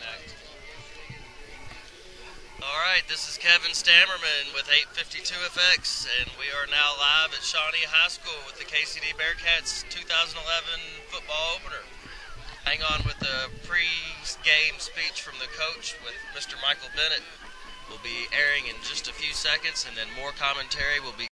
All right, this is Kevin Stammerman with 852 FX, and we are now live at Shawnee High School with the KCD Bearcats 2011 football opener. Hang on with the pre-game speech from the coach with Mr. Michael Bennett. Will be airing in just a few seconds, and then more commentary will be.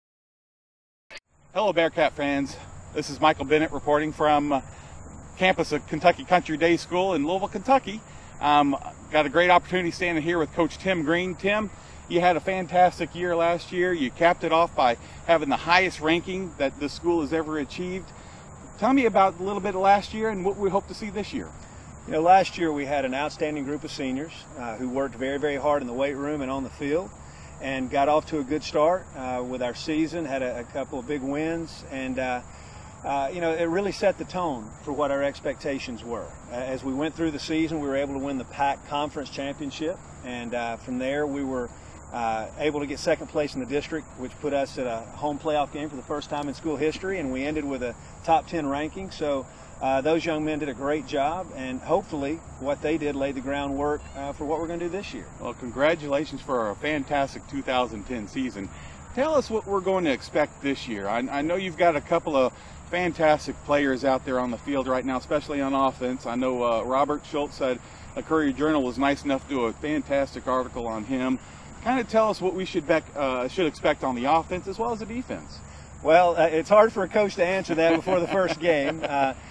Hello, Bearcat fans. This is Michael Bennett reporting from campus of Kentucky Country Day School in Louisville, Kentucky. Got a great opportunity standing here with Coach Tim Green. Tim, you had a fantastic year last year. You capped it off by having the highest ranking that the school has ever achieved. Tell me about a little bit of last year and what we hope to see this year. You know, last year we had an outstanding group of seniors who worked very, very hard in the weight room and on the field, and got off to a good start with our season, had a couple of big wins, and you know, it really set the tone for what our expectations were. As we went through the season, we were able to win the PAC Conference Championship, and from there we were able to get second place in the district, which put us at a home playoff game for the first time in school history, and we ended with a top 10 ranking. So those young men did a great job, and hopefully what they did laid the groundwork for what we're going to do this year. Well, congratulations for a fantastic 2010 season. Tell us what we're going to expect this year. I know you've got a couple of fantastic players out there on the field right now, especially on offense. I know Robert Schultz at the Courier-Journal was nice enough to do a fantastic article on him. Kind of tell us what we should expect on the offense as well as the defense. Well, it's hard for a coach to answer that before the first game.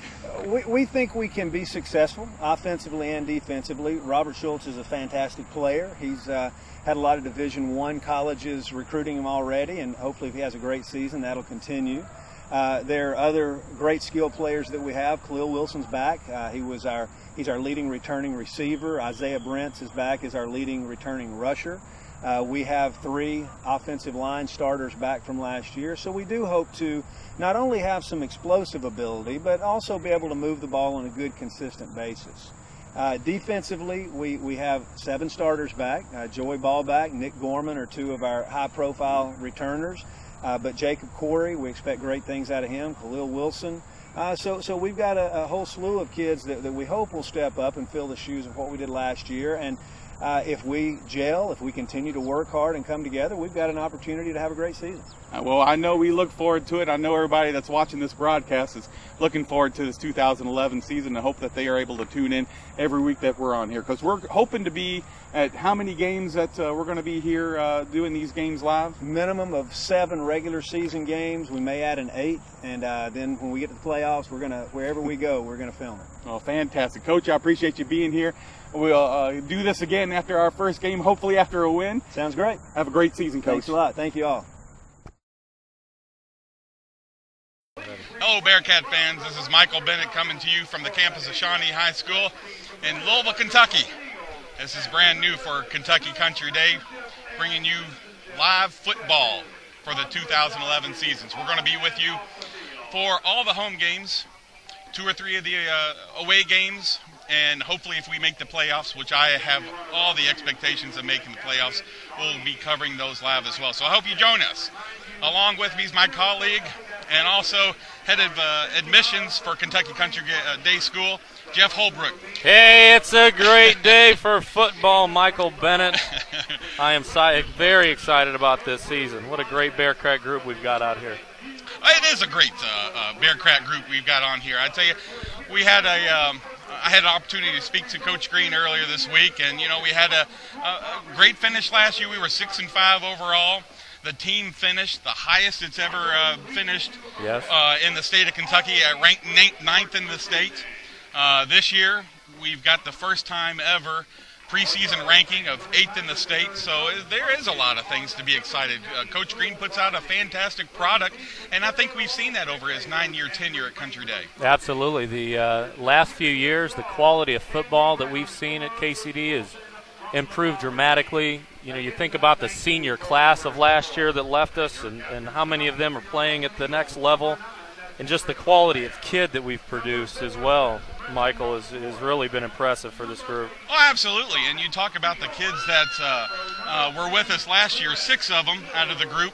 We think we can be successful offensively and defensively. Robert Schultz is a fantastic player. He's had a lot of Division I colleges recruiting him already, and hopefully if he has a great season, that'll continue. There are other great skill players that we have. Khalil Wilson's back. He's our leading returning receiver. Isaiah Brents is back as our leading returning rusher. We have 3 offensive line starters back from last year, so we do hope to not only have some explosive ability, but also be able to move the ball on a good, consistent basis. Defensively, we have 7 starters back. Joey Ballback, Nick Gorman are 2 of our high-profile returners. But Jacob Corey, we expect great things out of him. Khalil Wilson. So we've got a whole slew of kids that we hope will step up and fill the shoes of what we did last year. And if we gel, if we continue to work hard and come together, we've got an opportunity to have a great season. Well, I know we look forward to it. I know everybody that's watching this broadcast is looking forward to this 2011 season and hope that they are able to tune in every week that we're on here, because we're hoping to be at how many games that we're going to be here doing these games live? Minimum of 7 regular season games. We may add an 8th, and then when we get to the playoffs, we're going to, wherever we go, we're going to film it. Well, fantastic. Coach, I appreciate you being here. We'll do this again after our first game, hopefully after a win. Sounds great. Have a great season, Coach. Thanks a lot. Thank you all. Hello, Bearcat fans. This is Michael Bennett coming to you from the campus of Shawnee High School in Louisville, Kentucky. This is brand new for Kentucky Country Day, bringing you live football for the 2011 seasons. We're going to be with you for all the home games, 2 or 3 of the away games, and hopefully if we make the playoffs, which I have all the expectations of making the playoffs, we'll be covering those live as well. So I hope you join us. Along with me is my colleague and also head of admissions for Kentucky Country Day School, Jeff Holbrook. Hey, it's a great day for football, Michael Bennett. I am very excited about this season. What a great Bearcat group we've got out here. It is a great Bearcat group we've got on here. I tell you, we had I had an opportunity to speak to Coach Green earlier this week, and you know, we had a great finish last year. We were 6-5 overall. The team finished the highest it's ever finished in the state of Kentucky, ranked 9th in the state. This year, we've got the first time ever preseason ranking of 8th in the state, so there is a lot of things to be excited. Coach Green puts out a fantastic product, and I think we've seen that over his 9-year tenure at Country Day. Absolutely. The last few years, the quality of football that we've seen at KCD has improved dramatically. You know, you think about the senior class of last year that left us and how many of them are playing at the next level, and just the quality of kid that we've produced as well, Michael, has really been impressive for this group. Oh, absolutely. And you talk about the kids that were with us last year, 6 of them out of the group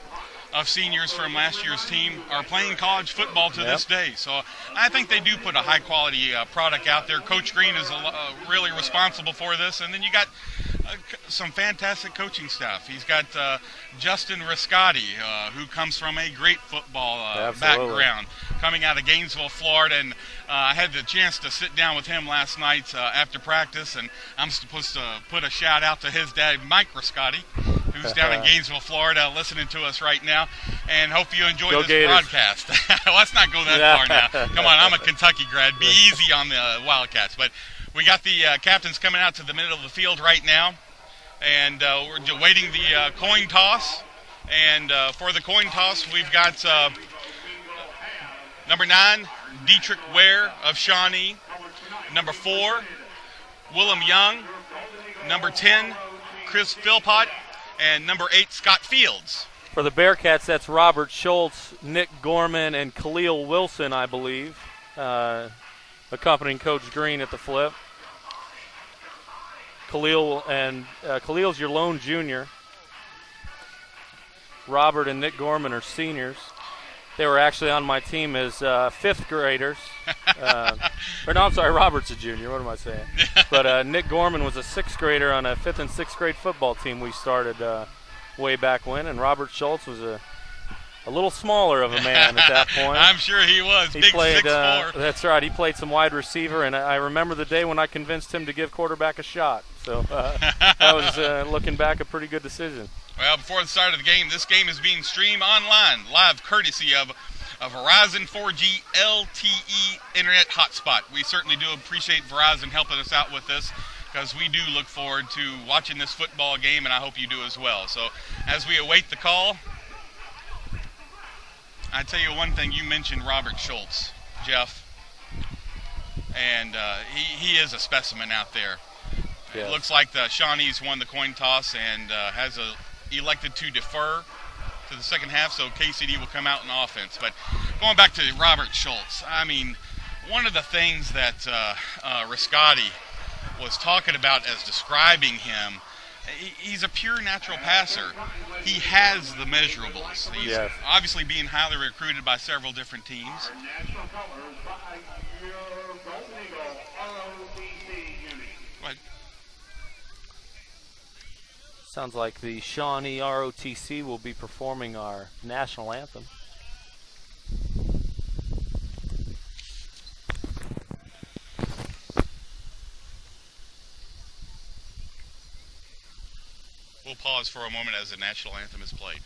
of seniors from last year's team are playing college football to this day. So I think they do put a high-quality product out there. Coach Green is really responsible for this. And then you got some fantastic coaching staff. He's got Justin Riscotti, who comes from a great football background, coming out of Gainesville, Florida. And I had the chance to sit down with him last night after practice, and I'm supposed to put a shout-out to his dad, Mike Riscotti, who's down in Gainesville, Florida, listening to us right now. And hope you enjoy this Gators. broadcast. Let's not go that far now. Come on, I'm a Kentucky grad. Be easy on the Wildcats. But we got the captains coming out to the middle of the field right now, and we're waiting the coin toss. And for the coin toss, we've got number 9, Dietrich Ware of Shawnee. Number 4, Willem Young. Number 10, Chris Philpott. And number 8, Scott Fields. For the Bearcats, that's Robert Schultz, Nick Gorman, and Khalil Wilson, I believe, accompanying Coach Green at the flip. Khalil's your lone junior. Robert and Nick Gorman are seniors. They were actually on my team as 5th graders. Robert's a junior. What am I saying? But Nick Gorman was a 6th grader on a 5th and 6th grade football team we started way back when. And Robert Schultz was a little smaller of a man at that point. I'm sure he was. He Big played, 6'4". That's right. He played some wide receiver, and I remember the day when I convinced him to give quarterback a shot. So that was, looking back, a pretty good decision. Well, before the start of the game, this game is being streamed online, live courtesy of Verizon 4G LTE Internet Hotspot. We certainly do appreciate Verizon helping us out with this, because we do look forward to watching this football game, and I hope you do as well. So as we await the call, I tell you one thing, you mentioned Robert Schultz, Jeff, and he is a specimen out there. Yes. It looks like the Shawnee's won the coin toss and has elected to defer to the second half, so KCD will come out in offense. But going back to Robert Schultz, I mean, one of the things that Riscotti was talking about as describing him, he's a pure natural passer. He has the measurables. He's obviously being highly recruited by several different teams. Sounds like the Shawnee ROTC will be performing our national anthem. We'll pause for a moment as the national anthem is played.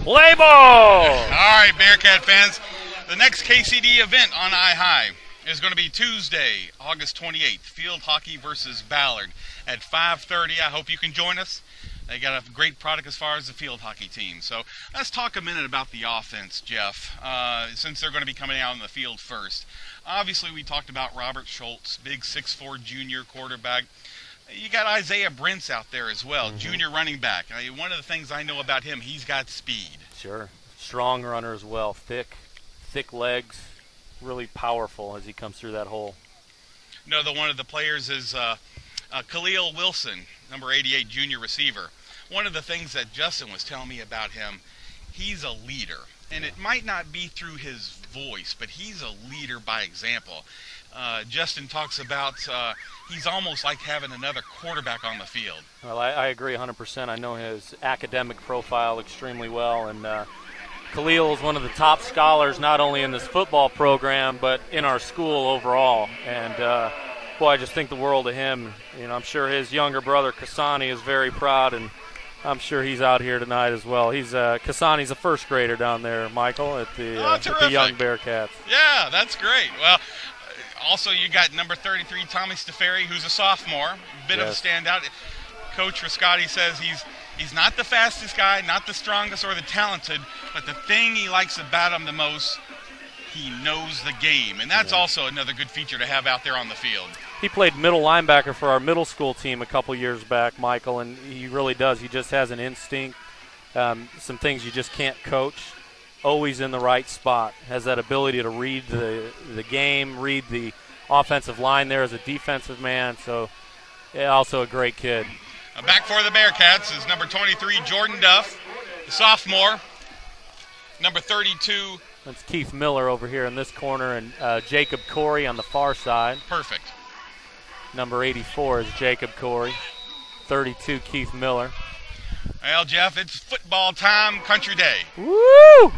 Play ball! All right, Bearcat fans. The next KCD event on iHigh is going to be Tuesday, August 28th. Field hockey versus Ballard at 5:30. I hope you can join us. They got a great product as far as the field hockey team. So let's talk a minute about the offense, Jeff, since they're going to be coming out on the field first. Obviously, we talked about Robert Schultz, big 6'4" junior quarterback. You got Isaiah Brentz out there as well, junior running back. One of the things I know about him, he's got speed. Sure. Strong runner as well. Thick legs. Really powerful as he comes through that hole. One of the players is Khalil Wilson, number 88, junior receiver. One of the things that Justin was telling me about him, he's a leader. And it might not be through his voice, but he's a leader by example. Justin talks about he's almost like having another quarterback on the field. Well, I agree 100%. I know his academic profile extremely well, and Khalil is one of the top scholars not only in this football program but in our school overall. And boy, I just think the world of him. I'm sure his younger brother Kasani is very proud, and I'm sure he's out here tonight as well. He's Kasani's a first grader down there, Michael, at the Young Bearcats. Yeah, that's great. Well, also you got number 33, Tommy Staferi, who's a sophomore, bit of a standout. Coach Rascotti says he's not the fastest guy, not the strongest or the talented, but the thing he likes about him the most, he knows the game. And that's also another good feature to have out there on the field. He played middle linebacker for our middle school team a couple years back, Michael, and he really does. He just has an instinct, some things you just can't coach. Always in the right spot. Has that ability to read the game, read the offensive line there as a defensive man. So, also a great kid. Back for the Bearcats is number 23, Jordan Duff, the sophomore. Number 32. That's Keith Miller over here in this corner, and Jacob Corey on the far side. Perfect. Number 84 is Jacob Corey. 32, Keith Miller. Well, Jeff, it's football time, Country Day. Woo!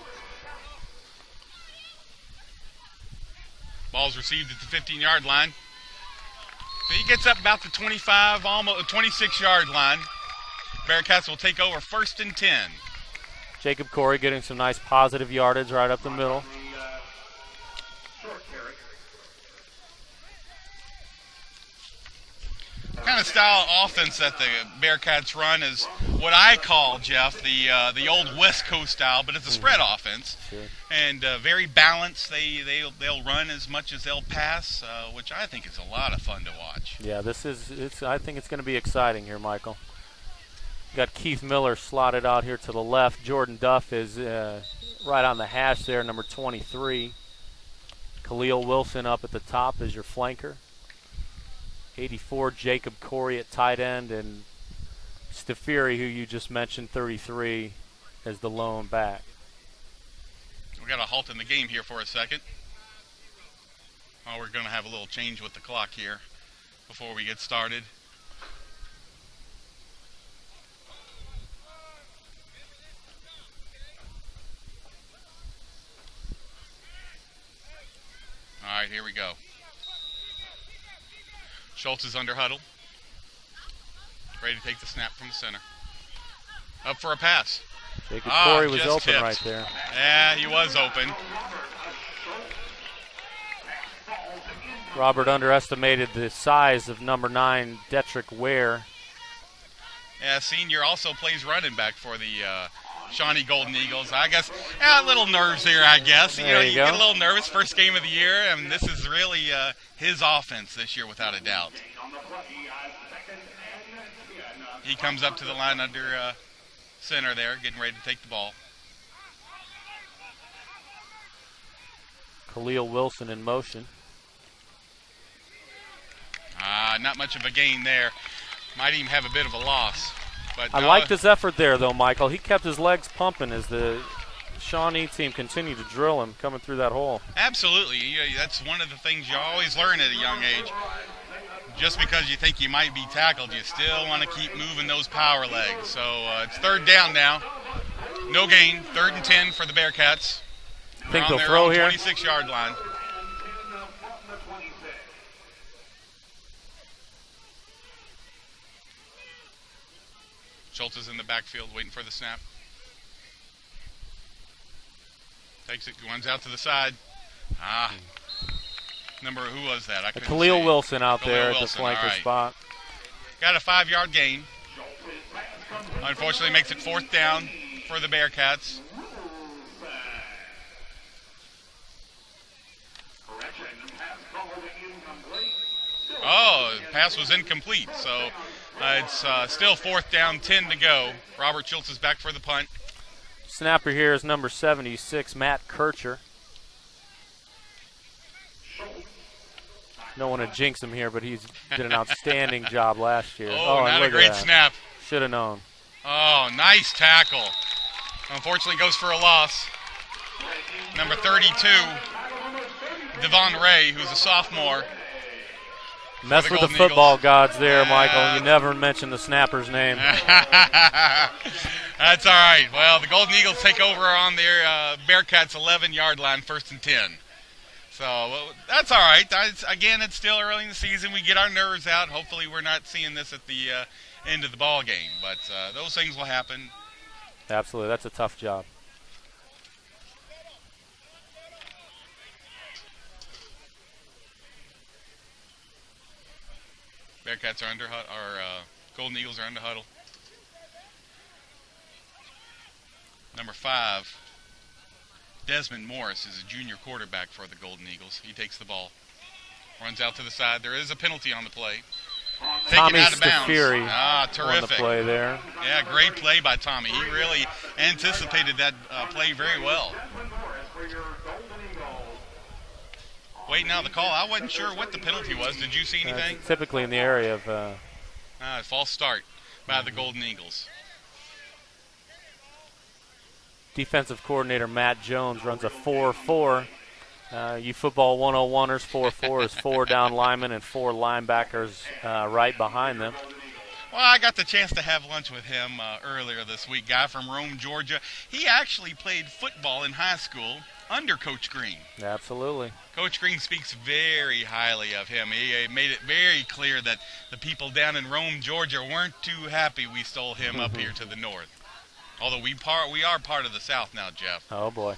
Ball's received at the 15-yard line. So he gets up about the 25, almost 26-yard line. Bearcats will take over 1st and 10. Jacob Corey getting some nice positive yardage right up the middle. The kind of style of offense that the Bearcats run is what I call, Jeff, the old West Coast style, but it's a spread offense. Sure. And very balanced. They'll run as much as they'll pass, which I think is a lot of fun to watch. Yeah, I think it's going to be exciting here, Michael. Got Keith Miller slotted out here to the left. Jordan Duff is right on the hash there, number 23. Khalil Wilson up at the top as your flanker. 84, Jacob Corey at tight end, and Stafiri, who you just mentioned, 33, as the lone back. We got a halt in the game here for a second. Oh, we're going to have a little change with the clock here before we get started. All right, here we go. Schultz is under huddle. Ready to take the snap from the center. Up for a pass. Jacob Corey was open tipped right there. Yeah, he was open. Robert underestimated the size of number 9, Detrick Ware. Yeah, senior also plays running back for the Shawnee Golden Eagles. I guess a little nerves here, I guess. You get a little nervous first game of the year, and this is really his offense this year without a doubt. He comes up to the line under center there, getting ready to take the ball. Khalil Wilson in motion. Not much of a gain there. Might even have a bit of a loss. But I liked his effort there, though, Michael. He kept his legs pumping as the Shawnee team continued to drill him coming through that hole. Absolutely. That's one of the things you always learn at a young age. Just because you think you might be tackled, you still want to keep moving those power legs. So it's 3rd down now. No gain. 3rd and 10 for the Bearcats. Think they'll they're throw on here? 26-yard line. Schultz is in the backfield waiting for the snap. Takes it, runs out to the side. Who was that? I couldn't Khalil see. Wilson out Khalil there Wilson, at the flanker all right. spot. Got a 5-yard gain. Unfortunately, makes it 4th down for the Bearcats. Oh, the pass was incomplete, so it's still 4th down, 10 to go. Robert Schultz is back for the punt. Snapper here is number 76, Matt Kircher. Don't want to jinx him here, but he's did an outstanding job last year. Oh, not a great snap. Should have known. Oh, nice tackle. Unfortunately, goes for a loss. Number 32, Devon Ray, who's a sophomore. Mess with the football gods there, Michael. You never mention the snapper's name. That's all right. Well, the Golden Eagles take over on their Bearcats' 11-yard line, 1st and 10. So that's all right. Again, it's still early in the season. We get our nerves out. Hopefully we're not seeing this at the end of the ball game. But those things will happen. Absolutely. That's a tough job. Bearcats are under Golden Eagles are under huddle. Number 5, Desmond Morris is a junior quarterback for the Golden Eagles. He takes the ball, runs out to the side. There is a penalty on the play. Taken out of bounds. Terrific on the play there. Yeah, great play by Tommy. He really anticipated that play very well. Wait, now the call. I wasn't sure what the penalty was. Did you see anything? Typically in the area of... false start by the Golden Eagles. Defensive coordinator Matt Jones runs a 4-4. You football 101ers, 4-4 is 4 down linemen and 4 linebackers right behind them. Well, I got the chance to have lunch with him earlier this week. Guy from Rome, Georgia. He actually played football in high school under Coach Green. Absolutely. Coach Green speaks very highly of him. He made it very clear that the people down in Rome, Georgia weren't too happy we stole him up here to the north. Although we are part of the South now, Jeff. Oh, boy.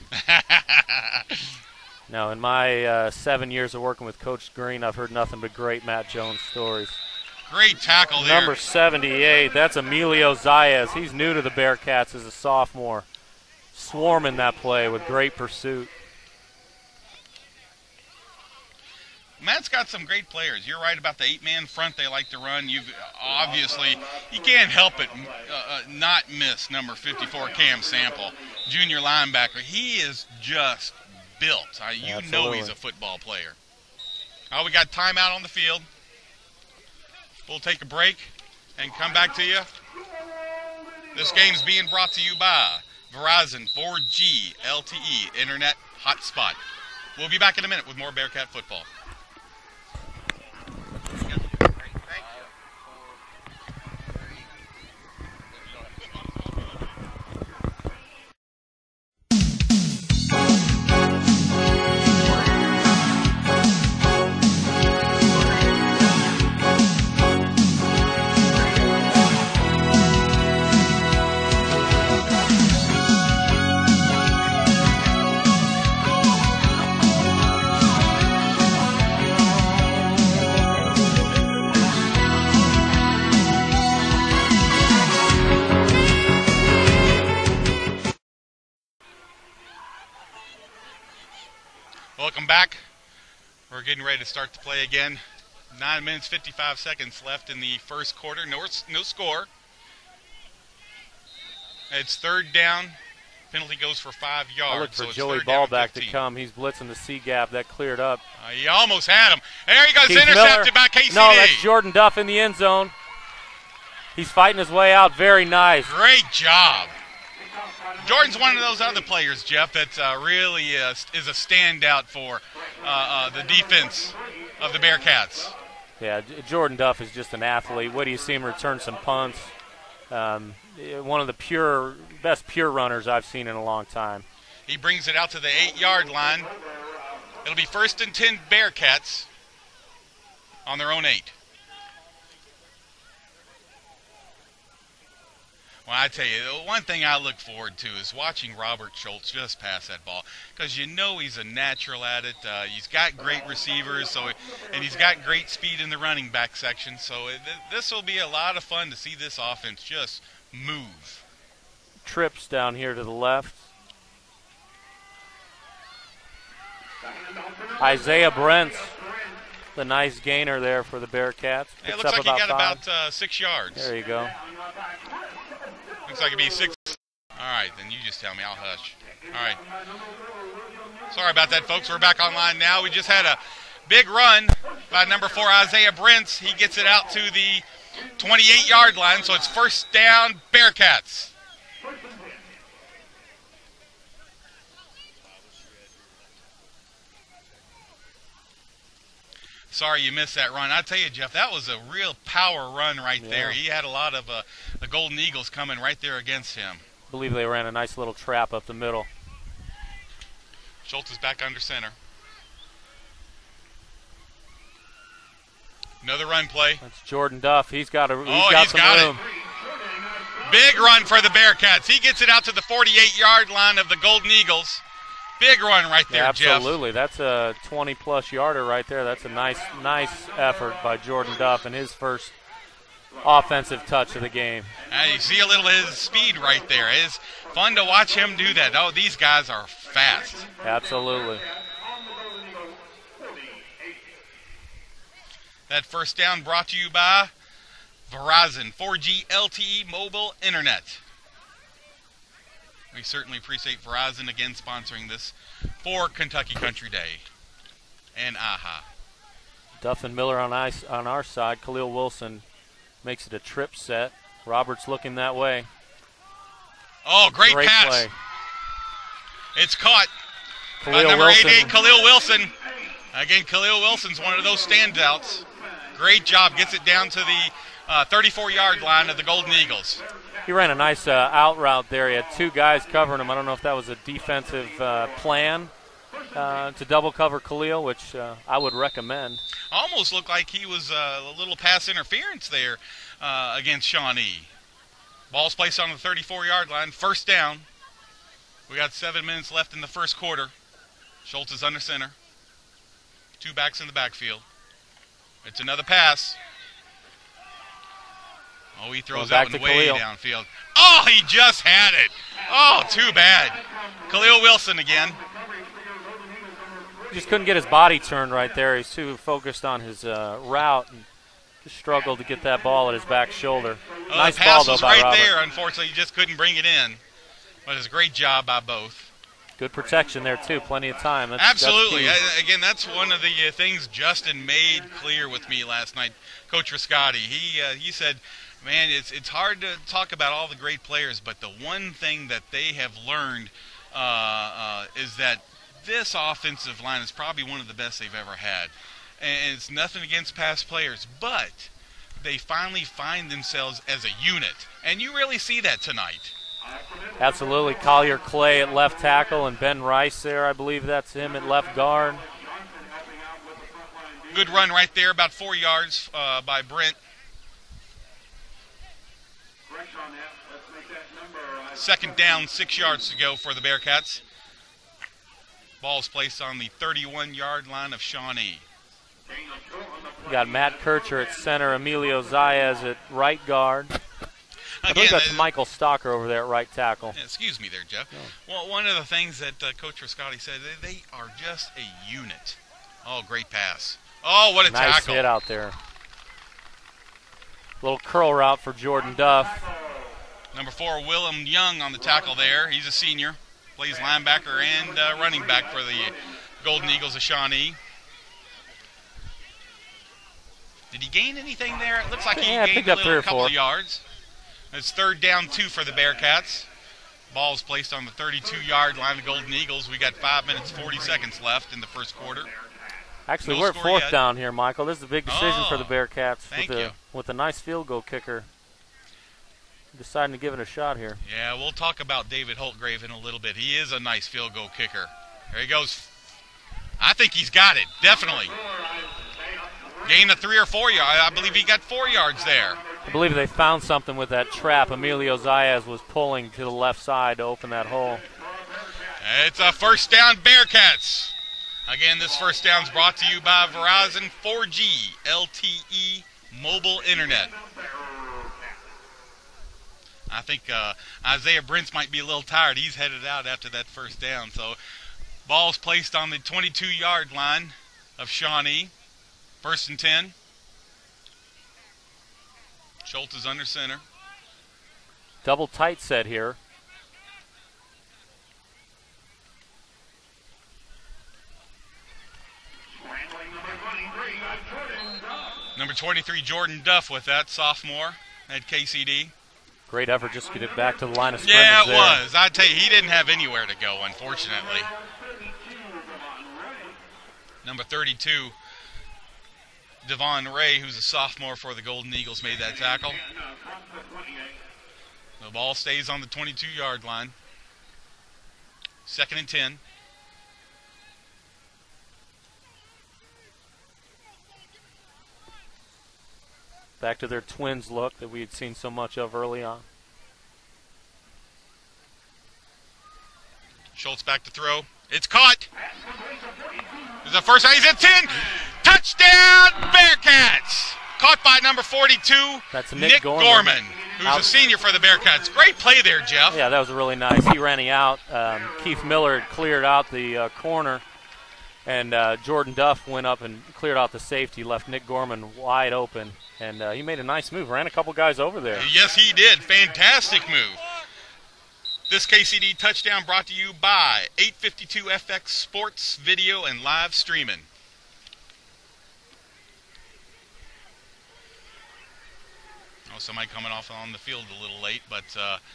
No, in my 7 years of working with Coach Green, I've heard nothing but great Matt Jones stories. Great tackle there. Number 78, that's Emilio Zayas. He's new to the Bearcats as a sophomore. Swarming that play with great pursuit. Matt's got some great players. You're right about the 8-man front they like to run. You can't help it not miss number 54, Cam Sample, junior linebacker. He is just built. You know he's a football player. We got timeout on the field. We'll take a break and come back to you. This game's being brought to you by Verizon 4G LTE Internet Hotspot. We'll be back in a minute with more Bearcat football. Welcome back. We're getting ready to start the play again. 9 minutes, 55 seconds left in the first quarter. No score. It's 3rd down. Penalty goes for 5 yards. I look for so Joey Ballback to come. He's blitzing the C gap. That cleared up. He almost had him. There he goes, intercepted by KCD. No, that's Jordan Duff in the end zone. He's fighting his way out. Very nice. Great job. Jordan's one of those other players, Jeff, that really is a standout for the defense of the Bearcats. Yeah, Jordan Duff is just an athlete. What do you see him return some punts? One of the best pure runners I've seen in a long time. He brings it out to the 8-yard line. It'll be 1st and 10 Bearcats on their own 8. Well, I tell you, the one thing I look forward to is watching Robert Schultz just pass that ball, because you know he's a natural at it. He's got great receivers, and he's got great speed in the running back section. So this will be a lot of fun to see this offense just move. Trips down here to the left. Isaiah Brents, the nice gainer there for the Bearcats. It looks like he got about 6 yards. There you go. Looks like it'd be 6. All right, then you just tell me. I'll hush. All right. Sorry about that, folks. We're back online now. We just had a big run by number 4, Isaiah Brents. He gets it out to the 28-yard line, so it's first down, Bearcats. Sorry you missed that run. I tell you, Jeff, that was a real power run right there. He had a lot of the Golden Eagles coming right there against him. I believe they ran a nice little trap up the middle. Schultz is back under center. Another run play. That's Jordan Duff. He's got some room. It. Big run for the Bearcats. He gets it out to the 48-yard line of the Golden Eagles. Big run right there, Jeff. Absolutely. That's a 20-plus yarder right there. That's a nice effort by Jordan Duff and his first offensive touch of the game. You see a little of his speed right there. It's fun to watch him do that. Oh, these guys are fast. Absolutely. That first down brought to you by Verizon 4G LTE mobile internet. We certainly appreciate Verizon again sponsoring this for Kentucky Country Day. And AHA. Duff and Miller on our side. Khalil Wilson makes it a trip set. Roberts looking that way. Oh, great pass. Play. It's caught by number 88, Khalil Wilson. Again, Khalil Wilson's one of those standouts. Great job. Gets it down to the 34-yard line of the Golden Eagles. He ran a nice out route there. He had 2 guys covering him. I don't know if that was a defensive plan to double cover Khalil, which I would recommend. Almost looked like he was a little pass interference there against Shawnee. Ball's placed on the 34-yard line. First down. We got 7 minutes left in the first quarter. Schultz is under center. 2 backs in the backfield. It's another pass. Oh, he throws that one way downfield. Oh, he just had it. Oh, too bad. Khalil Wilson again. He just couldn't get his body turned right there. He's too focused on his route and just struggled to get that ball at his back shoulder. Oh, nice the pass ball, though, was by right Robert. there. Unfortunately, he just couldn't bring it in. But it's a great job by both. Good protection there, too. Plenty of time. Absolutely. Again, that's one of the things Justin made clear with me last night, Coach Riscotti. He said, man, it's hard to talk about all the great players, but the one thing that they have learned is that this offensive line is probably one of the best they've ever had. And it's nothing against past players, but they finally find themselves as a unit. And you really see that tonight. Absolutely. Collier Clay at left tackle and Ben Rice there. I believe that's him at left guard. Good run right there, about 4 yards by Brent. Second down, 6 yards to go for the Bearcats. Ball's placed on the 31-yard line of Shawnee. We got Matt Kircher at center, Emilio Zayas at right guard. I believe that's Michael Stocker over there at right tackle. Yeah, excuse me there, Jeff. Well, one of the things that Coach Riscotti said, they are just a unit. Oh, great pass. Oh, what a tackle. Nice hit out there. Little curl route for Jordan Duff. Number 4, Willem Young on the tackle there. He's a senior. Plays linebacker and running back for the Golden Eagles of Shawnee. Did he gain anything there? It looks like he gained a couple of yards. It's third down 2 for the Bearcats. Ball's placed on the 32-yard line of the Golden Eagles. We got 5 minutes, 40 seconds left in the first quarter. Actually, we're at fourth down here, Michael. This is a big decision for the Bearcats with a nice field goal kicker deciding to give it a shot here. Yeah, we'll talk about David Holtgrave in a little bit. He is a nice field goal kicker. There he goes. I think he's got it, definitely. Gain of 3 or 4 yards. I believe he got 4 yards there. I believe they found something with that trap. Emilio Zayas was pulling to the left side to open that hole. It's a first down, Bearcats. Again, this first down is brought to you by Verizon 4G LTE mobile internet. I think Isaiah Brents might be a little tired. He's headed out after that first down. So ball's placed on the 22-yard line of Shawnee. First and 10. Schultz is under center. Double tight set here. Number 23, Jordan Duff with that, sophomore at KCD. Great effort just to get it back to the line of scrimmage. Yeah, it there was. I tell you, he didn't have anywhere to go, unfortunately. Number 32, Devon Ray, who's a sophomore for the Golden Eagles, made that tackle. The ball stays on the 22-yard line. Second and 10. Back to their twins look that we had seen so much of early on. Schultz back to throw. It's caught. There's a first down. He's at 10. Touchdown, Bearcats. Caught by number 42, That's Nick Gorman, who's a senior for the Bearcats. Great play there, Jeff. Yeah, that was really nice. He ran out. Keith Miller had cleared out the corner, and Jordan Duff went up and cleared out the safety, left Nick Gorman wide open, and he made a nice move. Ran a couple guys over there. Yes, he did. Fantastic move. This KCD touchdown brought to you by 852 FX Sports, Video, and Live Streaming. Oh, somebody coming off on the field a little late, but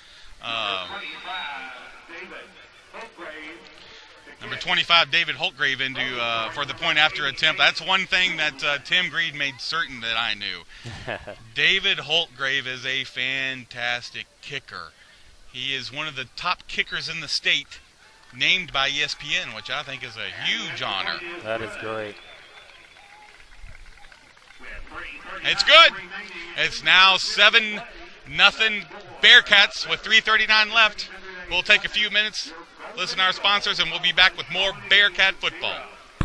number 25, David Holtgrave, into for the point after attempt. That's one thing that Tim Greed made certain that I knew. David Holtgrave is a fantastic kicker. He is one of the top kickers in the state, named by ESPN, which I think is a huge honor. That is great. It's good. It's now 7-0 Bearcats with 3:39 left. We'll take a few minutes, listen to our sponsors, and we'll be back with more Bearcat football.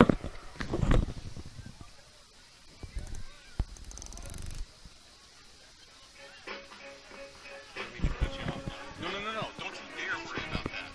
No. Don't you dare worry about that.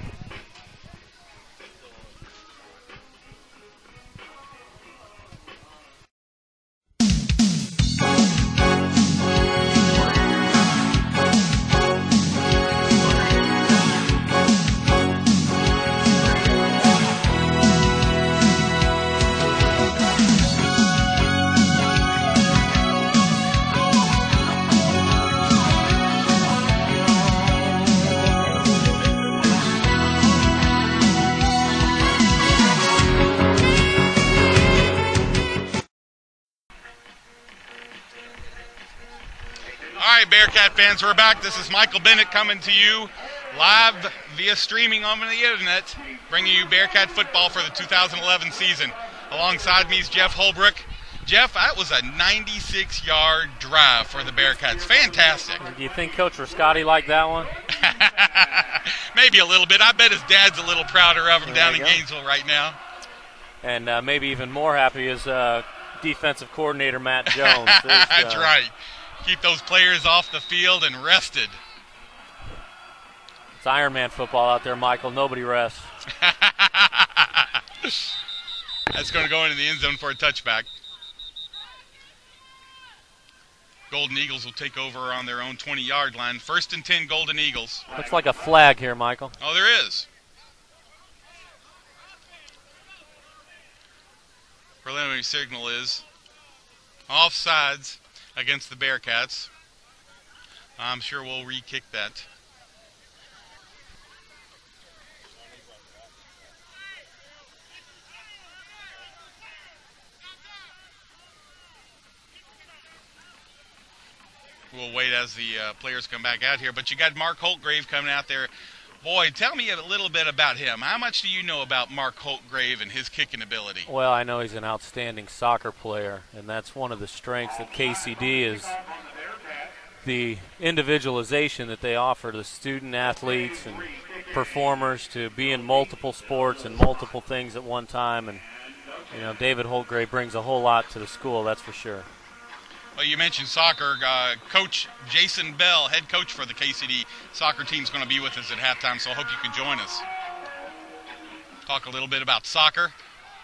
Bearcat fans, we're back. This is Michael Bennett coming to you live via streaming on the internet, bringing you Bearcat football for the 2011 season. Alongside me is Jeff Holbrook. Jeff, that was a 96-yard drive for the Bearcats. Fantastic. Do you think Coach Rascotti liked that one? Maybe a little bit. I bet his dad's a little prouder of him down in Gainesville right now. And maybe even more happy is defensive coordinator Matt Jones. That's right. Keep those players off the field and rested. It's Iron Man football out there, Michael. Nobody rests. That's going to go into the end zone for a touchback. Golden Eagles will take over on their own 20-yard line. First and 10, Golden Eagles. Looks like a flag here, Michael. Oh, there is. Preliminary signal is offsides against the Bearcats. I'm sure we'll re-kick that. We'll wait as the players come back out here. But you got Mark Holtgrave coming out there. Boy, tell me a little bit about him. How much do you know about Mark Holtgrave and his kicking ability? Well, I know he's an outstanding soccer player, and that's one of the strengths that KCD is the individualization that they offer to student athletes and performers to be in multiple sports and multiple things at one time. And, you know, David Holtgray brings a whole lot to the school, that's for sure. Well, you mentioned soccer. Coach Jason Bell, head coach for the KCD soccer team, is going to be with us at halftime, so I hope you can join us. Talk a little bit about soccer.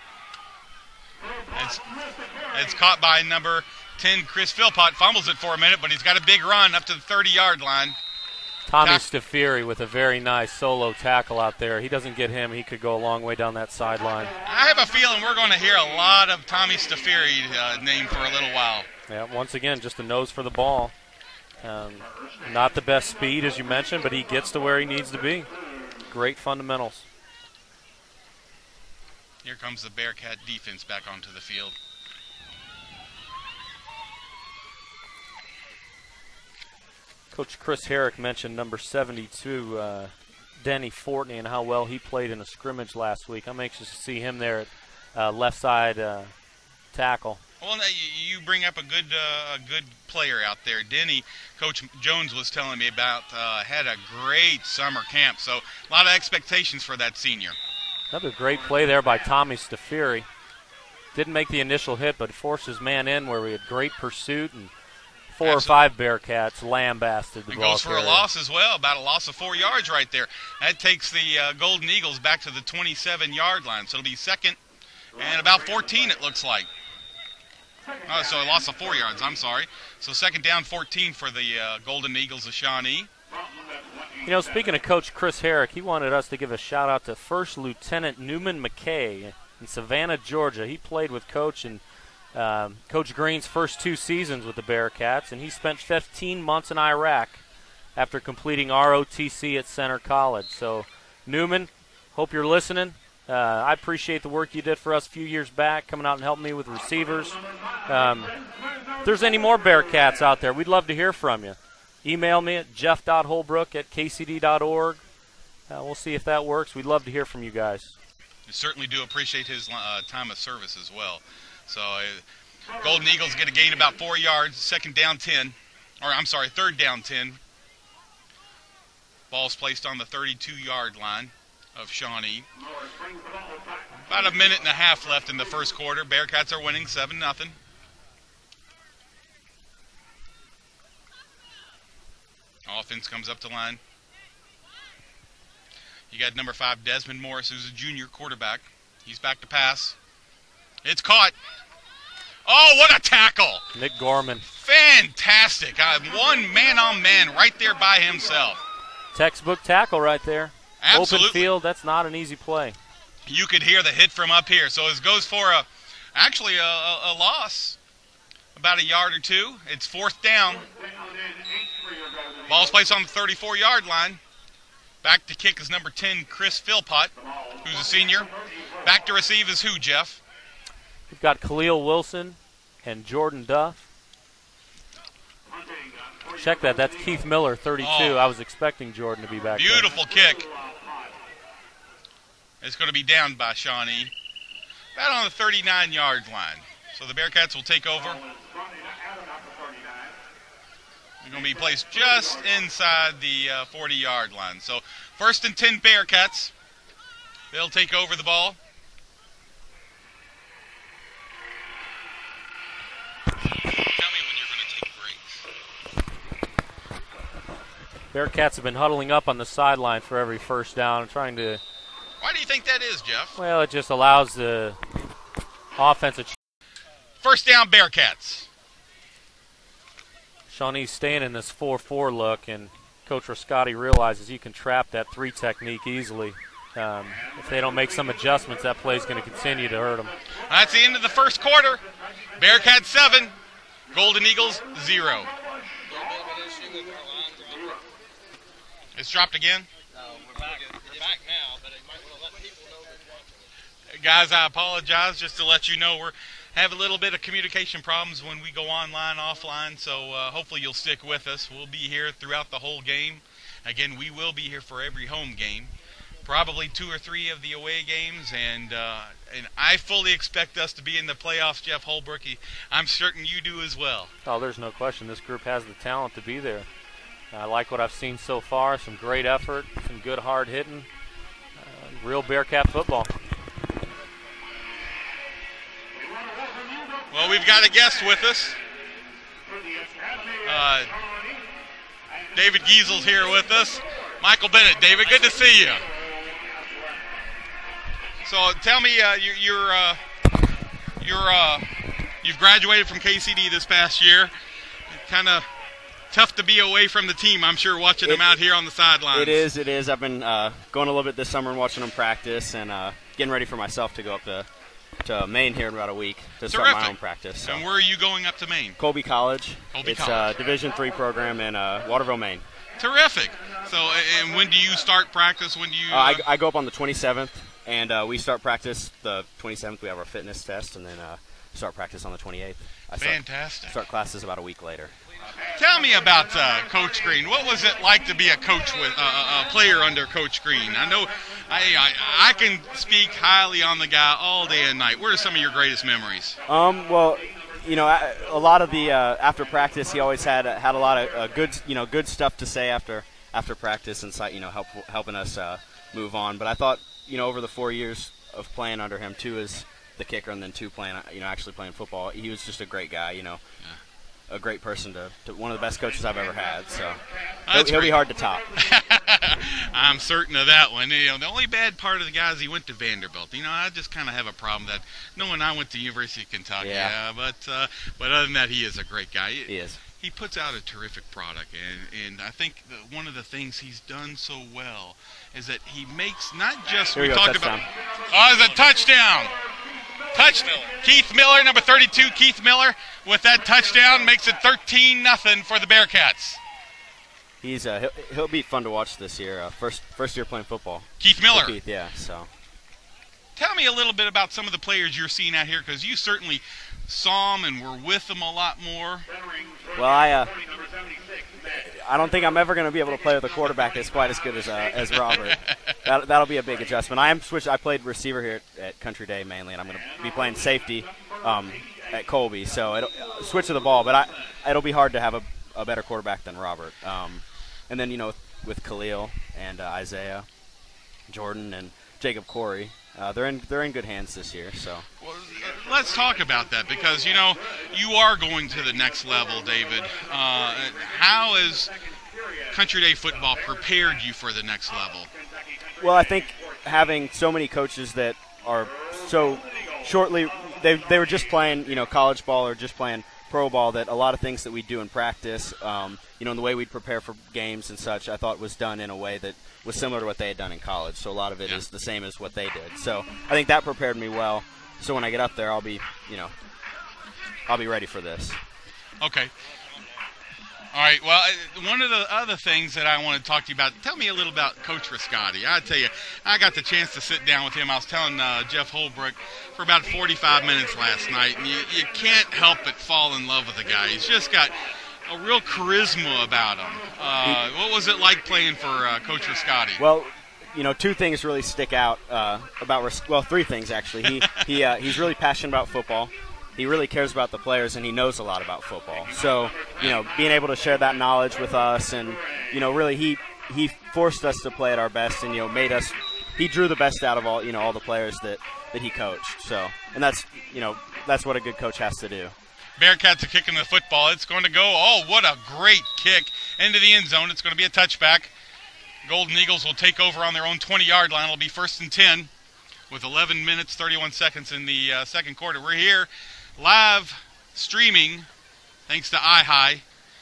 It's caught by number 10, Chris Philpott. Fumbles it for a minute, but he's got a big run up to the 30-yard line. Tommy Stafiri with a very nice solo tackle out there. He doesn't get him, he could go a long way down that sideline. I have a feeling we're going to hear a lot of Tommy Stafiri name for a little while. Yeah, once again, just a nose for the ball. Not the best speed, as you mentioned, but he gets to where he needs to be. Great fundamentals. Here comes the Bearcat defense back onto the field. Coach Chris Herrick mentioned number 72, Denny Fortney, and how well he played in a scrimmage last week. I'm anxious to see him there at left side tackle. Well, you bring up a good player out there. Denny, Coach Jones was telling me about, had a great summer camp, so a lot of expectations for that senior. Another great play there by Tommy Stafiri. Didn't make the initial hit, but forced his man in where we had great pursuit, and four or five Bearcats lambasted the ball. It goes for a loss as well, about a loss of 4 yards right there. That takes the Golden Eagles back to the 27-yard line, so it'll be second and about 14, it looks like. Oh, so a loss of 4 yards, I'm sorry. So second down 14 for the Golden Eagles of Shawnee. You know, speaking of Coach Chris Herrick, he wanted us to give a shout-out to First Lieutenant Newman McKay in Savannah, Georgia. He played with Coach in Coach Green's first 2 seasons with the Bearcats, and he spent 15 months in Iraq after completing ROTC at Center College. So, Newman, hope you're listening. I appreciate the work you did for us a few years back, coming out and helping me with receivers. If there's any more Bearcats out there, we'd love to hear from you. Email me at jeff.holbrook@kcd.org. We'll see if that works. We'd love to hear from you guys. We certainly do appreciate his time of service as well. So Golden Eagles get a gain about 4 yards, third down 10. Ball's placed on the 32-yard line of Shawnee. About a minute and a half left in the first quarter. Bearcats are winning 7-0. Offense comes up the line. You got number 5, Desmond Morris, who's a junior quarterback. He's back to pass. It's caught. Oh, what a tackle. Nick Gorman. Fantastic. One man-on-man right there by himself. Textbook tackle right there. Absolutely. Open field, that's not an easy play. You could hear the hit from up here. So it goes for a loss, about a yard or two. It's fourth down. Ball's placed on the 34-yard line. Back to kick is number 10, Chris Philpott, who's a senior. Back to receive is who, Jeff? We've got Khalil Wilson and Jordan Duff. Check that. That's Keith Miller, 32. I was expecting Jordan to be back there. Beautiful kick. It's going to be down by Shawnee. About on the 39-yard line. So the Bearcats will take over. They're going to be placed just inside the 40-yard line. So first and 10 Bearcats. They'll take over the ball. Tell me when you're going to take breaks. Bearcats have been huddling up on the sideline for every first down, trying to... Why do you think that is, Jeff? Well, it just allows the offensive... First down Bearcats. Shawnee's staying in this 4-4 look, and Coach Rascotti realizes he can trap that 3 technique easily. If they don't make some adjustments, that play's going to continue to hurt them. That's the end of the first quarter. Bearcats 7, Golden Eagles 0. It's dropped again? No, we're back now, but it might want to let people know they're watching. Guys, I apologize. Just to let you know, we're have a little bit of communication problems when we go online, offline, so hopefully you'll stick with us. We'll be here throughout the whole game. Again, we will be here for every home game. probably 2 or 3 of the away games, and I fully expect us to be in the playoffs, Jeff Holbrook. I'm certain you do as well. Oh, there's no question. This group has the talent to be there. I like what I've seen so far. Some great effort, some good hard hitting, real Bearcat football. Well, we've got a guest with us. David Giesel's here with us. Michael Bennett. David, good to see you. So tell me, you've graduated from KCD this past year. Kind of tough to be away from the team, I'm sure, watching them out here on the sidelines. It is. I've been going a little bit this summer and watching them practice and getting ready for myself to go up to Maine here in about a week to start my own practice. So. And where are you going up to Maine? Colby College. It's a Division III program in Waterville, Maine. Terrific. So, and when do you start practice? When do you? I go up on the 27th, and we start practice the 27th. We have our fitness test, and then start practice on the 28th. Fantastic. Start classes about a week later. Tell me about Coach Green. What was it like to be a coach with a player under Coach Green? I know I can speak highly on the guy all day and night. What are some of your greatest memories? Well, a lot of the after practice, he always had a lot of good stuff to say after practice and helping us move on. But I thought over the 4 years of playing under him, 2 as the kicker and then 2 playing actually playing football, he was just a great guy. Yeah. A great person to one of the best coaches I've ever had. So he'll be hard to top. I'm certain of that one. The only bad part of the guy is he went to Vanderbilt. I just kind of have a problem that knowing I went to University of Kentucky. Yeah. But other than that, he is a great guy. He is. He puts out a terrific product, and I think one of the things he's done so well is that he makes not just Here we go, talked touchdown. about. Oh, it's a touchdown. Keith Miller, number 32, Keith Miller, with that touchdown, makes it 13-0 for the Bearcats. He'll be fun to watch this year. First year playing football. Keith Miller. Keith, yeah. So. Tell me a little bit about some of the players you're seeing out here, because you certainly saw them and were with them a lot more. Well, I don't think I'm ever going to be able to play with a quarterback that's quite as good as Robert. That'll be a big adjustment. I played receiver here at Country Day mainly, and I'm going to be playing safety at Colby. So it'll switch to the ball, but it'll be hard to have a better quarterback than Robert. And then with Khalil and Isaiah, Jordan and Jacob Corey, they're in good hands this year. So well, let's talk about that, because you are going to the next level, David. How has Country Day football prepared you for the next level? Well, I think having so many coaches that are so shortly, they were just playing college ball or just playing pro ball, that a lot of things that we do in practice, in the way we'd prepare for games and such, I thought was done in a way that was similar to what they had done in college. So a lot of it is the same as what they did. So I think that prepared me well. So when I get up there, I'll be ready for this. Okay. All right. Well, one of the other things that I want to talk to you about, tell me a little about Coach Riscotti. I tell you, I got the chance to sit down with him. I was telling Jeff Holbrook for about 45 minutes last night, and you can't help but fall in love with the guy. He's just got a real charisma about him. What was it like playing for Coach Riscotti? Well, 2 things really stick out about 3 things actually. He's really passionate about football. He really cares about the players, and he knows a lot about football. So, being able to share that knowledge with us, and really he forced us to play at our best, and he drew the best out of all the players that he coached. So, and that's what a good coach has to do. Bearcats are kicking the football. It's going to go. Oh, what a great kick into the end zone. It's going to be a touchback. Golden Eagles will take over on their own 20-yard line. It'll be 1st and 10 with 11 minutes, 31 seconds in the second quarter. We're here live streaming, thanks to iHigh,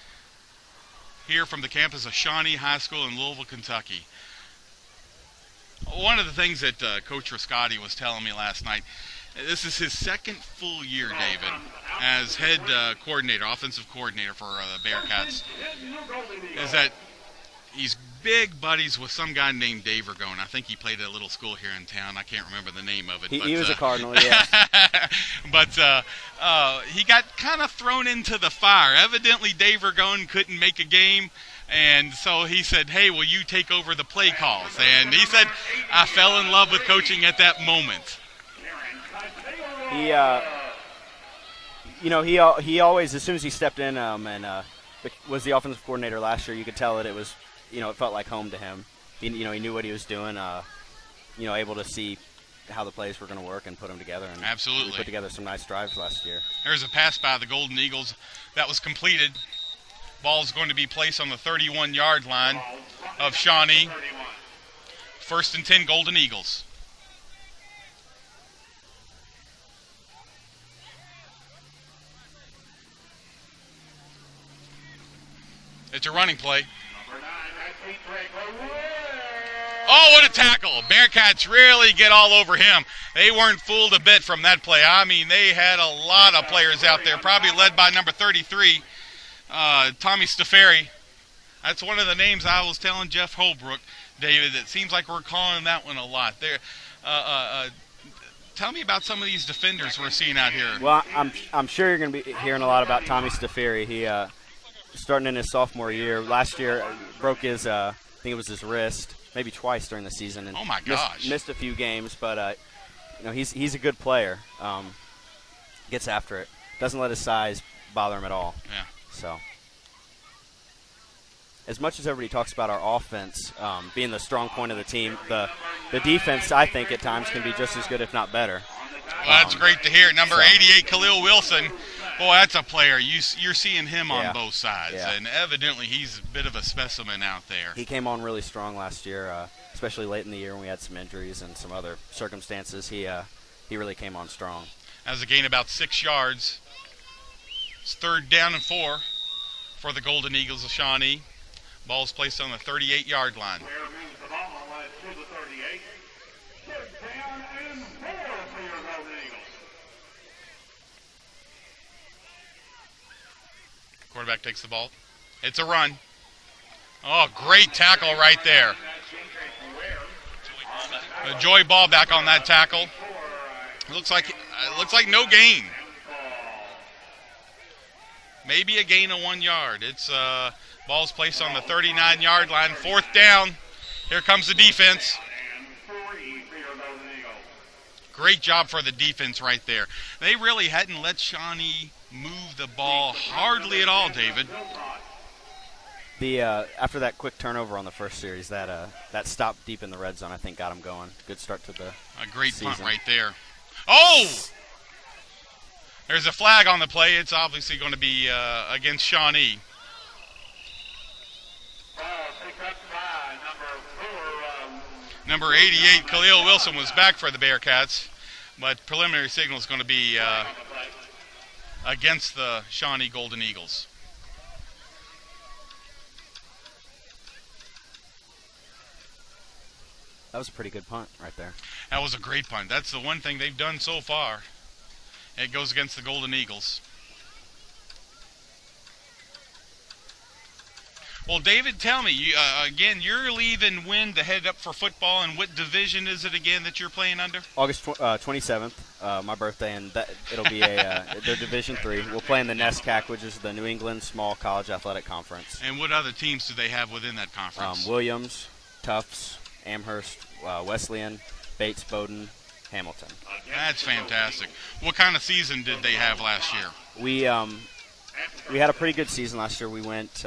here from the campus of Shawnee High School in Louisville, Kentucky. One of the things that Coach Riscotti was telling me last night, this is his second full year, David, as head coordinator, offensive coordinator for the Bearcats, is that he's big buddies with some guy named Dave Ragone. I think he played at a little school here in town. I can't remember the name of it. He was a Cardinal, yeah. But he got kind of thrown into the fire. Evidently, Dave Ragone couldn't make a game And so he said, hey, will you take over the play calls? And he said, I fell in love with coaching at that moment. He always, as soon as he stepped in and was the offensive coordinator last year, you could tell that it was, it felt like home to him. He knew what he was doing, able to see how the plays were going to work and put them together. And absolutely. We put together some nice drives last year. There's a pass by the Golden Eagles that was completed. Ball's going to be placed on the 31-yard line of Shawnee. 1st and 10, Golden Eagles. It's a running play. Oh, what a tackle. Bearcats really get all over him. They weren't fooled a bit from that play. I mean, they had a lot of players out there, probably led by number 33, Tommy Staferi. That's one of the names I was telling Jeff Holbrook, David. It seems like we're calling that one a lot. Tell me about some of these defenders we're seeing out here. Well, I'm sure you're going to be hearing a lot about Tommy Staferi. He starting in his sophomore year. Last year, broke his, I think it was his wrist, maybe twice during the season. And oh my gosh! Missed a few games, but he's a good player. Gets after it. Doesn't let his size bother him at all. Yeah. So, as much as everybody talks about our offense being the strong point of the team, the defense, I think, at times can be just as good, if not better. Well, that's great to hear. Number 88, Khalil Wilson. Boy, that's a player. You're seeing him on both sides, and evidently he's a bit of a specimen out there. He came on really strong last year, especially late in the year when we had some injuries and some other circumstances. He really came on strong. As a gain about 6 yards. It's 3rd down and 4 for the Golden Eagles of Shawnee. Ball's placed on the 38-yard line. Quarterback takes the ball. It's a run. Oh, great tackle right there. Joy Ball back on that tackle. It looks like no gain. Maybe a gain of 1 yard. It's ball's placed on the 39-yard line. 4th down. Here comes the defense. Great job for the defense right there. They really hadn't let Shawnee move the ball hardly at all, David. After that quick turnover on the first series, that stop deep in the red zone, I think, got them going. Good start to the season. Punt right there. Oh! There's a flag on the play. It's obviously going to be against Shawnee. Number 88, Khalil Wilson, was back for the Bearcats, but preliminary signal is going to be against the Shawnee Golden Eagles. That was a pretty good punt right there. That was a great punt. That's the one thing they've done so far. It goes against the Golden Eagles. Well, David, tell me, again, you're leaving when to head up for football, and what division is it again that you're playing under? August 27th, my birthday, and it'll be they're Division III. We'll play in the NESCAC, which is the New England Small College Athletic Conference. And what other teams do they have within that conference? Williams, Tufts, Amherst, Wesleyan, Bates, Bowdoin, Hamilton. That's fantastic. What kind of season did they have last year? We had a pretty good season last year. We went,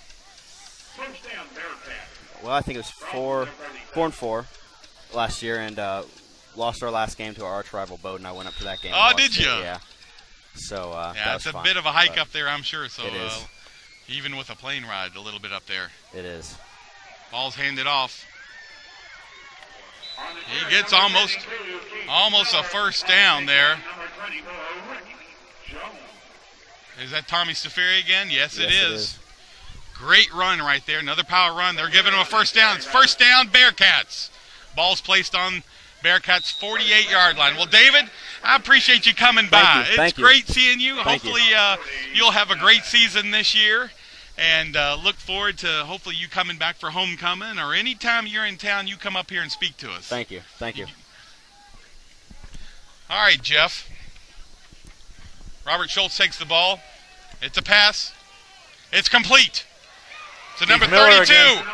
I think it was 4-4 last year, and lost our last game to our arch rival Bowdoin. I went up to that game. Oh, did you? Yeah. So that was it's a fun, bit of a hike up there, I'm sure. So it is. Even with a plane ride, a little bit up there. It is. Ball's handed off. He gets almost a first down there. Is that Tommy Staferi again? Yes, it is. Great run right there. Another power run. They're giving him a first down. It's first down, Bearcats. Ball's placed on Bearcats' 48-yard line. Well, David, I appreciate you coming by. It's great seeing you. Hopefully you'll have a great season this year. And look forward to hopefully you coming back for homecoming, or anytime you're in town, you come up here and speak to us. Thank you. All right, Jeff. Robert Schultz takes the ball. It's a pass. It's complete. So number Miller 32. again.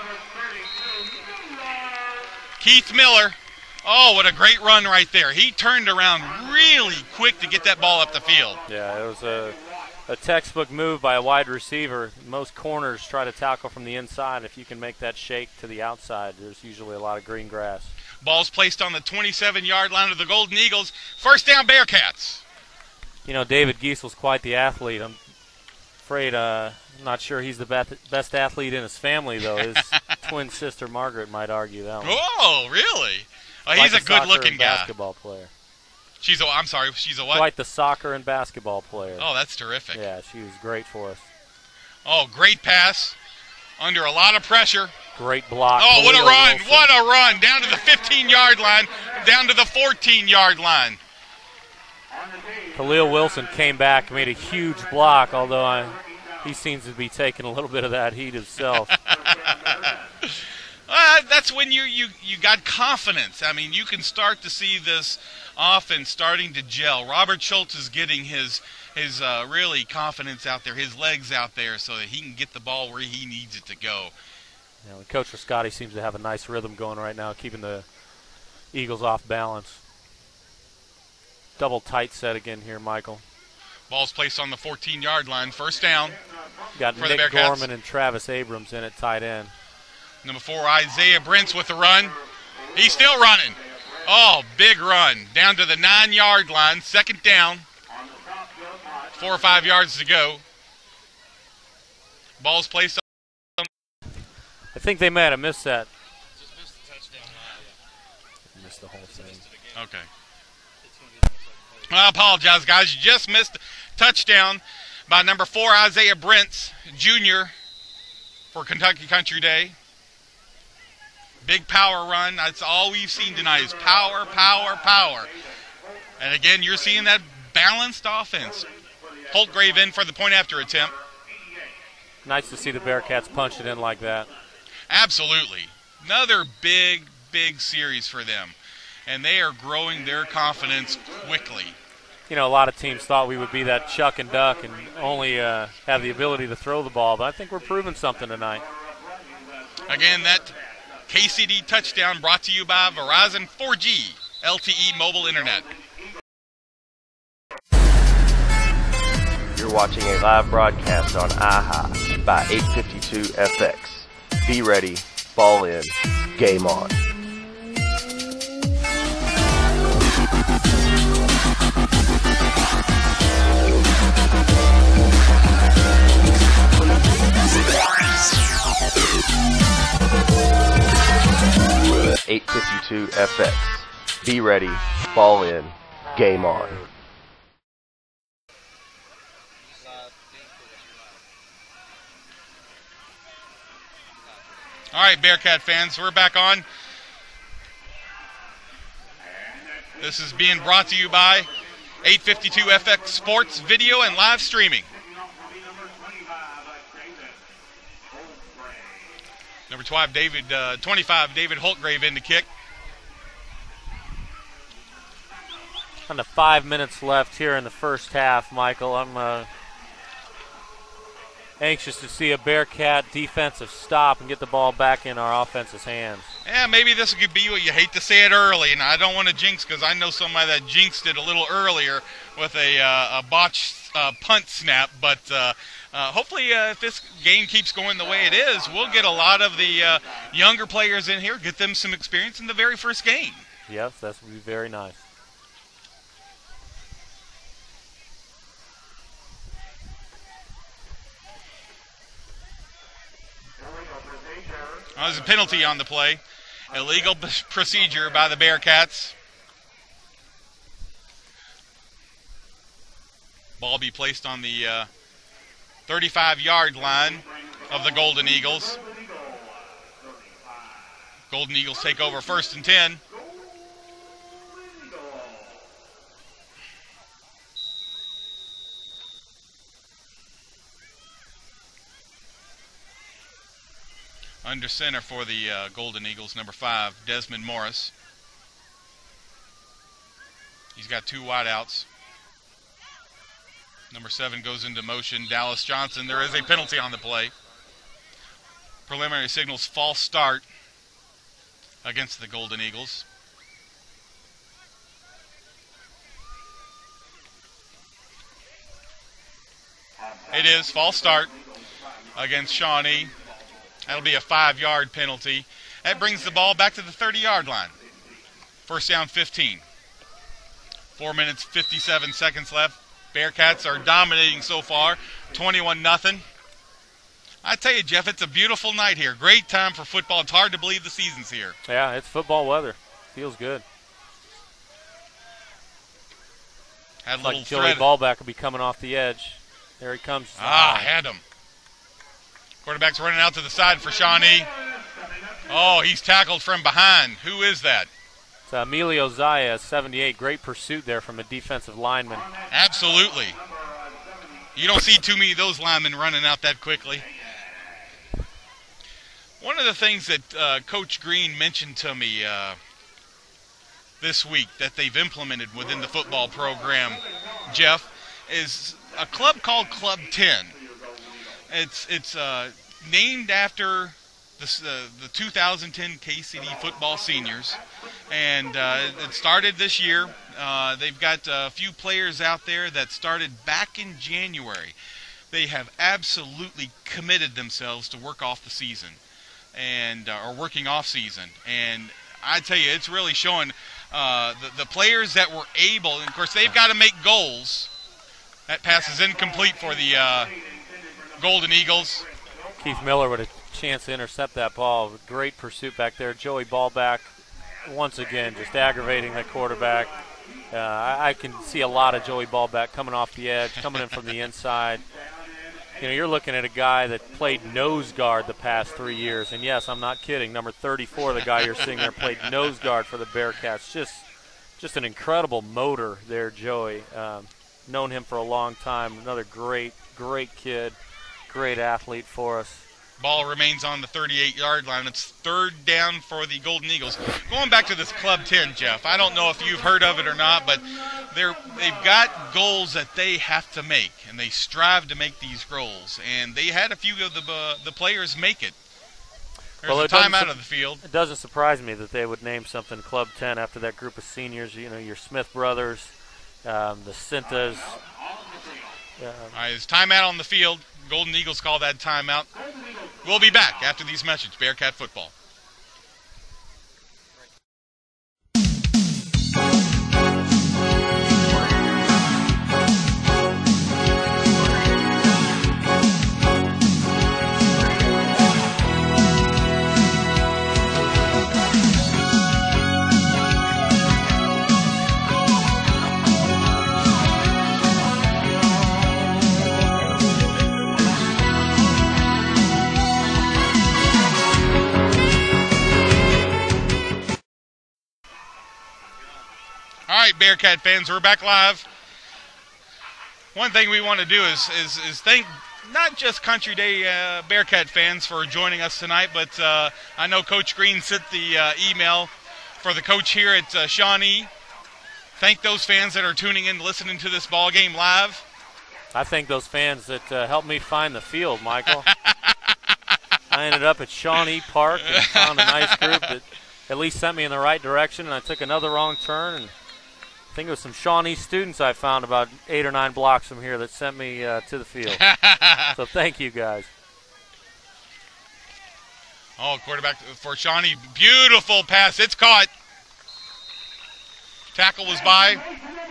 Keith Miller. Oh, what a great run right there. He turned around really quick to get that ball up the field. Yeah, it was a textbook move by a wide receiver. Most corners try to tackle from the inside. If you can make that shake to the outside, there's usually a lot of green grass. Ball's placed on the 27-yard line of the Golden Eagles. First down, Bearcats. You know, David Giesel's quite the athlete. I'm afraid, I'm not sure he's the best athlete in his family, though. His twin sister, Margaret, might argue that one. Oh, really? Oh, Quite he's a the soccer good-looking and guy. basketball player. She's a what? Quite the soccer and basketball player. Oh, that's terrific. Yeah, she was great for us. Oh, great pass. Under a lot of pressure. Great block. Oh, what a Khalil run. Wilson. What a run. Down to the 15-yard line. Down to the 14-yard line. Khalil Wilson came back and made a huge block, although he seems to be taking a little bit of that heat himself. That's when you got confidence. I mean, you can start to see this offense starting to gel. Robert Schultz is getting his really confidence out there, his legs out there, so that he can get the ball where he needs it to go. You know, Coach Rascotti seems to have a nice rhythm going right now, keeping the Eagles off balance. Double tight set again here, Michael. Ball's placed on the 14-yard line. First down. Got for Nick the Bearcats. Gorman and Travis Abrams in at tight end. Number 4, Isaiah Brents with the run. He's still running. Oh, big run. Down to the 9-yard line. Second down. 4 or 5 yards to go. Ball's placed on. I think they might have missed that. Just missed the touchdown. Missed the whole thing. Okay. I apologize, guys. You just missed a touchdown by number 4, Isaiah Brents, Jr., for Kentucky Country Day. Big power run. That's all we've seen tonight is power, power, power. And again, you're seeing that balanced offense. Holtgrave in for the point-after attempt. Nice to see the Bearcats punch it in like that. Absolutely. Another big, big series for them. And they are growing their confidence quickly. You know, a lot of teams thought we would be that chuck and duck and only have the ability to throw the ball, but I think we're proving something tonight. Again, that KCD touchdown brought to you by Verizon 4G LTE mobile internet. You're watching a live broadcast on IHA by 852FX. Be ready, ball in, game on. (852FX). Be ready, ball in, game on. All right, Bearcat fans, we're back on. This is being brought to you by 852FX Sports Video and Live Streaming. Number 25, David Holtgrave in to kick. Under 5 minutes left here in the first half, Michael. I'm anxious to see a Bearcat defensive stop and get the ball back in our offense's hands. Yeah, maybe this could be what you hate to say it early, and I don't want to jinx because I know somebody that jinxed it a little earlier with a botched punt snap, but hopefully if this game keeps going the way it is, we'll get a lot of the younger players in here, get them some experience in the very first game. Yes, that would be very nice. There's a penalty on the play. Illegal procedure by the Bearcats. Ball be placed on the 35-yard line of the Golden Eagles. Golden Eagles take over 1st and 10. Under center for the Golden Eagles, number 5, Desmond Morris. He's got 2 wideouts. Number 7 goes into motion, Dallas Johnson. There is a penalty on the play. Preliminary signals false start against the Golden Eagles. It is false start against Shawnee. That'll be a 5-yard penalty. That brings the ball back to the 30-yard line. First down 15. 4 minutes, 57 seconds left. Bearcats are dominating so far, 21-0. I tell you, Jeff, it's a beautiful night here. Great time for football. It's hard to believe the season's here. Yeah, it's football weather. Feels good. Had a Like little Joey thread. Ballback will be coming off the edge. There he comes. Had him. Quarterback's running out to the side for Shawnee. Oh, he's tackled from behind. Who is that? It's Emilio Zaya, 78. Great pursuit there from a defensive lineman. Absolutely. You don't see too many of those linemen running out that quickly. One of the things that Coach Green mentioned to me this week that they've implemented within the football program, Jeff, is a club called Club 10. It's named after the 2010 KCD Football seniors, and it started this year. They've got a few players out there that started back in January. They have absolutely committed themselves to work off the season and are working off season. And I tell you, it's really showing the players that were able, and of course they've got to make goals. That pass is incomplete for the Golden Eagles. Keith Miller with a chance to intercept that ball. Great pursuit back there. Joey Ballback, once again, just aggravating the quarterback. I can see a lot of Joey Ballback coming off the edge, coming in from the inside. You know, you're looking at a guy that played nose guard the past 3 years. And, yes, I'm not kidding. Number 34, the guy you're seeing there, played nose guard for the Bearcats. Just an incredible motor there, Joey. Known him for a long time. Another great kid, great athlete for us. Ball remains on the 38-yard line. It's third down for the Golden Eagles. Going back to this Club 10, Jeff, I don't know if you've heard of it or not, but they've got goals that they have to make, and they strive to make these goals. And they had a few of the players make it. There's a timeout of the field. It doesn't surprise me that they would name something Club 10 after that group of seniors. You know, your Smith brothers, the Cintas. All right, it's timeout on the field. Golden Eagles call that timeout. We'll be back after these messages. Bearcat football. All right, Bearcat fans, we're back live. One thing we want to do is thank not just Country Day Bearcat fans for joining us tonight, but I know Coach Green sent the email for the coach here at Shawnee. Thank those fans that are tuning in, listening to this ball game live. I thank those fans that helped me find the field, Michael. I ended up at Shawnee Park and found a nice group that at least sent me in the right direction, and I took another wrong turn, and I think it was some Shawnee students I found about 8 or 9 blocks from here that sent me to the field. So thank you, guys. Oh, quarterback for Shawnee. Beautiful pass. It's caught. Tackle was by.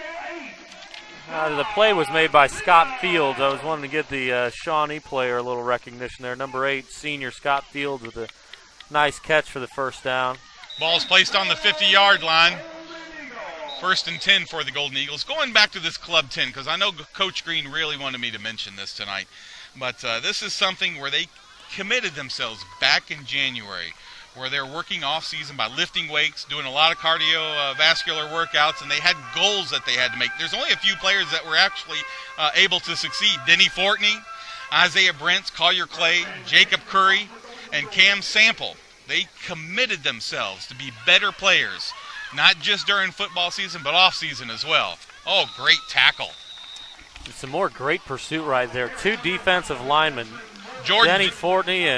The play was made by Scott Fields. I was wanting to get the Shawnee player a little recognition there. Number 8, senior Scott Fields with a nice catch for the first down. Ball's placed on the 50-yard line. First and 10 for the Golden Eagles. Going back to this Club 10, because I know Coach Green really wanted me to mention this tonight. But this is something where they committed themselves back in January, where they're working off-season by lifting weights, doing a lot of cardiovascular workouts, and they had goals that they had to make. There's only a few players that were actually able to succeed. Denny Fortney, Isaiah Brents, Collier Clay, Jacob Curry, and Cam Sample. They committed themselves to be better players, not just during football season, but off-season as well. Oh, great tackle. Some more great pursuit right there. 2 defensive linemen, Jordan Denny Fortney and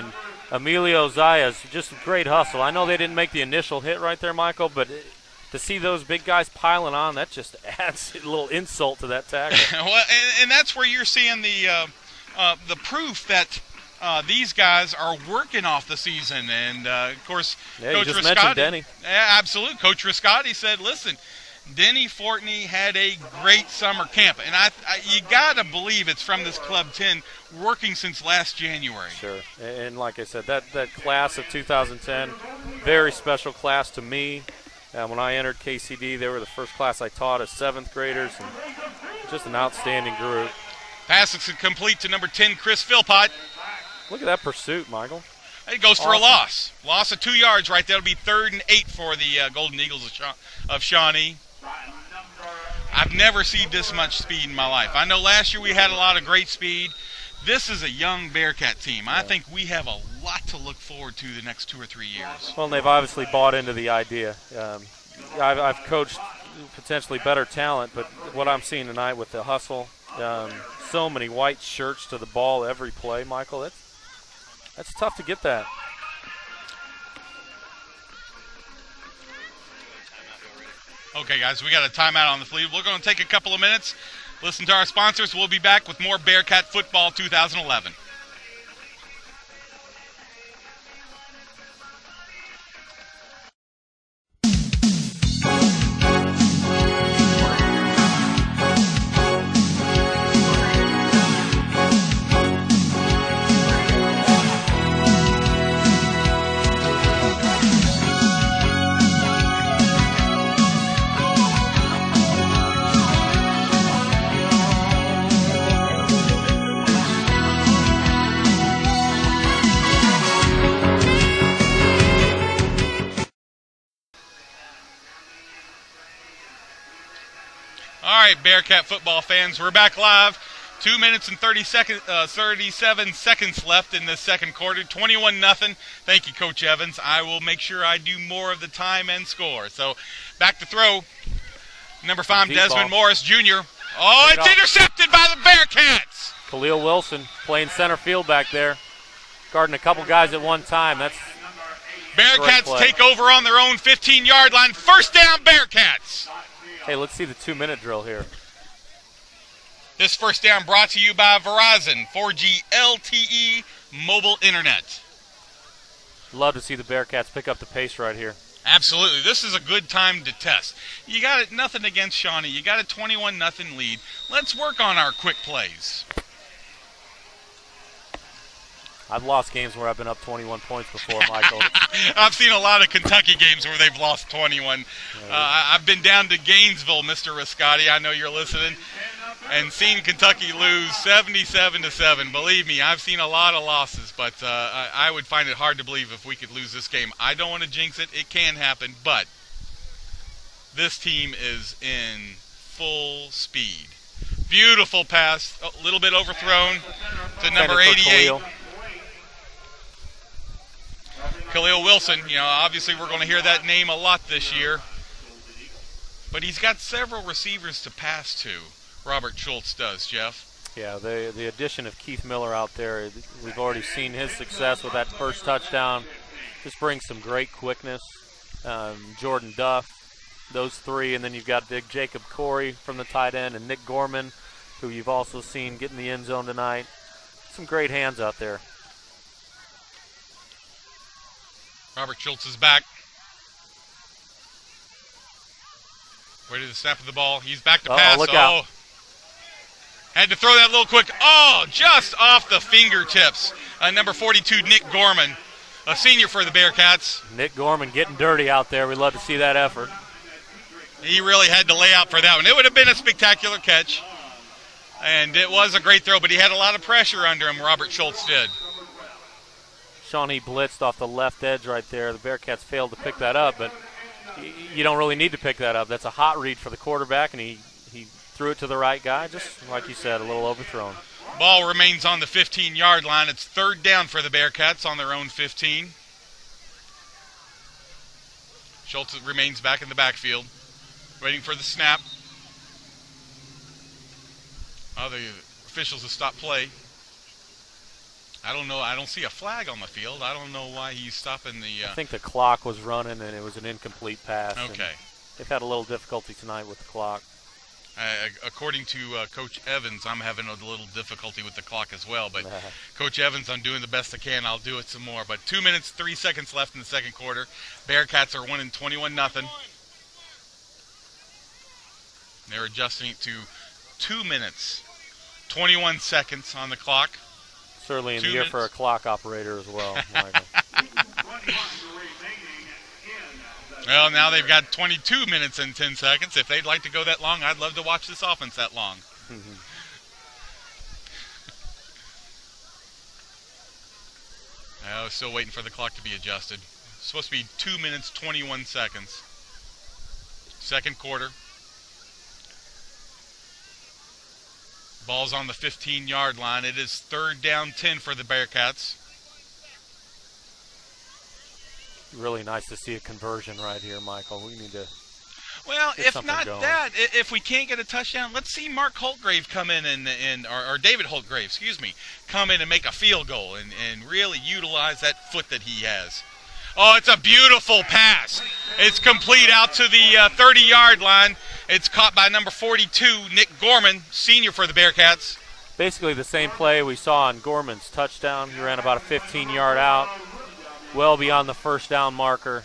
Emilio Zayas, just a great hustle. I know they didn't make the initial hit right there, Michael, but to see those big guys piling on, that just adds a little insult to that tackle. Well, and that's where you're seeing the proof that these guys are working off the season. And, of course, Coach you just Riscotti. mentioned Denny. Yeah, absolutely. Coach Riscotti said, listen, Denny Fortney had a great summer camp. And you got to believe it's from this Club 10 working since last January. Sure. And like I said, that class of 2010, very special class to me. When I entered KCD, they were the first class I taught as 7th graders, and just an outstanding group. Pass is complete to number 10, Chris Philpott. Look at that pursuit, Michael. It goes for a loss. Loss of 2 yards right there. It'll be 3rd and 8 for the Golden Eagles of Shawnee. I've never seen this much speed in my life. I know last year we had a lot of great speed. This is a young Bearcat team. I think we have a lot to look forward to the next 2 or 3 years. Well, and they've obviously bought into the idea. I've coached potentially better talent, but what I'm seeing tonight with the hustle, so many white shirts to the ball every play, Michael, that's tough to get that. Okay, guys, we got a timeout on the field. We're going to take a couple of minutes, listen to our sponsors. We'll be back with more Bearcat Football 2011. All right, Bearcat football fans, we're back live. 2 minutes and 37 seconds left in the second quarter. 21-0. Thank you, Coach Evans. I will make sure I do more of the time and score. So back to throw. Number 5, Desmond Morris Jr. Oh, it's intercepted by the Bearcats. Khalil Wilson playing center field back there, guarding a couple guys at one time. That's Bearcats take over on their own 15-yard line. First down, Bearcats. Hey, let's see the 2-minute drill here. This first down brought to you by Verizon 4G LTE mobile internet. Love to see the Bearcats pick up the pace right here. Absolutely. This is a good time to test. You got it, nothing against Shawnee. You got a 21-0 lead. Let's work on our quick plays. I've lost games where I've been up 21 points before, Michael. I've seen a lot of Kentucky games where they've lost 21. I've been down to Gainesville, Mr. Riscotti. I know you're listening. And seen Kentucky lose 77-7. Believe me, I've seen a lot of losses, but I would find it hard to believe if we could lose this game. I don't want to jinx it. It can happen, but this team is in full speed. Beautiful pass, a little bit overthrown to number 88. Khalil Wilson, obviously we're going to hear that name a lot this year. But he's got several receivers to pass to. Robert Schultz does, Jeff. Yeah, the addition of Keith Miller out there, we've already seen his success with that first touchdown. Just brings some great quickness. Jordan Duff, those three, and then you've got big Jacob Corey from the tight end and Nick Gorman, who you've also seen get in the end zone tonight. Some great hands out there. Robert Schultz is back. Ready to snap of the ball. He's back to pass. Look out. Had to throw that little quick. Oh, just off the fingertips. Number 42, Nick Gorman, a senior for the Bearcats. Nick Gorman getting dirty out there. We'd love to see that effort. He really had to lay out for that one. It would have been a spectacular catch. And it was a great throw, but he had a lot of pressure under him, Robert Schultz did. Shawnee blitzed off the left edge right there. The Bearcats failed to pick that up, but you don't really need to pick that up. That's a hot read for the quarterback, and he threw it to the right guy, just like you said, a little overthrown. Ball remains on the 15-yard line. It's third down for the Bearcats on their own 15. Schultz remains back in the backfield, waiting for the snap. Oh, the officials have stopped play. I don't know. I don't see a flag on the field. I don't know why he's stopping the. I think the clock was running and it was an incomplete pass. Okay. They've had a little difficulty tonight with the clock. According to Coach Evans, I'm having a little difficulty with the clock as well. But Coach Evans, I'm doing the best I can. I'll do it some more. But 2 minutes, 3 seconds left in the second quarter. Bearcats are winning 21-0. They're adjusting it to 2 minutes, 21 seconds on the clock. Certainly in the year for a clock operator as well, Michael. Well, now they've got 22 minutes and 10 seconds. If they'd like to go that long, I'd love to watch this offense that long. I was still waiting for the clock to be adjusted. It's supposed to be 2 minutes, 21 seconds. Second quarter. Ball's on the 15-yard line. It is 3rd down 10 for the Bearcats. Really nice to see a conversion right here, Michael. We need to. Well, if not going. that, if we can't get a touchdown, let's see Mark Holtgrave come in or David Holtgrave, excuse me, come in and make a field goal and really utilize that foot that he has. Oh, it's a beautiful pass. It's complete out to the 30-yard line. It's caught by number 42, Nick Gorman, senior for the Bearcats. Basically the same play we saw on Gorman's touchdown. He ran about a 15-yard out, well beyond the first down marker.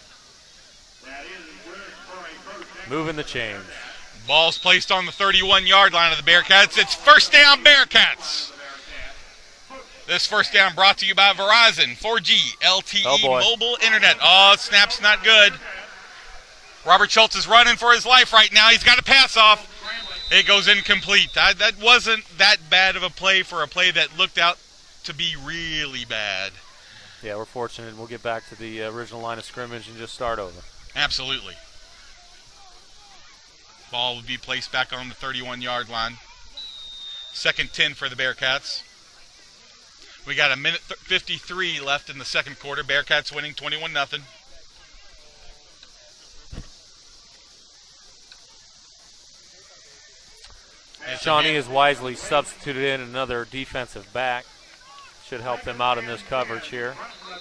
Moving the chains. Ball's placed on the 31-yard line of the Bearcats. It's first down Bearcats. This first down brought to you by Verizon, 4G, LTE, mobile internet. Oh, snap's not good. Robert Schultz is running for his life right now. He's got a pass off. It goes incomplete. That wasn't that bad of a play for a play that looked out to be really bad. Yeah, we're fortunate. We'll get back to the original line of scrimmage and just start over. Absolutely. Ball will be placed back on the 31-yard line. 2nd 10 for the Bearcats. We got a minute 53 left in the second quarter. Bearcats winning 21-0. Shawnee has wisely substituted in another defensive back. Should help them out in this coverage here.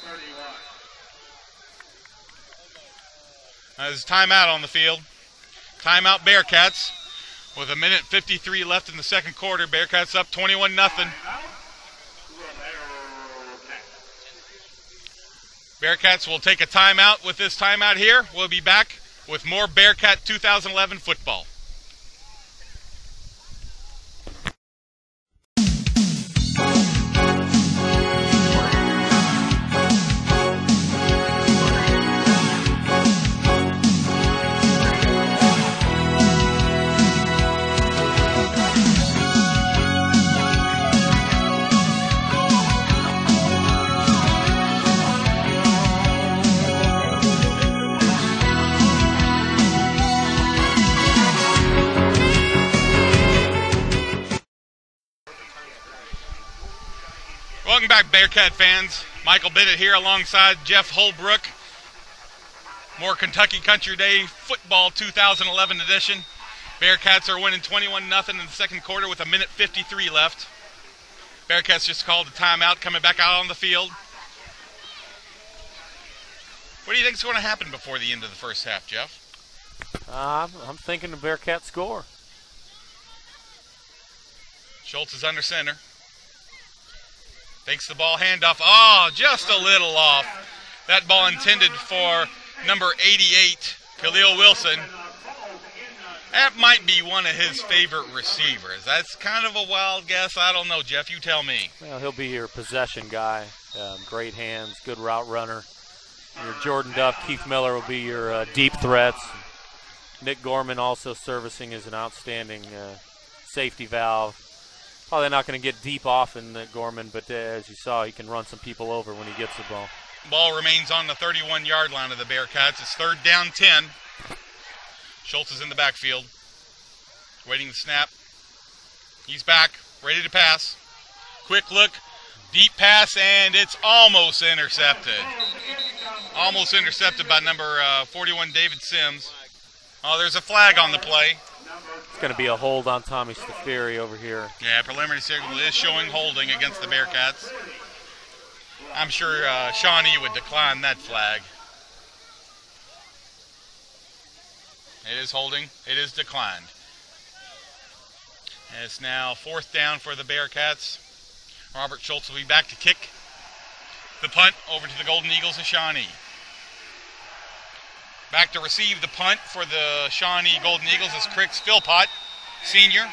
There's timeout on the field. Timeout Bearcats with a minute 53 left in the second quarter. Bearcats up 21-0. Bearcats will take a timeout with this timeout here. We'll be back with more Bearcat 2011 football. Welcome back, Bearcat fans. Michael Bennett here alongside Jeff Holbrook. More Kentucky Country Day Football 2011 edition. Bearcats are winning 21-0 in the second quarter with a minute 53 left. Bearcats just called a timeout, coming back out on the field. What do you think is going to happen before the end of the first half, Jeff? I'm thinking the Bearcats score. Schultz is under center. Takes the ball handoff. Oh, just a little off. That ball intended for number 88, Khalil Wilson. That might be one of his favorite receivers. That's kind of a wild guess. I don't know, Jeff. You tell me. Well, he'll be your possession guy. Great hands, good route runner. Your Jordan Duff, Keith Miller will be your deep threats. Nick Gorman also servicing as an outstanding safety valve. Probably not going to get deep off in Gorman, but as you saw, he can run some people over when he gets the ball. Ball remains on the 31-yard line of the Bearcats. It's 3rd down 10. Schultz is in the backfield, waiting the snap. He's back, ready to pass. Quick look, deep pass, and it's almost intercepted. Almost intercepted by number 41, David Sims. Oh, there's a flag on the play. It's going to be a hold on Tommy Staffieri over here. Yeah, preliminary signal is showing holding against the Bearcats. I'm sure Shawnee would decline that flag. It is holding. It is declined. And it's now 4th down for the Bearcats. Robert Schultz will be back to kick the punt over to the Golden Eagles of Shawnee. Back to receive the punt for the Shawnee Golden Eagles is Cricks Philpott, senior.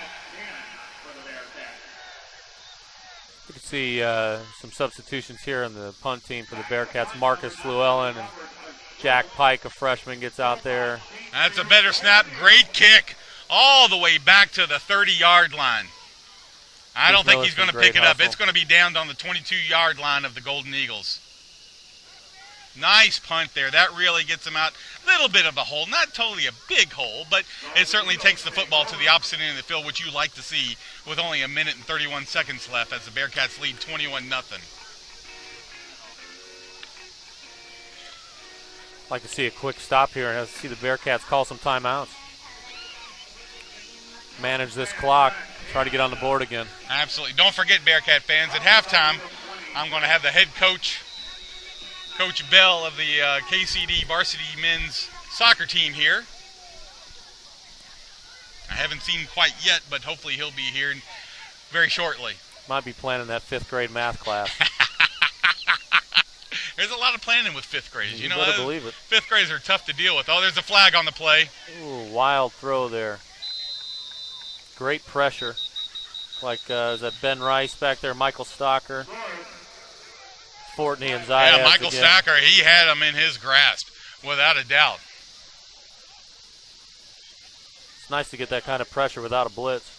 You can see some substitutions here on the punt team for the Bearcats. Marcus Llewellyn and Jack Pike, a freshman, gets out there. That's a better snap. Great kick all the way back to the 30-yard line. I don't think he's going to pick it up. It's going to be downed on the 22-yard line of the Golden Eagles. Nice punt there. That really gets them out. A little bit of a hole. Not totally a big hole, but it certainly takes the football to the opposite end of the field, which you like to see with only 1 minute and 31 seconds left as the Bearcats lead 21-0. Like to see a quick stop here and see the Bearcats call some timeouts. Manage this clock. Try to get on the board again. Absolutely. Don't forget, Bearcat fans, at halftime, I'm going to have the head coach, Coach Bell of the KCD varsity men's soccer team here. I haven't seen him quite yet, but hopefully he'll be here very shortly. Might be planning that 5th grade math class. There's a lot of planning with 5th graders. You know, better believe it. 5th graders are tough to deal with. Oh, there's a flag on the play. Ooh, wild throw there. Great pressure. Like, is that Ben Rice back there, Michael Stocker? Fortney and Zayas. Yeah, Michael Stocker, he had him in his grasp, without a doubt. It's nice to get that kind of pressure without a blitz.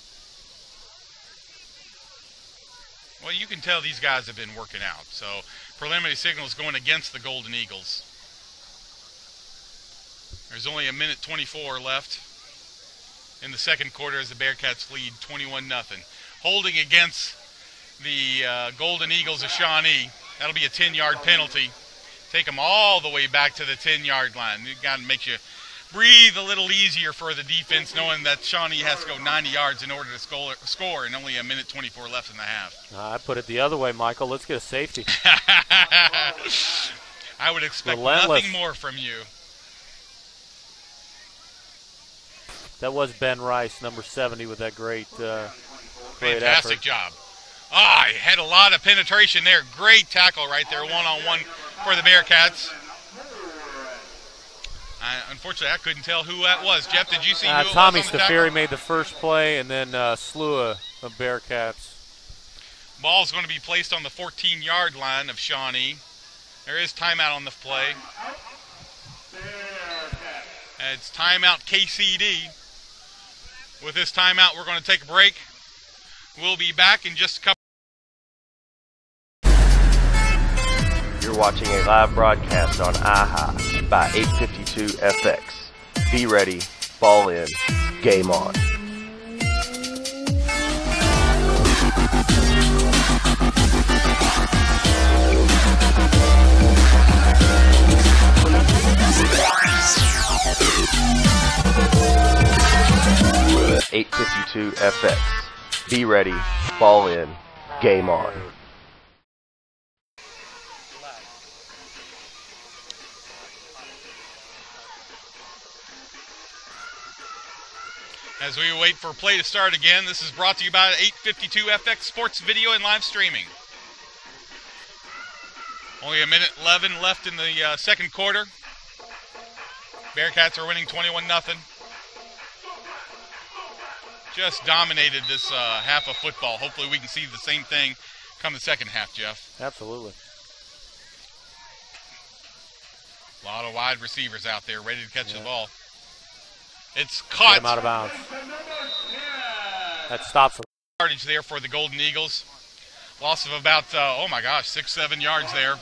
Well, you can tell these guys have been working out. So, preliminary signals going against the Golden Eagles. There's only 1 minute 24 left in the second quarter as the Bearcats lead 21-0. Holding against the Golden Eagles of Shawnee. That'll be a 10-yard penalty. Take them all the way back to the 10-yard line. It got to make you breathe a little easier for the defense, knowing that Shawnee has to go 90 yards in order to score, and only 1 minute 24 left in the half. I put it the other way, Michael. Let's get a safety. I would expect nothing more from you. That was Ben Rice, number 70, with that great fantastic effort. job. He had a lot of penetration there. Great tackle right there, one-on-one for the Bearcats. Unfortunately, I couldn't tell who that was. Jeff, did you see who it was? Tommy Stafiri made the first play, and then a slew of Bearcats. Ball's going to be placed on the 14-yard line of Shawnee. There is timeout on the play. It's timeout KCD. With this timeout, we're going to take a break. We'll be back in just a couple. You're watching a live broadcast on IHA by 852FX. Be ready, ball in, game on. .852FX. Be ready, ball in, game on. As we wait for play to start again, this is brought to you by 852FX Sports Video and Live Streaming. Only 1 minute 11 left in the second quarter. Bearcats are winning 21-0. Just dominated this half of football. Hopefully we can see the same thing come the second half, Jeff. Absolutely. A lot of wide receivers out there ready to catch the ball. It's caught. Get him out of bounds. That stops him. Yardage there for the Golden Eagles. Loss of about, 6-7 yards there.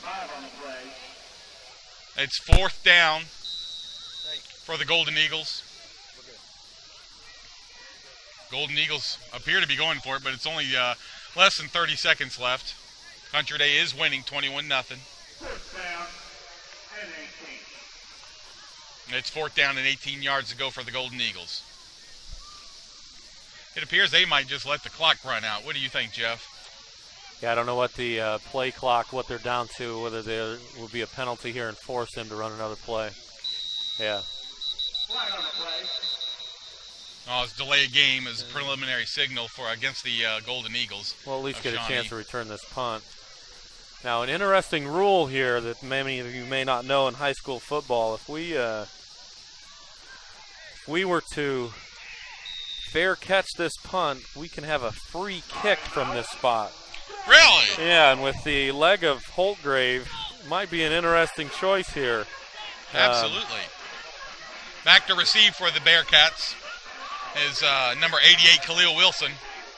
It's 4th down for the Golden Eagles. Golden Eagles appear to be going for it, but it's only less than 30 seconds left. Country Day is winning 21-0. It's 4th down and 18 yards to go for the Golden Eagles. It appears they might just let the clock run out. What do you think, Jeff? Yeah, I don't know what the play clock, what they're down to, whether there will be a penalty here and force them to run another play. Yeah. Oh, it's delay a game as a preliminary signal for against the Golden Eagles. Well, at least get Shawnee. a chance to return this punt. Now, an interesting rule here that many of you may not know in high school football: if we were to fair catch this punt, we can have a free kick from this spot. Really? Yeah, and with the leg of Holtgrave, might be an interesting choice here. Absolutely. Back to receive for the Bearcats is number 88, Khalil Wilson.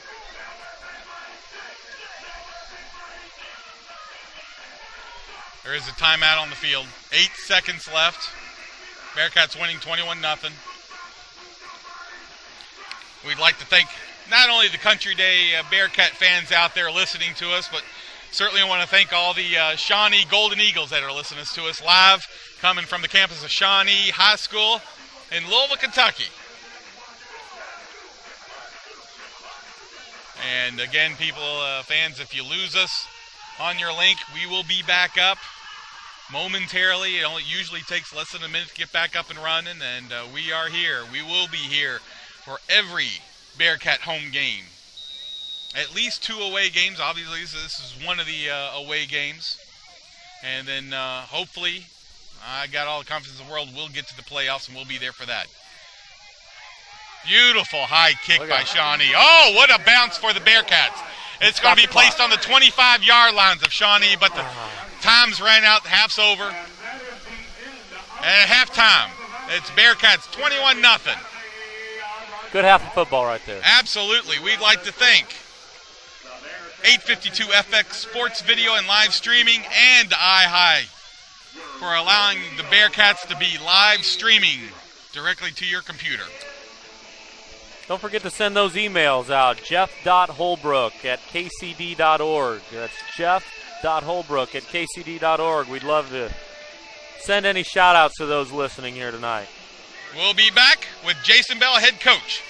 There is a timeout on the field. 8 seconds left. Bearcats winning 21-0. We'd like to thank not only the Country Day Bearcat fans out there listening to us, but certainly I want to thank all the Shawnee Golden Eagles that are listening to us live, coming from the campus of Shawnee High School in Louisville, Kentucky. And again, people, fans, if you lose us on your link, we will be back up momentarily. It only usually takes less than a minute to get back up and running, and we are here. We will be here for every Bearcat home game. At least 2 away games. Obviously, this is one of the away games. And then hopefully, I got all the confidence in the world, we'll get to the playoffs and we'll be there for that. Beautiful high kick by Shawnee. Oh, what a bounce for the Bearcats. It's going to be placed on the 25-yard lines of Shawnee, but the time's ran out, half's over. And at halftime, it's Bearcats 21-0. Good half of football right there. Absolutely. We'd like to thank 852 FX Sports Video and Live Streaming and iHigh for allowing the Bearcats to be live streaming directly to your computer. Don't forget to send those emails out. Jeff.Holbrook@kcd.org. That's Jeff.Holbrook@kcd.org. We'd love to send any shout-outs to those listening here tonight. We'll be back with Jason Bell, head coach.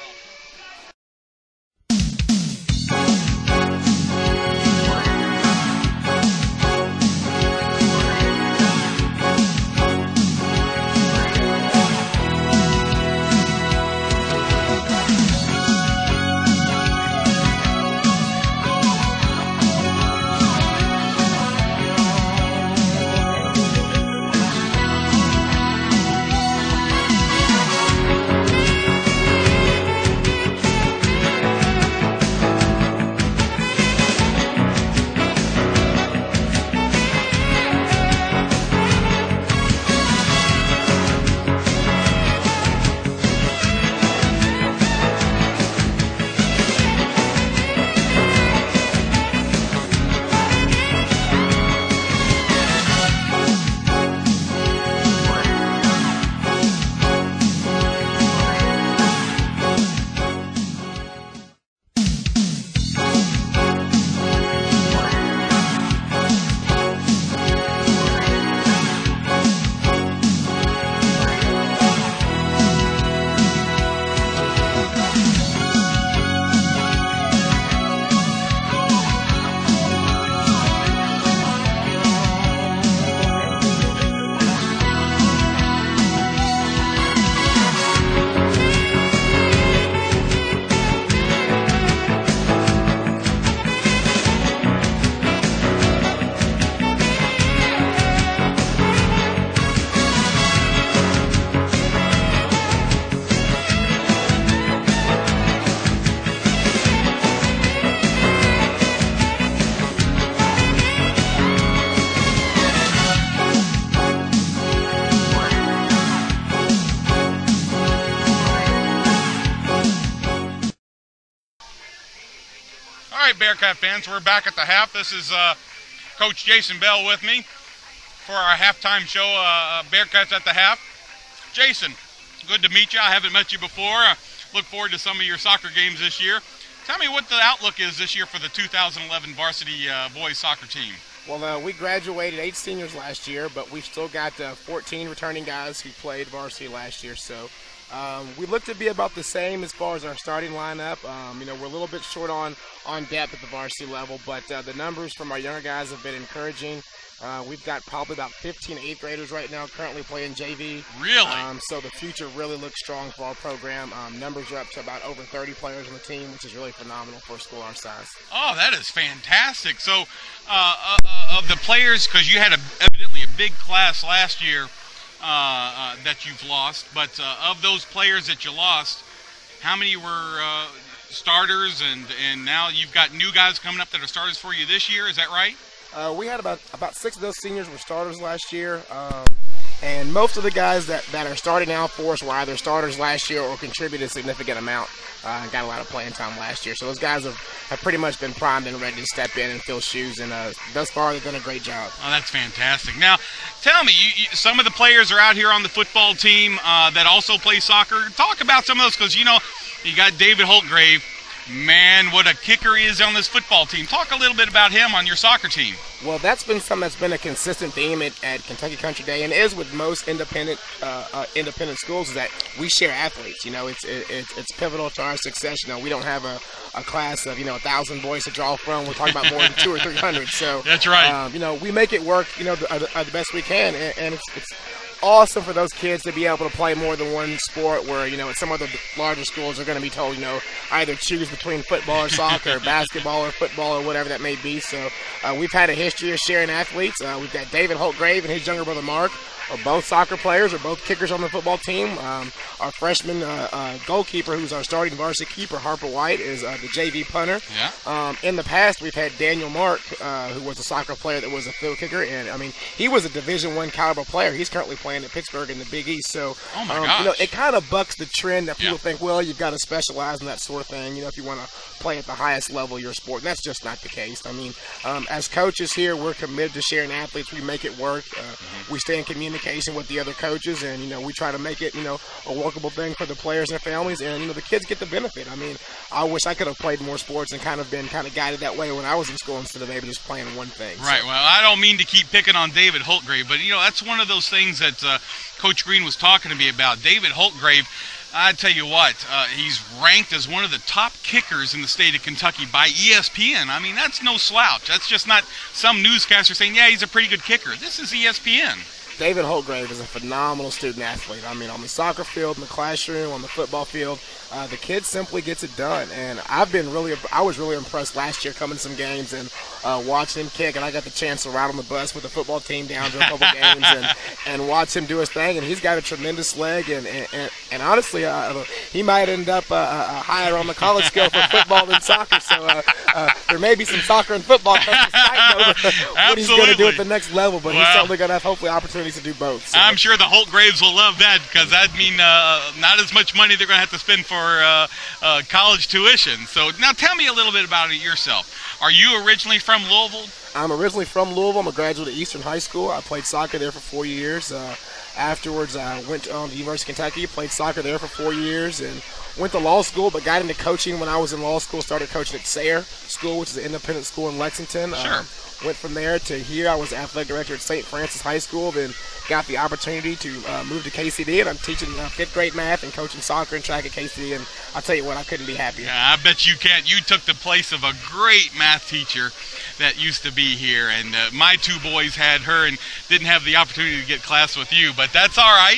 Bearcat fans, we're back at the half. This is Coach Jason Bell with me for our halftime show, Bearcats at the half. Jason, good to meet you. I haven't met you before. Look forward to some of your soccer games this year. Tell me what the outlook is this year for the 2011 varsity boys soccer team. Well, we graduated 8 seniors last year, but we've still got 14 returning guys who played varsity last year. So We look to be about the same as far as our starting lineup. We're a little bit short on depth at the varsity level, but the numbers from our younger guys have been encouraging. We've got probably about 15 8th graders right now currently playing JV. Really? So the future really looks strong for our program. Numbers are up to about over 30 players on the team, which is really phenomenal for a school our size. Oh, that is fantastic. So of the players, because you had evidently a big class last year that you've lost, but of those players that you lost, how many were starters, and now you've got new guys coming up that are starters for you this year? Is that right? We had about 6 of those seniors were starters last year, and most of the guys that are starting now for us were either starters last year or contributed a significant amount and got a lot of playing time last year. So those guys have pretty much been primed and ready to step in and fill shoes, and thus far they've done a great job. Oh, that's fantastic. Now, tell me, some of the players are out here on the football team that also play soccer. Talk about some of those, because, you got David Holtgrave. Man, what a kicker he is on this football team. Talk a little bit about him on your soccer team. Well, that's been something that's been a consistent theme at Kentucky Country Day, and is with most independent schools, is that we share athletes. It's pivotal to our success. We don't have a class of 1,000 boys to draw from. We're talking about more than 200 or 300. So that's right. We make it work. The best we can, and it's awesome for those kids to be able to play more than one sport, where at some other larger schools are going to be told either choose between football or soccer or basketball or football or whatever that may be. So we've had a history of sharing athletes. We've got David Holtgrave and his younger brother Mark are both soccer players, are both kickers on the football team. Our freshman goalkeeper, who's our starting varsity keeper, Harper White, is the JV punter. Yeah. In the past, we've had Daniel Mark, who was a soccer player that was a field kicker, and he was a Division I caliber player. He's currently playing at Pittsburgh in the Big East. So, oh my gosh. It kind of bucks the trend that people think, well, you've got to specialize in that sort of thing. If you want to play at the highest level of your sport, and that's just not the case. As coaches here, we're committed to sharing athletes. We make it work. We stay in communication with the other coaches, and we try to make it a workable thing for the players and their families, and the kids get the benefit. I wish I could have played more sports and kind of been guided that way when I was in school, instead of maybe just playing one thing. Right. So. Well, I don't mean to keep picking on David Holtgrave, but that's one of those things that Coach Green was talking to me about. David Holtgrave, I tell you what, he's ranked as one of the top kickers in the state of Kentucky by ESPN. That's no slouch. That's just not some newscaster saying, yeah, he's a pretty good kicker. This is ESPN. David Holtgrave is a phenomenal student athlete. On the soccer field, in the classroom, on the football field, the kid simply gets it done. And I was really impressed last year coming to some games and watching him kick. And I got the chance to ride on the bus with the football team down to a couple games and watch him do his thing. And he's got a tremendous leg. And honestly, he might end up higher on the college scale for football than soccer. So there may be some soccer and football coaches fighting over what he's going to do at the next level. But he's certainly going to have hopefully opportunities to do both. So. I'm sure the Holtgraves will love that, because that mean not as much money they're going to have to spend for college tuition. So now tell me a little bit about it yourself. Are you originally from Louisville? I'm originally from Louisville. I'm a graduate of Eastern High School. I played soccer there for 4 years. Afterwards, I went to the University of Kentucky, played soccer there for 4 years, and went to law school, but got into coaching when I was in law school. Started coaching at Sayre School, which is an independent school in Lexington. Sure. Went from there to here. I was athletic director at St. Francis High School, then got the opportunity to move to KCD, and I'm teaching 5th grade math and coaching soccer and track at KCD, and I'll tell you what, I couldn't be happier. Yeah, I bet you can't. You took the place of a great math teacher that used to be here, and my 2 boys had her and didn't have the opportunity to get class with you, but that's all right.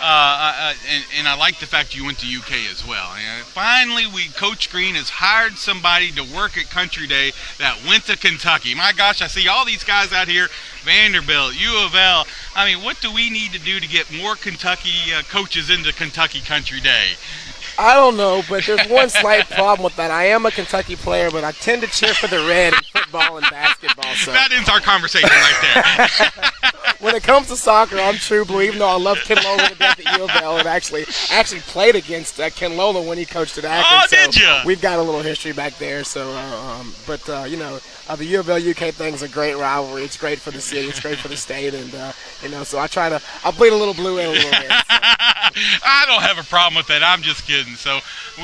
And I like the fact you went to UK as well. And finally, Coach Green has hired somebody to work at Country Day that went to Kentucky. My gosh, I see all these guys out here, Vanderbilt, U of L. What do we need to do to get more Kentucky coaches into Kentucky Country Day? I don't know, but there's one slight problem with that. I am a Kentucky player, but I tend to cheer for the red in football and basketball. So. That ends our conversation right there. When it comes to soccer, I'm true blue. Even though I love Ken Lola to death at U of L, and actually played against Ken Lola when he coached at Akron. Oh, did you? We've got a little history back there. So, the U of L UK thing is a great rivalry. It's great for the city. It's great for the state, and so I'll bleed a little blue in a little bit. So. I don't have a problem with that. I'm just kidding. So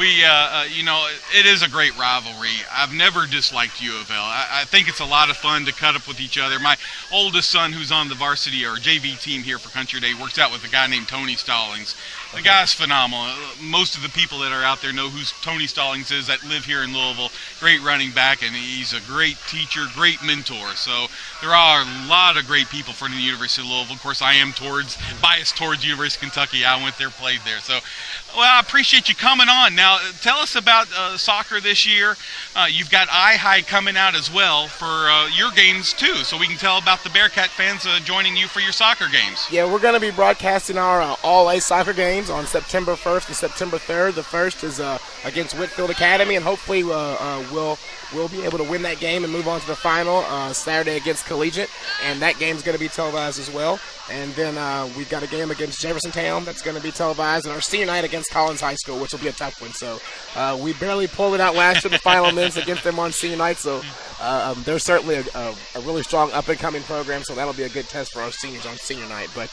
it is a great rivalry. I've never disliked U of L. I think it's a lot of fun to cut up with each other. My oldest son, who's on the varsity or JV team here for Country Day, works out with a guy named Tony Stallings. The guy's phenomenal. Most of the people that are out there know who Tony Stallings is that live here in Louisville. Great running back, and he's a great teacher, great mentor. So there are a lot of great people from the University of Louisville. Of course, I am biased towards University of Kentucky. I went there, played there. So, well, I appreciate you coming on. Now, tell us about soccer this year. You've got iHigh coming out as well for your games, too, so we can tell about the Bearcat fans joining you for your soccer games. Yeah, we're going to be broadcasting our all-A soccer games on September 1st and September 3rd. The first is against Whitfield Academy, and hopefully we'll be able to win that game and move on to the final Saturday against Collegiate, and that game's going to be televised as well. And then we've got a game against Jeffersontown that's going to be televised, and our senior night against Collins High School, which will be a tough one. So we barely pulled it out last year in the final minutes against them on senior night, so they're certainly a really strong up-and-coming program, so that'll be a good test for our seniors on senior night. But,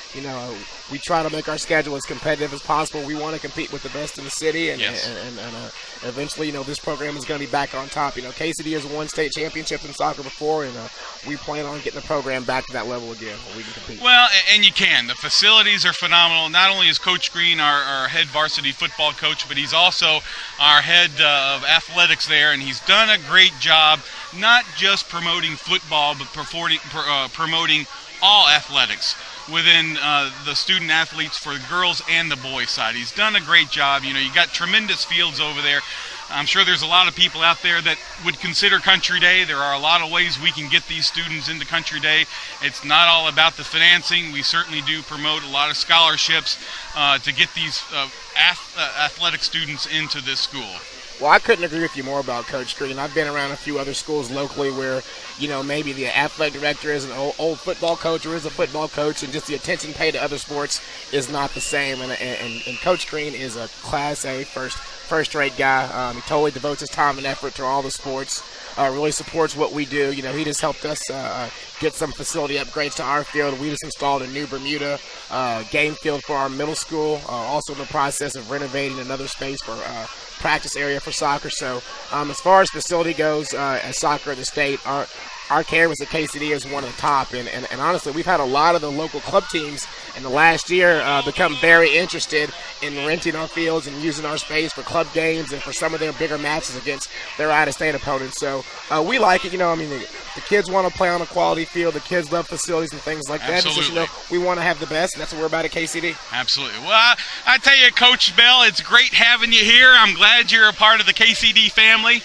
we try to make our schedule as competitive as possible. We want to compete with the best in the city, and eventually, this program is going to be back on top. KCD has won state championships in soccer before, and we plan on getting the program back to that level again where we can compete. Well, and you can. The facilities are phenomenal. Not only is Coach Green our head varsity football coach, but he's also our head of athletics there, and he's done a great job not just promoting football, but promoting all athletics within the student athletes for the girls and the boys side. He's done a great job. You got tremendous fields over there. I'm sure there's a lot of people out there that would consider Country Day. There are a lot of ways we can get these students into Country Day. It's not all about the financing. We certainly do promote a lot of scholarships to get these athletic students into this school. Well, I couldn't agree with you more about Coach Green. I've been around a few other schools locally where, maybe the athletic director is an old football coach or is a football coach, and just the attention paid to other sports is not the same. And Coach Green is a Class A first-rate guy. He totally devotes his time and effort to all the sports. Really supports what we do. He just helped us get some facility upgrades to our field. We just installed a new Bermuda game field for our middle school. Also in the process of renovating another space for practice area for soccer. So as far as facility goes, as soccer in the state, our campus at KCD is one of the top, and honestly, we've had a lot of the local club teams in the last year become very interested in renting our fields and using our space for club games and for some of their bigger matches against their out-of-state opponents. So we like it. The kids want to play on a quality field. The kids love facilities and things like that. Absolutely. Just, we want to have the best, and that's what we're about at KCD. Absolutely. Well, I tell you, Coach Bell, it's great having you here. I'm glad you're a part of the KCD family.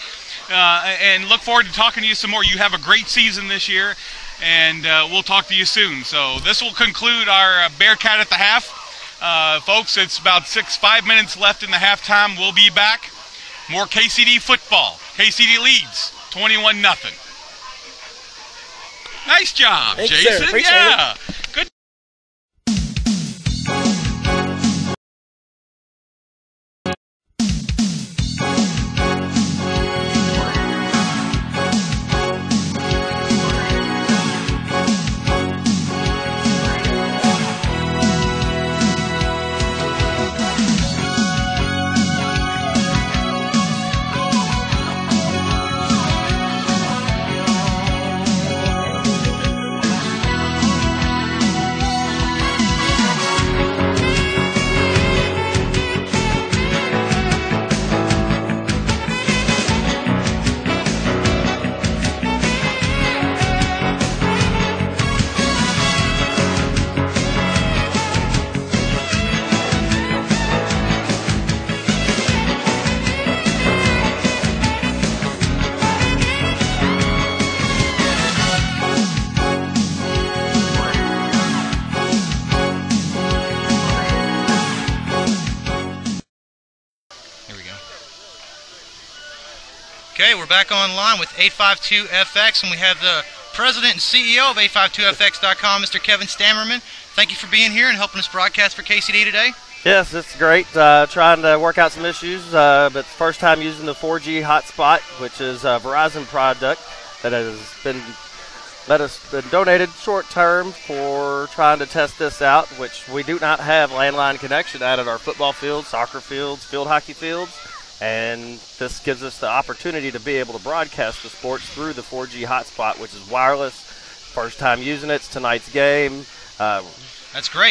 And look forward to talking to you some more. You have a great season this year, and we'll talk to you soon. So this will conclude our Bearcat at the half. Folks, it's about 5 minutes left in the halftime. We'll be back. More KCD football. KCD leads 21-0. Nice job, Thanks, Jason. sir. Appreciate it. Good. Okay, we're back online with 852FX, and we have the president and CEO of 852FX.com, Mr. Kevin Stammerman. Thank you for being here and helping us broadcast for KCD today. Yes, it's great. Trying to work out some issues, but first time using the 4G hotspot, which is a Verizon product that has been donated short term for trying to test this out, which we do not have landline connection out at our football fields, soccer fields, field hockey fields. And this gives us the opportunity to be able to broadcast the sports through the 4G hotspot, which is wireless. First time using it. It's tonight's game. That's great.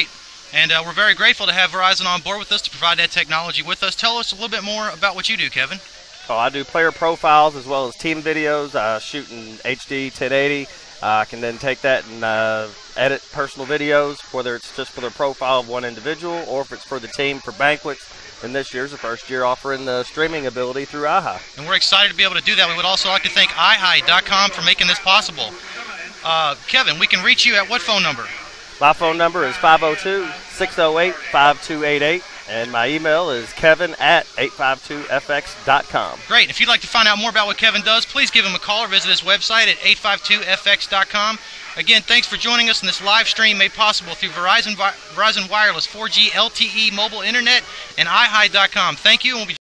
And we're very grateful to have Verizon on board with us to provide that technology with us. Tell us a little bit more about what you do, Kevin. Oh, I do player profiles as well as team videos. I shoot in HD 1080. I can then take that and edit personal videos, whether it's just for the profile of one individual or if it's for the team for banquets. And this year's the first year offering the streaming ability through iHi. And we're excited to be able to do that. We would also like to thank iHi.com for making this possible. Kevin, we can reach you at what phone number? My phone number is 502-608-5288, and my email is kevin@852fx.com. Great. If you'd like to find out more about what Kevin does, please give him a call or visit his website at 852fx.com. Again, thanks for joining us in this live stream made possible through Verizon Wireless 4G LTE mobile internet and iHi.com. Thank you, and we'll be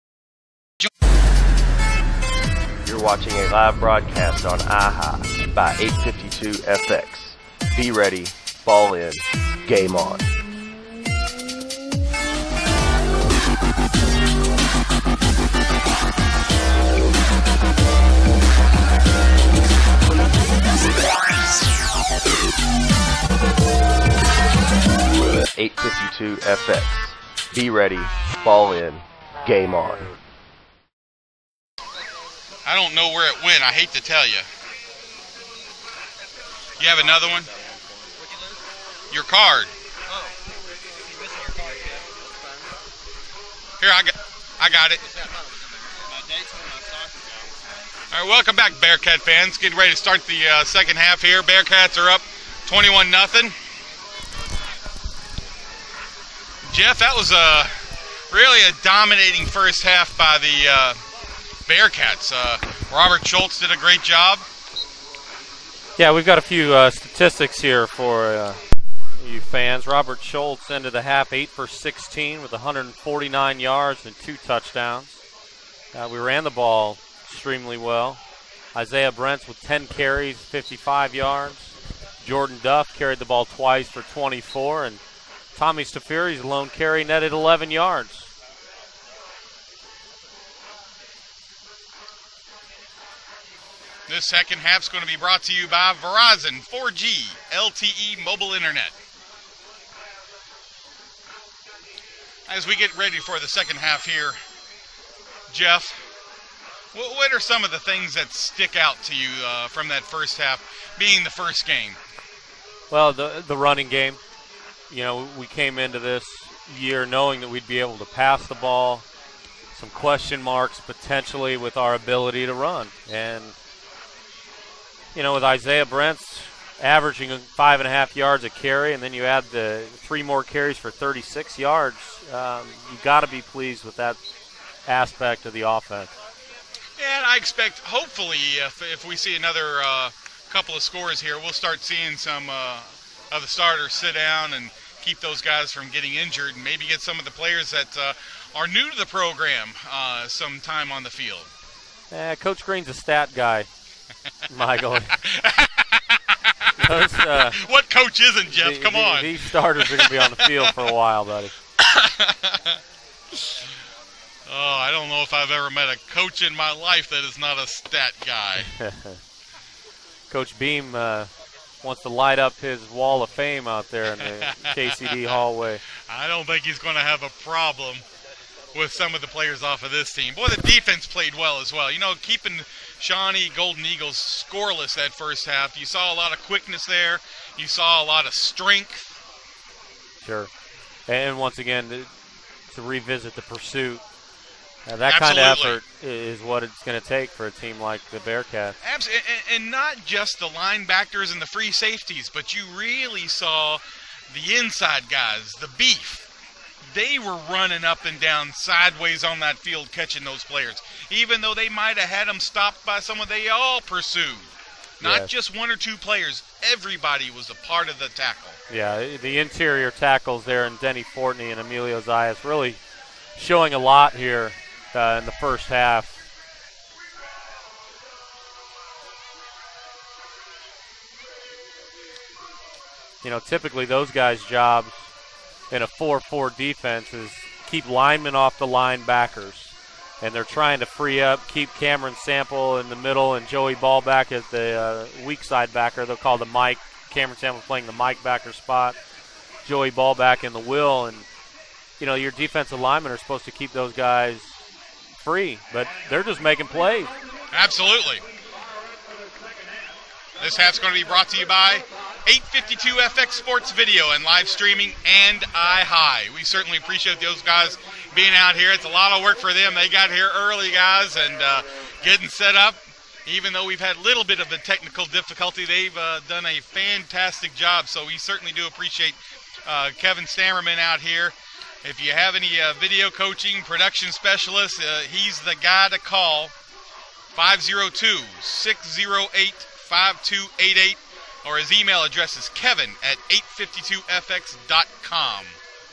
You're watching a live broadcast on iHi by 852FX. Be ready, fall in, game on. .852FX. Be ready, fall in, game on. I don't know where it went. I hate to tell you. You have another one? Your card. Oh, you're missing your card, Kev. Here, I got it. All right, welcome back, Bearcat fans. Getting ready to start the second half here. Bearcats are up 21-0. Jeff, that was really a dominating first half by the Bearcats. Robert Schultz did a great job. Yeah, we've got a few statistics here for you fans. Robert Schultz ended the half 8 for 16 with 149 yards and 2 touchdowns. We ran the ball extremely well. Isaiah Brents with 10 carries, 55 yards. Jordan Duff carried the ball twice for 24, and Tommy Stafiri's lone carry netted 11 yards. This second half is going to be brought to you by Verizon 4G LTE mobile internet. As we get ready for the second half here, Jeff, what are some of the things that stick out to you from that first half, being the first game? Well, the running game. You know, we came into this year knowing that we'd be able to pass the ball, some question marks potentially with our ability to run. And, you know, with Isaiah Brents averaging 5.5 yards a carry, and then you add the 3 more carries for 36 yards, you got to be pleased with that aspect of the offense. Yeah, and I expect, hopefully, if we see another couple of scores here, we'll start seeing some of the starters sit down and keep those guys from getting injured, and maybe get some of the players that are new to the program some time on the field. Coach Green's a stat guy, Michael. What coach isn't, Jeff? Come on. These starters are going to be on the field for a while, buddy. Oh, I don't know if I've ever met a coach in my life that is not a stat guy. Coach Beam wants to light up his wall of fame out there in the KCD hallway. I don't think he's going to have a problem with some of the players off of this team. Boy, the defense played well as well. You know, keeping Shawnee Golden Eagles scoreless that first half. You saw a lot of quickness there. You saw a lot of strength. Sure. And once again, to revisit the pursuit, that kind of effort is what it's going to take for a team like the Bearcats. Absolutely, and not just the linebackers and the free safeties, but you really saw the inside guys, the beef. They were running up and down sideways on that field catching those players. Even though they might have had them stopped by someone, they all pursued. Not just one or two players. Everybody was a part of the tackle. Yeah, the interior tackles there, and Denny Fortney and Emilio Zayas really showing a lot here in the first half. You know, typically those guys' jobs in a 4-4 defense is keep linemen off the linebackers. And they're trying to free up, keep Cameron Sample in the middle and Joey Ball back as the weak side backer. They'll call the Mike. Cameron Sample playing the Mike backer spot. Joey ball back in the will, and your defensive linemen are supposed to keep those guys free, but they're just making plays. Absolutely. This half's going to be brought to you by 852 FX Sports Video and live streaming and iHigh. We certainly appreciate those guys being out here. It's a lot of work for them. They got here early, guys, and getting set up. Even though we've had a little bit of a technical difficulty, they've done a fantastic job. So we certainly do appreciate Kevin Stammerman out here. If you have any video coaching, production specialists, he's the guy to call. 502-608-5288, or his email address is kevin@852fx.com.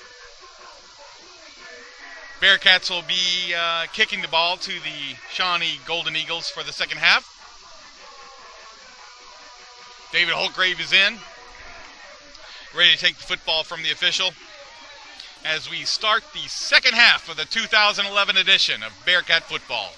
Bearcats will be kicking the ball to the Shawnee Golden Eagles for the second half. David Holtgrave is in, ready to take the football from the official as we start the second half of the 2011 edition of Bearcat football.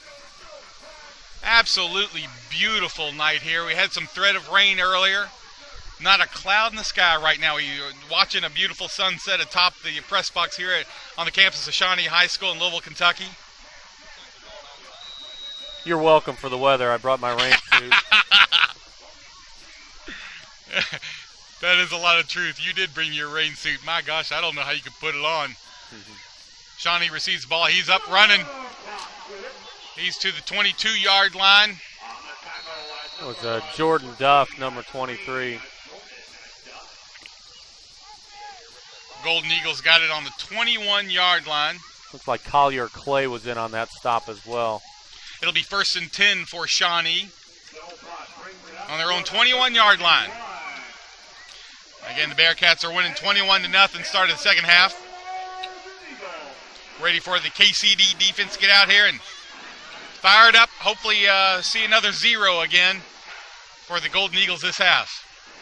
Absolutely beautiful night here. We had some threat of rain earlier. Not a cloud in the sky right now. You're watching a beautiful sunset atop the press box here on the campus of Shawnee High School in Louisville, Kentucky. You're welcome for the weather. I brought my rain suit. That is a lot of truth. You did bring your rain suit. My gosh, I don't know how you could put it on. Shawnee receives the ball. He's up running. He's to the 22-yard line. That was Jordan Duff, number 23. Golden Eagles got it on the 21-yard line. Looks like Collier Clay was in on that stop as well. It'll be 1st and 10 for Shawnee on their own 21-yard line. Again, the Bearcats are winning 21-0, start of the second half. Ready for the KCD defense to get out here and fire it up. Hopefully see another 0 again for the Golden Eagles this half.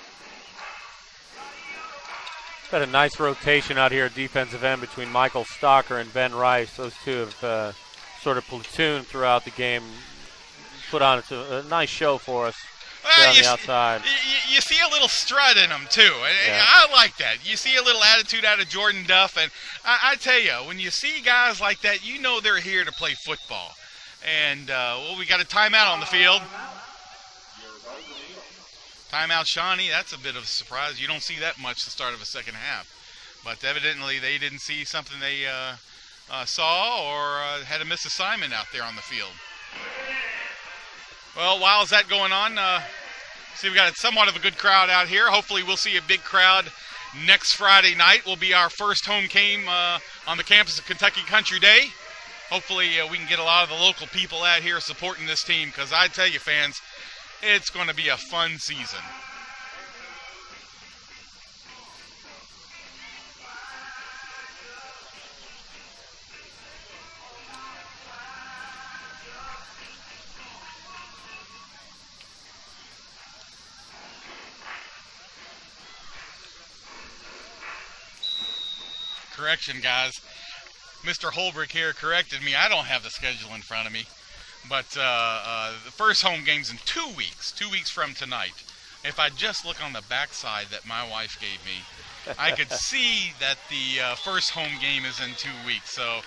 Got a nice rotation out here at defensive end between Michael Stocker and Ben Rice. Those two have sort of platooned throughout the game. Put on a nice show for us on the outside. You see a little strut in them, too. Yeah. I like that. You see a little attitude out of Jordan Duff. And I tell you, when you see guys like that, you know they're here to play football. And, we got a timeout on the field. Timeout Shawnee, that's a bit of a surprise. You don't see that much the start of a second half. But evidently they didn't see something they saw or had a misassignment out there on the field. Well, while is that going on, see, we got somewhat of a good crowd out here. Hopefully we'll see a big crowd next Friday night. Will be our first home game on the campus of Kentucky Country Day. Hopefully we can get a lot of the local people out here supporting this team, because I tell you, fans, it's going to be a fun season. Correction, guys. Mr. Holbrook here corrected me. I don't have the schedule in front of me. But the first home game's in 2 weeks, 2 weeks from tonight. If I just look on the backside that my wife gave me, I could see that the first home game is in 2 weeks. So,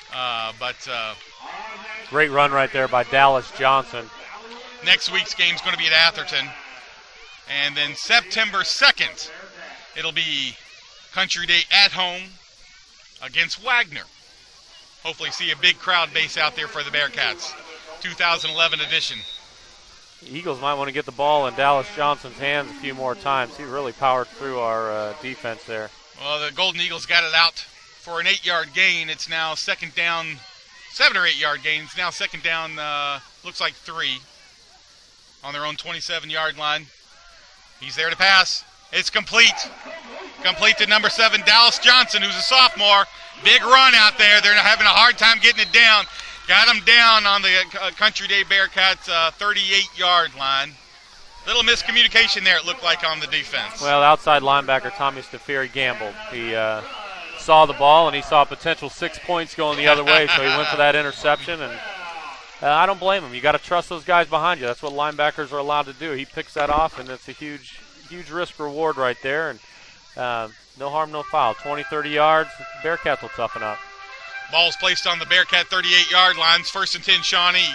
great run right there by Dallas Johnson. Next week's game's going to be at Atherton. And then September 2nd, it'll be Country Day at home against Wagner. Hopefully see a big crowd base out there for the Bearcats. 2011 edition. The Eagles might want to get the ball in Dallas Johnson's hands a few more times. He really powered through our defense there. Well, the Golden Eagles got it out for an 8-yard gain. It's now second down, 7 or 8-yard gain. It's now second down, looks like 3 on their own 27-yard line. He's there to pass. It's complete. Complete to number 7, Dallas Johnson, who's a sophomore. Big run out there. They're having a hard time getting it down. Got him down on the Country Day Bearcats 38-yard line. Little miscommunication there, it looked like, on the defense. Well, outside linebacker Tommy Staffieri gambled. He saw the ball, and he saw potential 6 points going the other way, so he went for that interception. And I don't blame him. You got to trust those guys behind you. That's what linebackers are allowed to do. He picks that off, and it's a huge risk reward right there. And no harm, no foul. 20, 30 yards, Bearcats will toughen up. Ball's placed on the Bearcat 38-yard line. First and 10, Shawnee.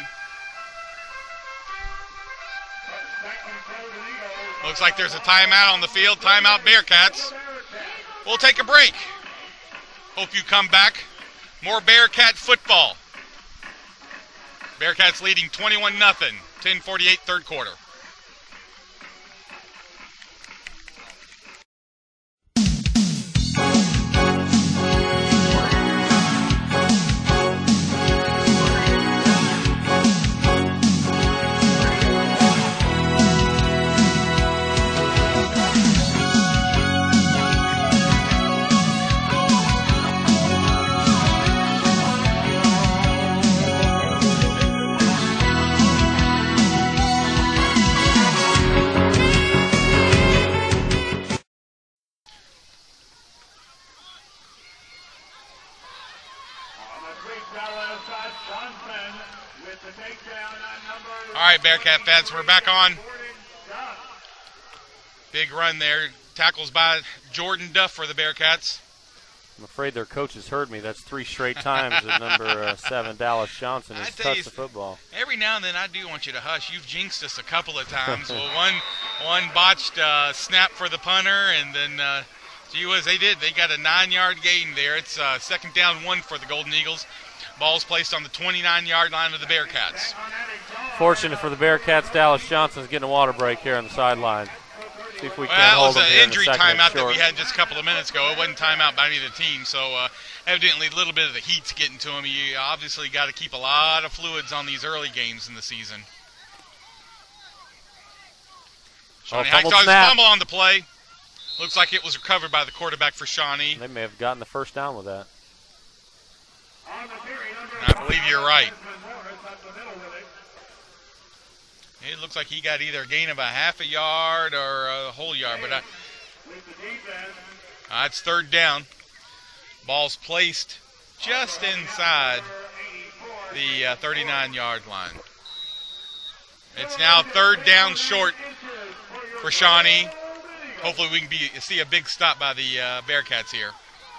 Looks like there's a timeout on the field. Timeout, Bearcats. We'll take a break. Hope you come back. More Bearcat football. Bearcats leading 21-0. 10:48, third quarter. All right, Bearcat fans, we're back on. Big run there. Tackles by Jordan Duff for the Bearcats. I'm afraid their coaches heard me. That's 3 straight times that number 7, Dallas Johnson, has touched the football. Every now and then I do want you to hush. You've jinxed us a couple of times. Well, one botched snap for the punter, and then, gee whiz, they did. They got a 9-yard gain there. It's second down 1 for the Golden Eagles. Ball's placed on the 29-yard line of the Bearcats. Fortunate for the Bearcats, Dallas Johnson's getting a water break here on the sideline. See if we can hold them here in the second. That was an injury timeout that we had just a couple of minutes ago. It wasn't timeout by any of the team, so evidently a little bit of the heat's getting to him. You obviously got to keep a lot of fluids on these early games in the season. Shawnee Heights saw his fumble on the play. Looks like it was recovered by the quarterback for Shawnee. They may have gotten the first down with that. I believe you're right. It looks like he got either a gain of a half a yard or a whole yard, but it's third down. Ball's placed just inside the 39-yard line. It's now third down short for Shawnee. Hopefully we can see a big stop by the Bearcats here.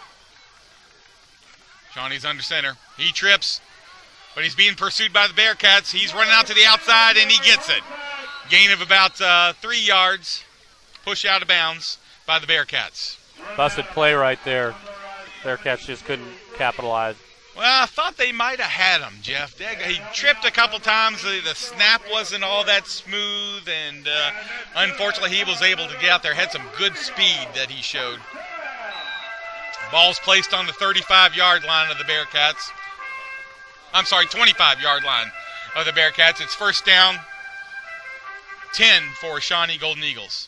Shawnee's under center. He trips, but he's being pursued by the Bearcats. He's running out to the outside, and he gets it. Gain of about 3 yards. Push out of bounds by the Bearcats. Busted play right there. Bearcats just couldn't capitalize. Well, I thought they might have had him, Jeff. He tripped a couple times. The snap wasn't all that smooth, and unfortunately he was able to get out there. Had some good speed that he showed. Ball's placed on the 35-yard line of the Bearcats. I'm sorry, 25-yard line of the Bearcats. It's first down, 10 for Shawnee Golden Eagles.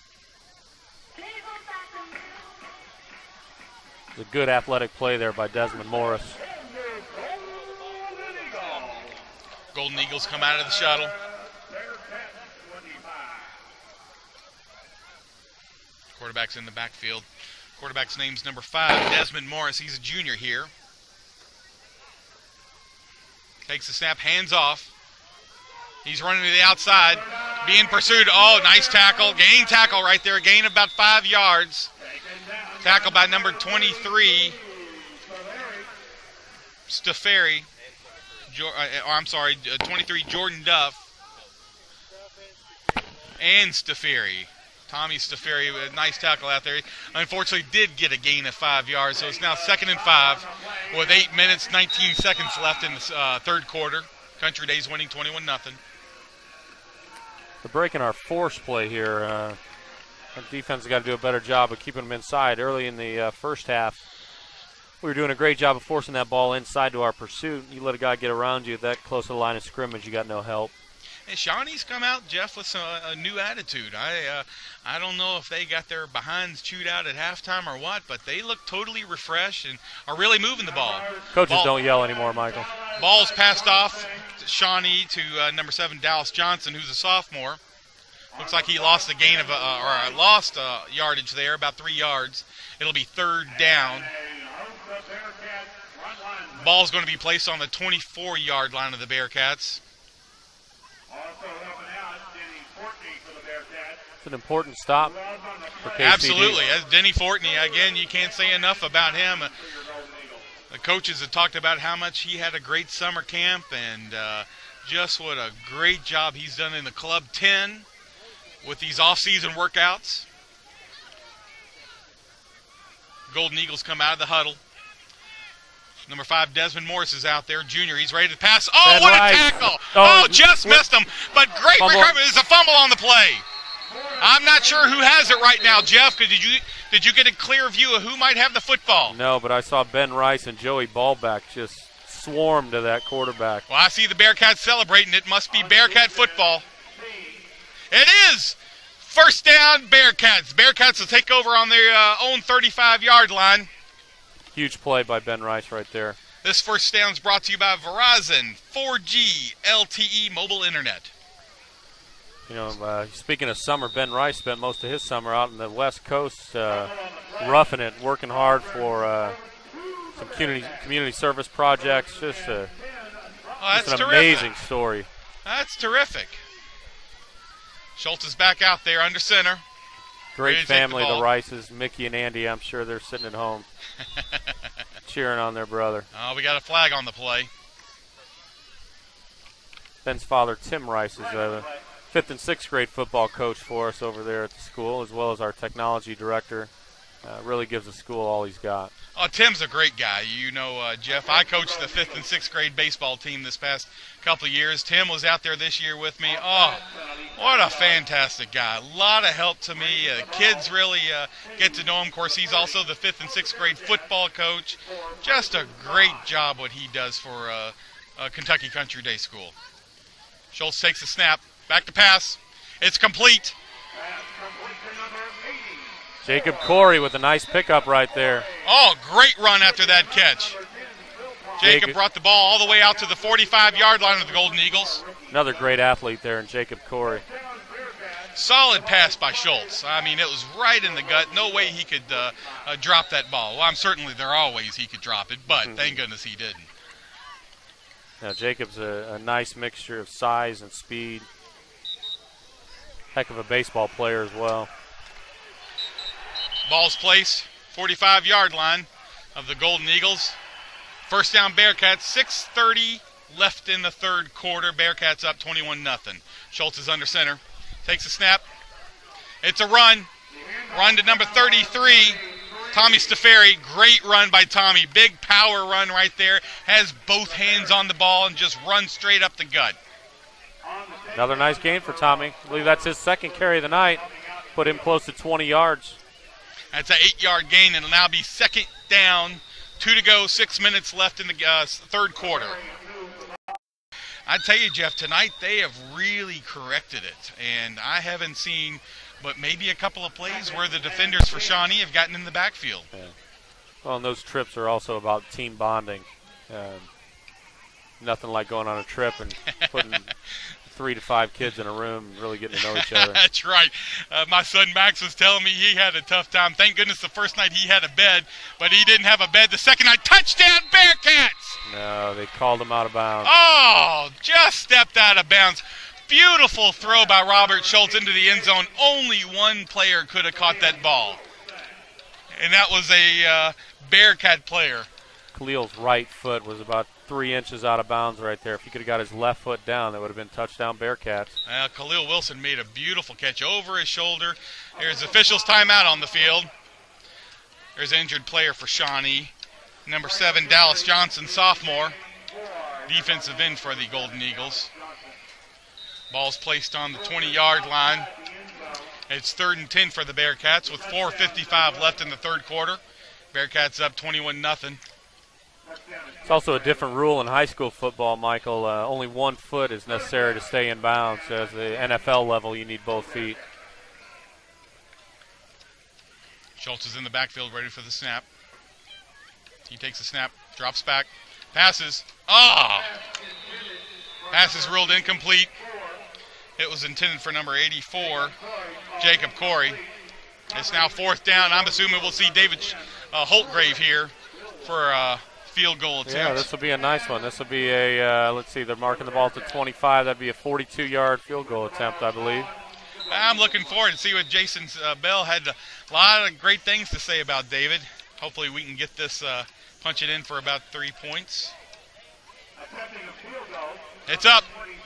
It's a good athletic play there by Desmond Morris. Golden Eagles come out of the shuttle. Quarterback's in the backfield. Quarterback's name's number 5, Desmond Morris. He's a junior here. Takes the snap, hands off. He's running to the outside, being pursued. Oh, nice tackle. Gain tackle right there. Gain of about 5 yards. Tackle by number 23, Staffery. 23, Jordan Duff. And Staffery. Tommy Staffery, a nice tackle out there. Unfortunately, did get a gain of 5 yards, so it's now 2nd and 5 with 8 minutes, 19 seconds left in the third quarter. Country Day's winning 21-0. We're breaking our force play here. Our defense has got to do a better job of keeping them inside. Early in the first half, we were doing a great job of forcing that ball inside to our pursuit. You let a guy get around you that close to the line of scrimmage, you got no help. And Shawnee's come out, Jeff, with a new attitude. I don't know if they got their behinds chewed out at halftime or what, but they look totally refreshed and are really moving the ball. Coaches don't yell anymore, Michael. Ball's passed off to Shawnee to number 7, Dallas Johnson, who's a sophomore. Looks like he lost a gain of lost yardage there, about 3 yards. It'll be third down. Ball's going to be placed on the 24-yard line of the Bearcats. It's an important stop for KCD. Absolutely. As Denny Fortney, again, you can't say enough about him. The coaches have talked about how much he had a great summer camp and just what a great job he's done in the Club 10 with these off-season workouts. Golden Eagles come out of the huddle. Number 5, Desmond Morris is out there, junior. He's ready to pass. Oh, what a tackle! Oh, just missed him. But great recovery. There's a fumble on the play. I'm not sure who has it right now, Jeff. Did you get a clear view of who might have the football? No, but I saw Ben Rice and Joey Ballback just swarm to that quarterback. Well, I see the Bearcats celebrating. It must be Bearcat football. It is! First down, Bearcats. Bearcats will take over on their own 35-yard line. Huge play by Ben Rice right there. This first down is brought to you by Verizon 4G LTE mobile internet. You know, speaking of summer, Ben Rice spent most of his summer out in the West Coast roughing it, working hard for some community service projects. Just an amazing story. That's terrific. Schultz is back out there under center. Great family, the Rices, Mickey and Andy. I'm sure they're sitting at home cheering on their brother. Oh, we got a flag on the play. Ben's father, Tim Rice, is a 5th and 6th grade football coach for us over there at the school, as well as our technology director. Really gives the school all he's got. Oh, Tim's a great guy. You know, Jeff, I coached the 5th and 6th grade baseball team this past couple of years. Tim was out there this year with me. Oh, what a fantastic guy. A lot of help to me. Kids really get to know him. Of course, he's also the 5th and 6th grade football coach. Just a great job what he does for Kentucky Country Day School. Schultz takes a snap. Back to pass. It's complete. Jacob Corey with a nice pickup right there. Oh, great run after that catch. Jacob brought the ball all the way out to the 45-yard line of the Golden Eagles. Another great athlete there in Jacob Corey. Solid pass by Schultz. I mean, it was right in the gut. No way he could drop that ball. Well, certainly there are ways he could drop it, but thank goodness he didn't. Now, Jacob's a nice mixture of size and speed. Heck of a baseball player as well. Ball's placed, 45-yard line of the Golden Eagles. First down, Bearcats, 6:30 left in the third quarter. Bearcats up 21-0. Schultz is under center. Takes a snap. It's a run. Run to number 33, Tommy Staferi. Great run by Tommy. Big power run right there. Has both hands on the ball and just runs straight up the gut. Another nice gain for Tommy. I believe that's his second carry of the night. Put him close to 20 yards. That's an 8-yard gain. It'll now be second down. 2 to go, 6 minutes left in the third quarter. I tell you, Jeff, tonight they have really corrected it. And I haven't seen but maybe a couple of plays where the defenders for Shawnee have gotten in the backfield. Yeah. Well, and those trips are also about team bonding. Nothing like going on a trip and putting 3 to 5 kids in a room and really getting to know each other. That's right. My son Max was telling me he had a tough time. Thank goodness the first night he had a bed, but he didn't have a bed the second night. Touchdown, Bearcats! No, they called him out of bounds. Oh, just stepped out of bounds. Beautiful throw by Robert Schultz into the end zone. Only one player could have caught that ball, and that was a Bearcat player. Khalil's right foot was about 3 inches out of bounds right there. If he could have got his left foot down, that would have been touchdown Bearcats. Khalil Wilson made a beautiful catch over his shoulder. There's officials' timeout on the field. There's an injured player for Shawnee. Number 7, Dallas Johnson, sophomore. Defensive end for the Golden Eagles. Ball's placed on the 20-yard line. It's 3rd and 10 for the Bearcats with 4:55 left in the third quarter. Bearcats up 21-0. It's also a different rule in high school football, Michael. Only 1 foot is necessary to stay in bounds. As the NFL level, you need both feet. Schultz is in the backfield ready for the snap. He takes a snap, drops back, passes. Pass is ruled incomplete. It was intended for number 84, Jacob Corey. It's now 4th down. I'm assuming we'll see David Holtgrave here for field goal attempt. Yeah, this will be a nice one. This will be a, let's see, they're marking the ball to 25. That'd be a 42-yard field goal attempt, I believe. I'm looking forward to see what Jason Bell had a lot of great things to say about David. Hopefully we can get this, punch it in for about 3 points. It's up.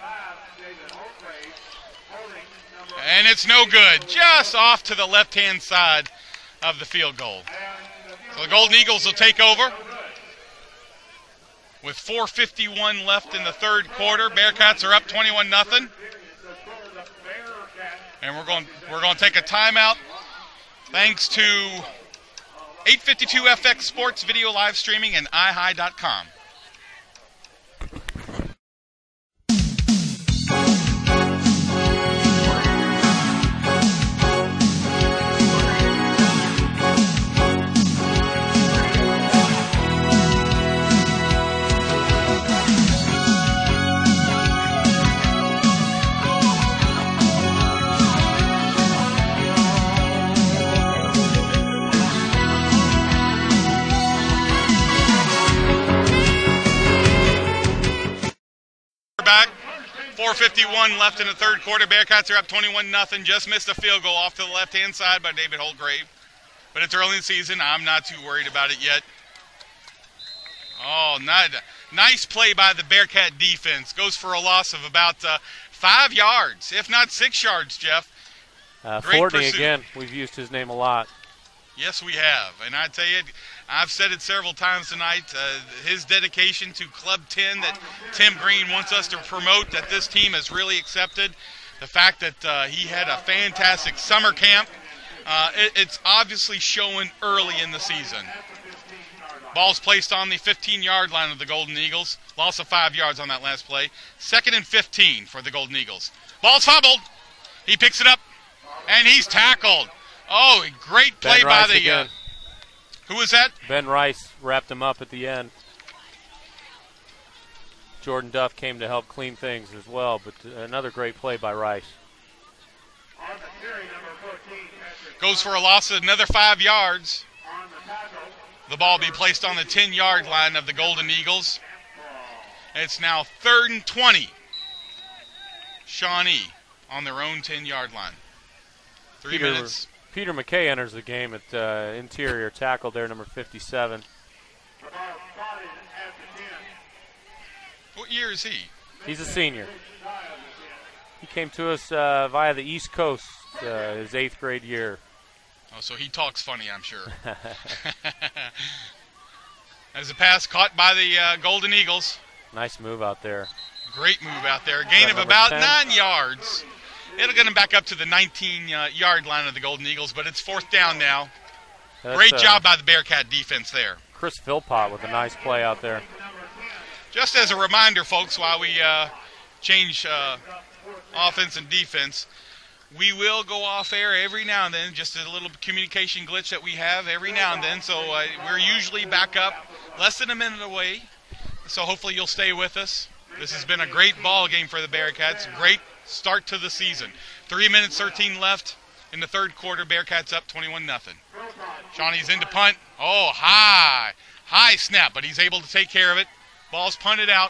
And it's no good. Just off to the left-hand side of the field goal. So the Golden Eagles will take over. With 4:51 left in the third quarter, Bearcats are up 21-0. And we're going to take a timeout. Thanks to 852 FX Sports Video Live Streaming and iHigh.com. Back, 4:51 left in the third quarter. Bearcats are up 21-0. Just missed a field goal off to the left-hand side by David Holtgrave. But it's early in the season. I'm not too worried about it yet. Oh, nice play by the Bearcat defense. Goes for a loss of about 5 yards, if not 6 yards, Jeff. Fortney again. We've used his name a lot. Yes, we have. And I tell you, I've said it several times tonight, his dedication to Club 10 that Tim Green wants us to promote, that this team has really accepted. The fact that he had a fantastic summer camp, it's obviously showing early in the season. Ball's placed on the 15-yard line of the Golden Eagles. Loss of 5 yards on that last play. 2nd and 15 for the Golden Eagles. Ball's fumbled. He picks it up, and he's tackled. Oh, great play by the... who was that? Ben Rice wrapped him up at the end. Jordan Duff came to help clean things as well, but another great play by Rice. Goes for a loss of another 5 yards. The ball be placed on the 10-yard line of the Golden Eagles. It's now 3rd and 20. Shawnee on their own 10-yard line. 3 minutes. Peter McKay enters the game at interior tackle there, number 57. What year is he? He's a senior. He came to us via the East Coast his 8th grade year. Oh, so he talks funny, I'm sure. As a pass caught by the Golden Eagles. Nice move out there. Great move out there. Gain of about 10? 9 yards. It'll get him back up to the 19-yard line of the Golden Eagles, but it's 4th down now. Great job by the Bearcat defense there. Chris Philpott with a nice play out there. Just as a reminder, folks, while we change offense and defense, we will go off air every now and then, just a little communication glitch that we have every now and then. So we're usually back up less than a minute away. So hopefully you'll stay with us. This has been a great ball game for the Bearcats. Great start to the season. 3 minutes, 13 left in the third quarter. Bearcats up 21-0. Shawnee's into punt. Oh, high snap, but he's able to take care of it. Ball's punted out.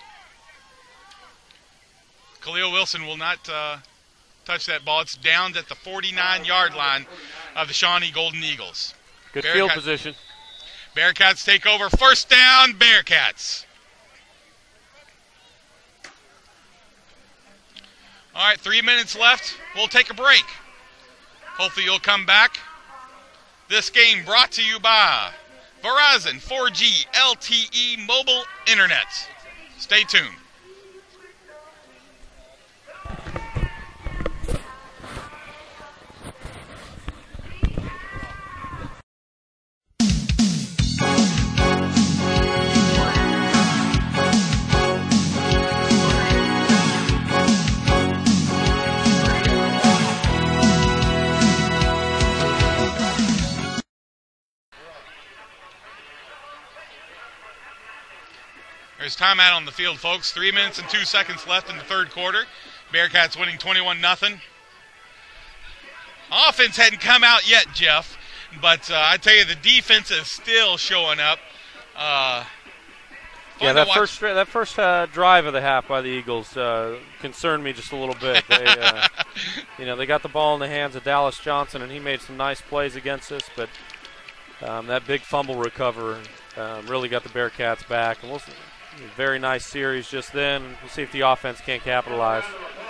Khalil Wilson will not touch that ball. It's down at the 49-yard line of the Shawnee Golden Eagles. Good field position. Bearcats take over. 1st down, Bearcats. All right, 3 minutes left. We'll take a break. Hopefully you'll come back. This game brought to you by Verizon 4G LTE mobile internet. Stay tuned. There's timeout on the field, folks. 3 minutes and 2 seconds left in the third quarter. Bearcats winning 21-0. Offense hadn't come out yet, Jeff, but I tell you, the defense is still showing up. Yeah, that first drive of the half by the Eagles concerned me just a little bit. They, they got the ball in the hands of Dallas Johnson, and he made some nice plays against us. But that big fumble recover really got the Bearcats back. And very nice series just then. We'll see if the offense can't capitalize.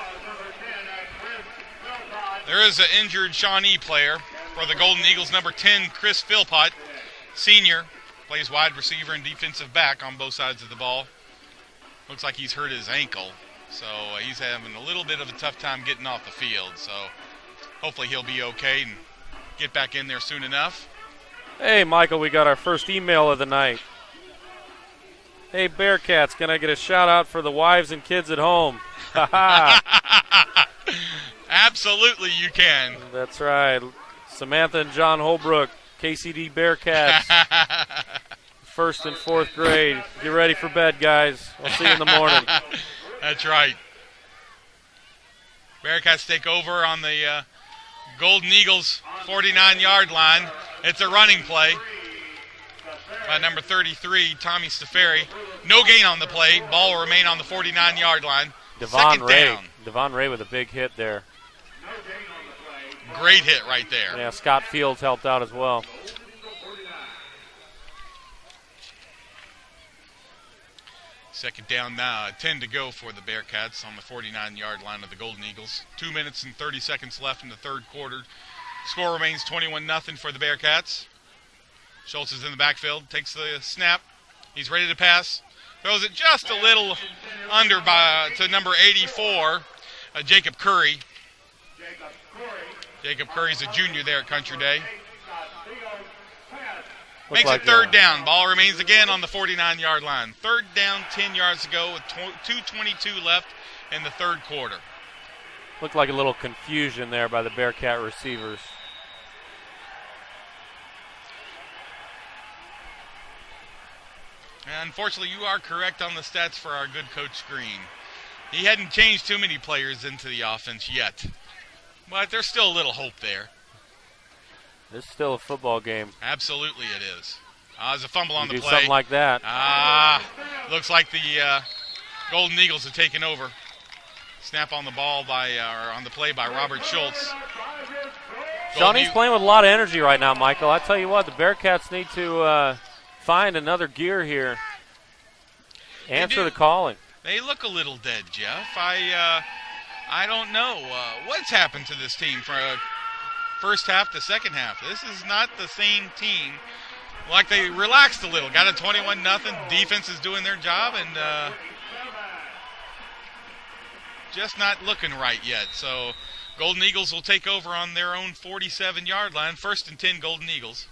There is an injured Shawnee player for the Golden Eagles, number 10, Chris Philpott, senior. Plays wide receiver and defensive back on both sides of the ball. Looks like he's hurt his ankle, so he's having a little bit of a tough time getting off the field. So hopefully he'll be okay and get back in there soon enough. Hey, Michael, we got our first email of the night. Hey, Bearcats, can I get a shout-out for the wives and kids at home? Absolutely you can. That's right. Samantha and John Holbrook, KCD Bearcats. First and fourth grade. Get ready for bed, guys. I'll see you in the morning. That's right. Bearcats take over on the Golden Eagles 49-yard line. It's a running play by number 33, Tommy Staferi. No gain on the play. Ball will remain on the 49-yard line. Second down. Devon Ray with a big hit there. Great hit right there. Yeah, Scott Fields helped out as well. Second down now, 10 to go for the Bearcats on the 49-yard line of the Golden Eagles. 2 minutes and 30 seconds left in the third quarter. Score remains 21-0 for the Bearcats. Schultz is in the backfield, takes the snap. He's ready to pass. Throws it just a little under to number 84, Jacob Curry. Jacob Curry's a junior there at Country Day. Makes it third down. Ball remains again on the 49-yard line. Third down, 10 yards to go with 2:22 left in the third quarter. Looked like a little confusion there by the Bearcat receivers. And unfortunately, you are correct on the stats for our good Coach Green. He hadn't changed too many players into the offense yet. But there's still a little hope there. It's still a football game. Absolutely it is. There's a fumble on the play. Something like that. Looks like the Golden Eagles have taken over. Snap on the ball on the play by Robert Schultz. Shawnee's playing with a lot of energy right now, Michael. I tell you what, the Bearcats need to find another gear here. Answer the calling. They look a little dead, Jeff. I don't know what's happened to this team from first half to second half. This is not the same team. Like they relaxed a little. Got a 21-0. Defense is doing their job and just not looking right yet. So Golden Eagles will take over on their own 47-yard line. First and 10, Golden Eagles.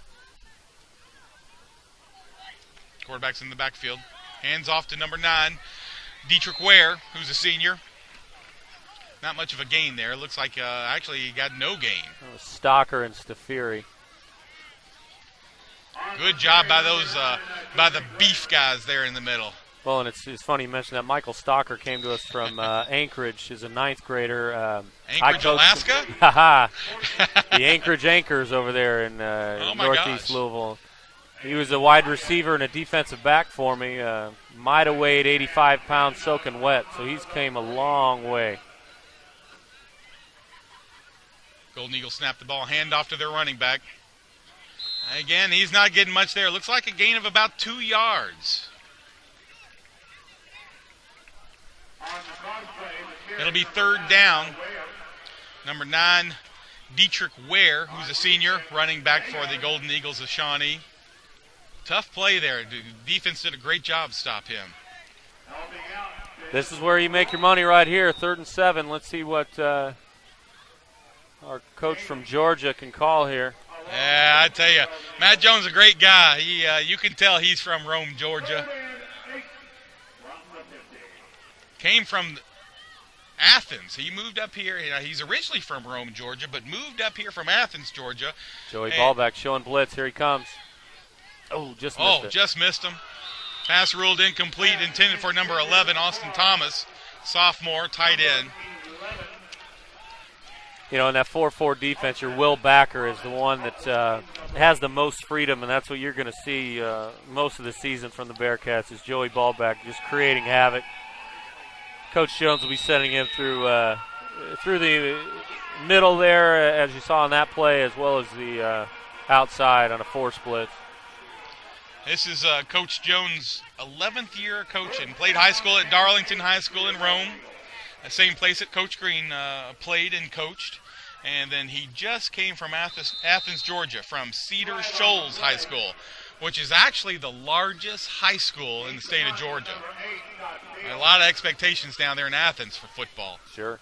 Quarterback's in the backfield. Hands off to number 9, Dietrich Ware, who's a senior. Not much of a gain there. Looks like actually he got no gain. Stocker and Stafiri. Good job by those by the beef guys there in the middle. Well, and it's funny you mentioned that. Michael Stocker came to us from Anchorage. He's a 9th grader. Anchorage, Alaska? The Anchorage Anchors over there in northeast Louisville. He was a wide receiver and a defensive back for me. Might have weighed 85 pounds soaking wet, so he's came a long way. Golden Eagles snap the ball, hand off to their running back. Again, he's not getting much there. Looks like a gain of about 2 yards. It'll be third down. Number 9, Dietrich Ware, who's a senior, running back for the Golden Eagles of Shawnee. Tough play there. The defense did a great job to stop him. This is where you make your money right here, 3rd and 7. Let's see what our coach from Georgia can call here. Yeah, I tell you, Matt Jones is a great guy. You can tell he's from Rome, Georgia. Came from Athens. He moved up here. He's originally from Rome, Georgia, but moved up here from Athens, Georgia. Joey Ballback showing blitz. Here he comes. Oh, just missed it. Just missed him. Pass ruled incomplete, intended for number 11, Austin Thomas, sophomore, tight end. in that 4-4 defense, your Will Backer is the one that has the most freedom, and that's what you're going to see most of the season from the Bearcats is Joey Ballback just creating havoc. Coach Jones will be sending him through the middle there, as you saw on that play, as well as the outside on a 4 split. This is Coach Jones' 11th year coaching. Played high school at Darlington High School in Rome, the same place that Coach Green played and coached. And then he just came from Athens, Georgia, from Cedar Shoals High School, which is actually the largest high school in the state of Georgia. A lot of expectations down there in Athens for football. Sure.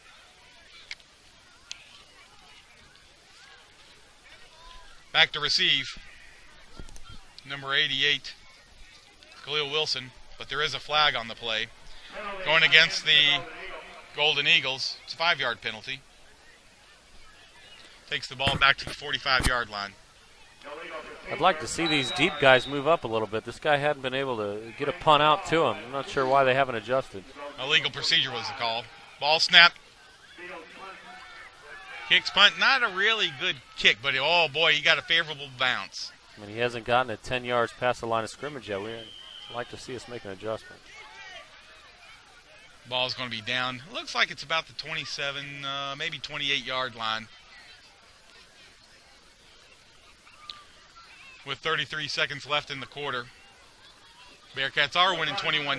Back to receive. Number 88, Khalil Wilson, but there is a flag on the play. Going against the Golden Eagles, it's a 5-yard penalty. Takes the ball back to the 45-yard line. I'd like to see these deep guys move up a little bit. This guy hadn't been able to get a punt out to him. I'm not sure why they haven't adjusted. Illegal procedure was the call. Ball snap. Kicks punt, not a really good kick, but oh boy, he got a favorable bounce. I mean, he hasn't gotten it 10 yards past the line of scrimmage yet. We'd like to see us make an adjustment. Ball's going to be down. Looks like it's about the 27, maybe 28-yard line. With 33 seconds left in the quarter. Bearcats are winning 21-0.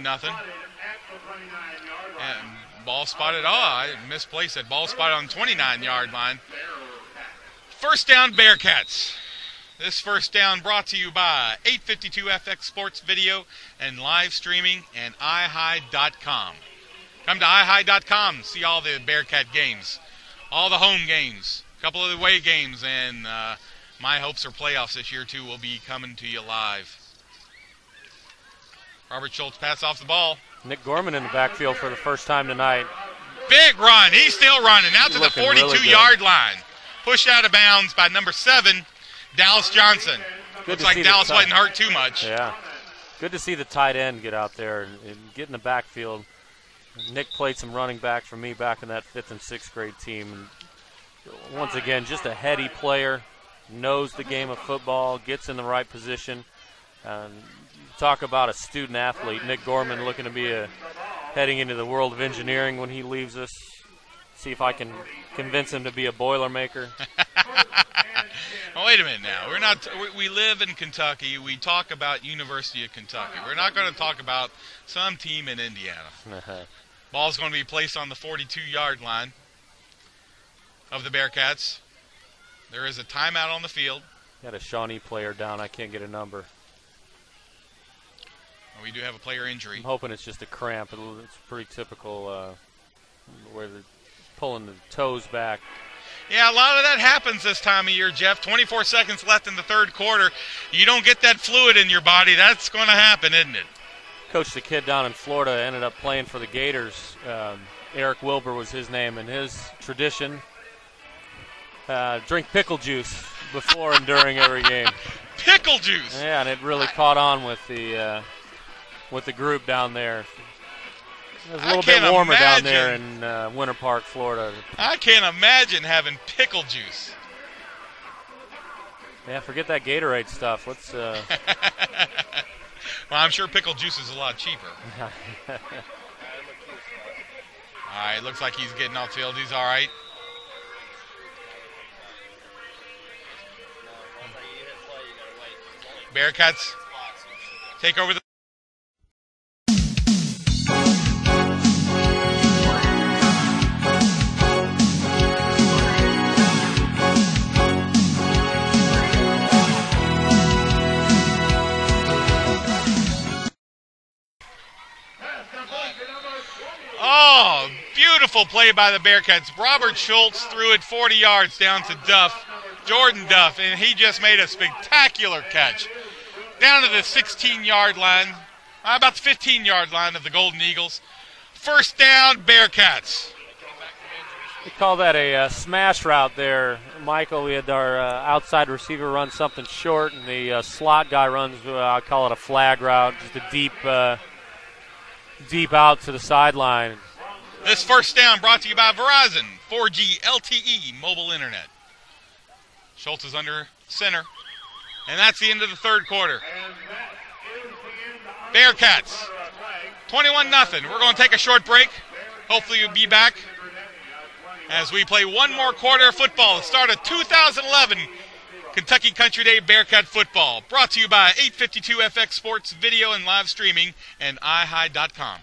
And ball spotted. Oh, I misplaced that. Ball spotted on the 29-yard line. First down, Bearcats. This first down brought to you by 852FX Sports Video and live streaming and iHigh.com. Come to iHigh.com, see all the Bearcat games, all the home games, a couple of the away games, and my hopes for playoffs this year, too, will be coming to you live. Robert Schultz pass off the ball. Nick Gorman in the backfield for the first time tonight. Big run. He's still running out to the 42-yard line. Pushed out of bounds by number 7, Dallas Johnson. Looks like Dallas wasn't hurt too much. Yeah. Good to see the tight end get out there and get in the backfield. Nick played some running back for me back in that 5th and 6th grade team. And once again, just a heady player, knows the game of football, gets in the right position. Talk about a student athlete. Nick Gorman looking to be heading into the world of engineering when he leaves us. See if I can convince him to be a Boilermaker. Well, wait a minute now. We live in Kentucky. We talk about University of Kentucky. We're not going to talk about some team in Indiana. Ball's going to be placed on the 42-yard line of the Bearcats. There is a timeout on the field. Got a Shawnee player down. I can't get a number. We do have a player injury. I'm hoping it's just a cramp. It's pretty typical where they're pulling the toes back. Yeah, a lot of that happens this time of year, Jeff. 24 seconds left in the third quarter. You don't get that fluid in your body, that's going to happen, isn't it? Coached a kid down in Florida, ended up playing for the Gators. Eric Wilbur was his name, and his tradition, drink pickle juice before and during every game. Pickle juice? Yeah, and it really caught on with the group down there. It was a little bit warmer down there in Winter Park, Florida. I can't imagine having pickle juice. Yeah, forget that Gatorade stuff. Let's. Well, I'm sure pickle juice is a lot cheaper. All right, looks like he's getting off field. He's all right. Bearcats take over the. Oh, beautiful play by the Bearcats. Robert Schultz threw it 40 yards down to Duff, Jordan Duff, and he just made a spectacular catch. Down to the 16-yard line, about the 15-yard line of the Golden Eagles. First down, Bearcats. We call that a smash route there, Michael. We had our outside receiver run something short, and the slot guy runs, I call it a flag route, just a deep out to the sideline. This first down brought to you by Verizon 4G LTE mobile internet. Schultz is under center. And that's the end of the third quarter. Bearcats, 21-0. We're going to take a short break. Hopefully you'll be back as we play one more quarter of football. The start of 2011 Kentucky Country Day Bearcat football. Brought to you by 852FX Sports Video and Live Streaming and iHigh.com.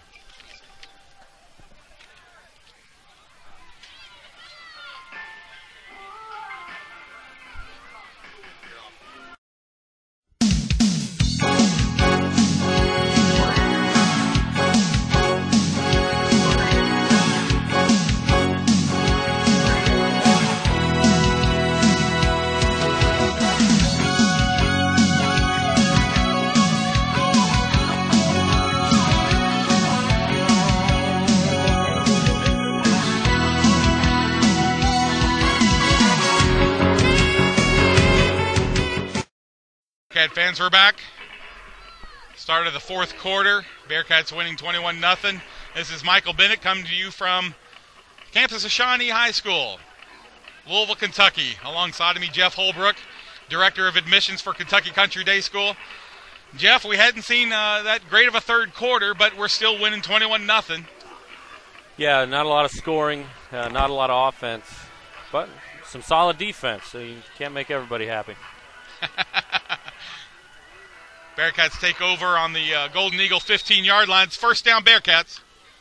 Bearcat fans, we're back. Start of the fourth quarter. Bearcats winning 21-0. This is Michael Bennett coming to you from campus of Shawnee High School, Louisville, Kentucky. Alongside of me, Jeff Holbrook, Director of Admissions for Kentucky Country Day School. Jeff, we hadn't seen that great of a third quarter, but we're still winning 21-0. Yeah, not a lot of scoring, not a lot of offense, but some solid defense, so you can't make everybody happy. Bearcats take over on the Golden Eagle 15-yard line. It's first down, Bearcats.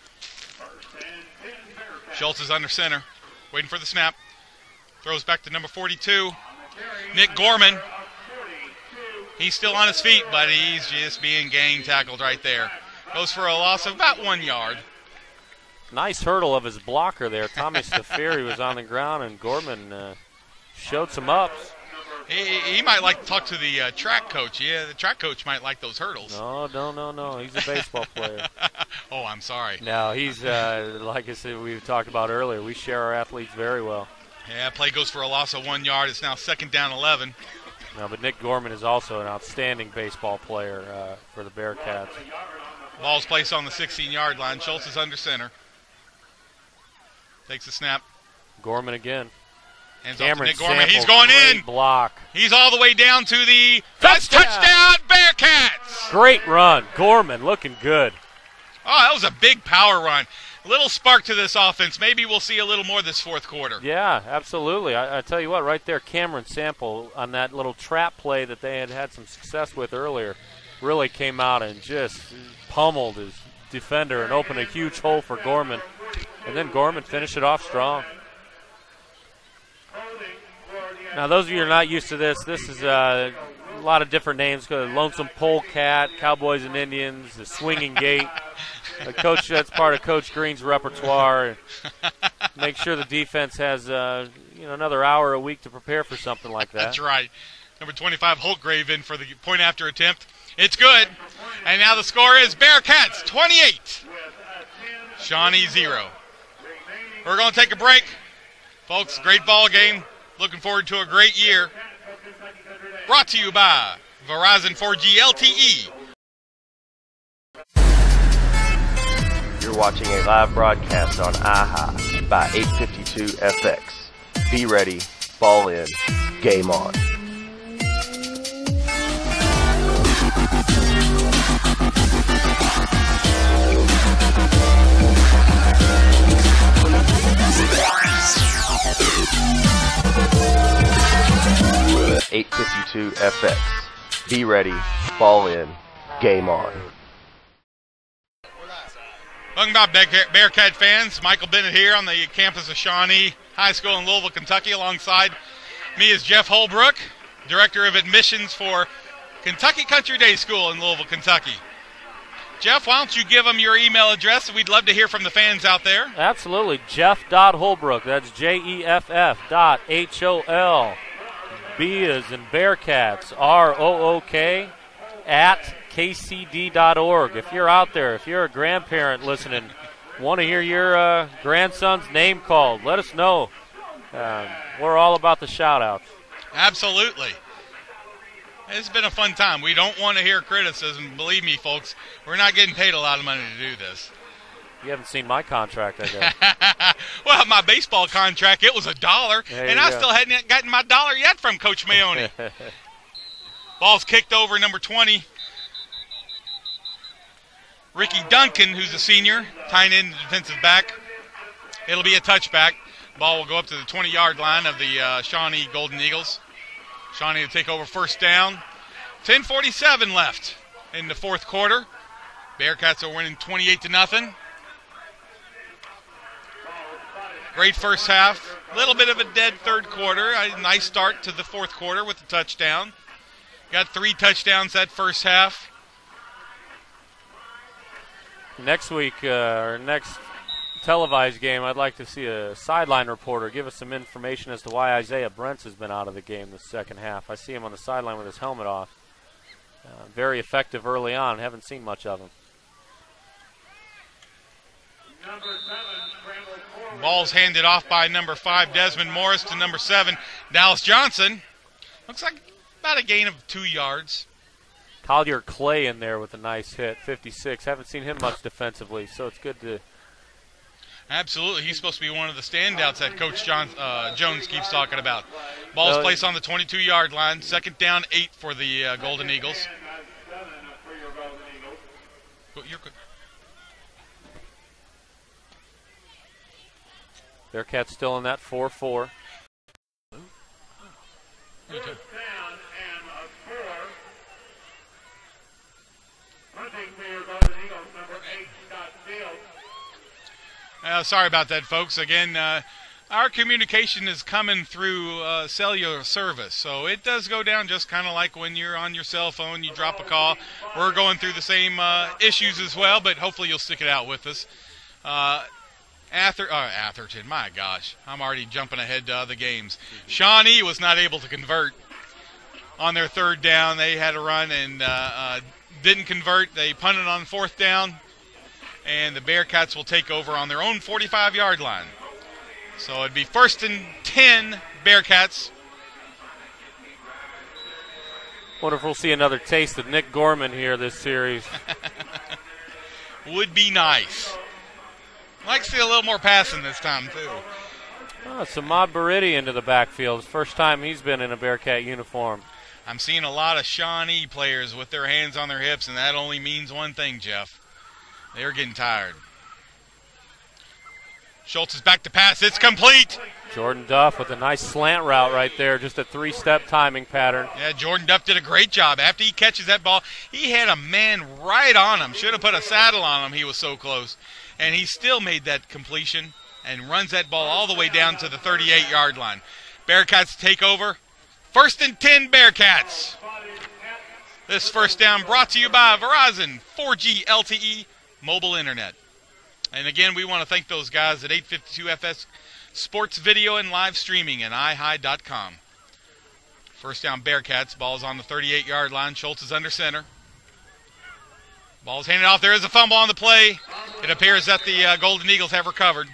Schultz is under center, waiting for the snap. Throws back to number 42, Nick Gorman. He's still on his feet, but he's just being gang tackled right there. Goes for a loss of about 1 yard. Nice hurdle of his blocker there. Tommy Stafiri was on the ground, and Gorman showed some ups. He might like to talk to the track coach. Yeah, the track coach might like those hurdles. No. He's a baseball player. Oh, I'm sorry. No, he's, like I said, we talked about earlier, we share our athletes very well. Yeah, play goes for a loss of 1 yard. It's now second down 11. No, but Nick Gorman is also an outstanding baseball player for the Bearcats. Ball's placed on the 16-yard line. Schultz is under center. Takes the snap. Gorman again. Hands off to Cameron Nick Gorman. Sample, He's going in. Block. He's all the way down to the touchdown Bearcats. Great run. Gorman looking good. Oh, that was a big power run. A little spark to this offense. Maybe we'll see a little more this fourth quarter. Yeah, absolutely. I tell you what, right there, Cameron Sample on that little trap play that they had some success with earlier really came out and just pummeled his defender and opened a huge hole for Gorman. And then Gorman finished it off strong. Now, those of you who are not used to this is a lot of different names. Lonesome Polecat, Cowboys and Indians, the Swinging Gate. Coach, that's part of Coach Green's repertoire. Make sure the defense has another hour a week to prepare for something like that. That's right. Number 25, Holtgrave in for the point after attempt. It's good. And now the score is Bearcats 28, Shawnee 0. We're going to take a break. Folks, great ball game. Looking forward to a great year. Brought to you by Verizon 4G LTE. You're watching a live broadcast on iHigh by 852FX. Be ready, ball in, game on. .852FX. Be ready, ball in, game on. Welcome back, Bearcat fans. Michael Bennett here on the campus of Shawnee High School in Louisville, Kentucky. Alongside me is Jeff Holbrook, Director of Admissions for Kentucky Country Day School in Louisville, Kentucky. Jeff, why don't you give them your email address? We'd love to hear from the fans out there. Absolutely. Jeff.Holbrook. That's JEFF.HOL. B is in Bearcats, ROOK, at KCD.org. If you're out there, if you're a grandparent listening, want to hear your grandson's name called, let us know. We're all about the shout-outs. Absolutely. It's been a fun time. We don't want to hear criticism. Believe me, folks, we're not getting paid a lot of money to do this. You haven't seen my contract, I guess. Well, my baseball contract, it was $1, and I go. still hadn't gotten my dollar yet from Coach Mayone. Ball's kicked over, number 20. Ricky Duncan, who's a senior, tying in the defensive back. It'll be a touchback. Ball will go up to the 20-yard line of the Shawnee Golden Eagles. Shawnee will take over first down. 10:47 left in the fourth quarter. Bearcats are winning 28-0. Great first half. A little bit of a dead third quarter. A nice start to the fourth quarter with the touchdown. Got 3 touchdowns that first half. Next week, or next televised game, I'd like to see a sideline reporter give us some information as to why Isaiah Brents has been out of the game the second half. I see him on the sideline with his helmet off. Very effective early on. Haven't seen much of him. Ball's handed off by number 5, Desmond Morris, to number 7, Dallas Johnson. Looks like about a gain of 2 yards. Collier Clay in there with a nice hit, 56. Haven't seen him much defensively, so it's good to... Absolutely. He's supposed to be one of the standouts that Coach Jones keeps talking about. Ball's placed on the 22-yard line. Second down, 8 for the Golden Eagles. You're good. Bearcats still in that 4-4. Sorry about that, folks. Again, our communication is coming through cellular service, so it does go down just kind of like when you're on your cell phone, you drop a call. We're going through the same issues as well, but hopefully you'll stick it out with us. Atherton, my gosh, I'm already jumping ahead to other games. Shawnee was not able to convert on their third down. They had a run and didn't convert. They punted on fourth down, and the Bearcats will take over on their own 45-yard line. So it'd be 1st and 10 Bearcats. Wonder if we'll see another taste of Nick Gorman here this series. Would be nice. I'd like to see a little more passing this time, too. Samad Baridi into the backfield. First time he's been in a Bearcat uniform. I'm seeing a lot of Shawnee players with their hands on their hips, and that only means one thing, Jeff. They're getting tired. Schultz is back to pass. It's complete. Jordan Duff with a nice slant route right there. Just a 3-step timing pattern. Yeah, Jordan Duff did a great job. After he catches that ball, he had a man right on him. Should have put a saddle on him. He was so close. And he still made that completion and runs that ball all the way down to the 38-yard line. Bearcats take over. 1st and 10 Bearcats. This first down brought to you by Verizon 4G LTE mobile internet. And again, we want to thank those guys at 852FS Sports Video and Live Streaming and iHigh.com. First down Bearcats. Ball's on the 38-yard line. Schultz is under center. Ball's handed off. There is a fumble on the play. It appears that the Golden Eagles have recovered.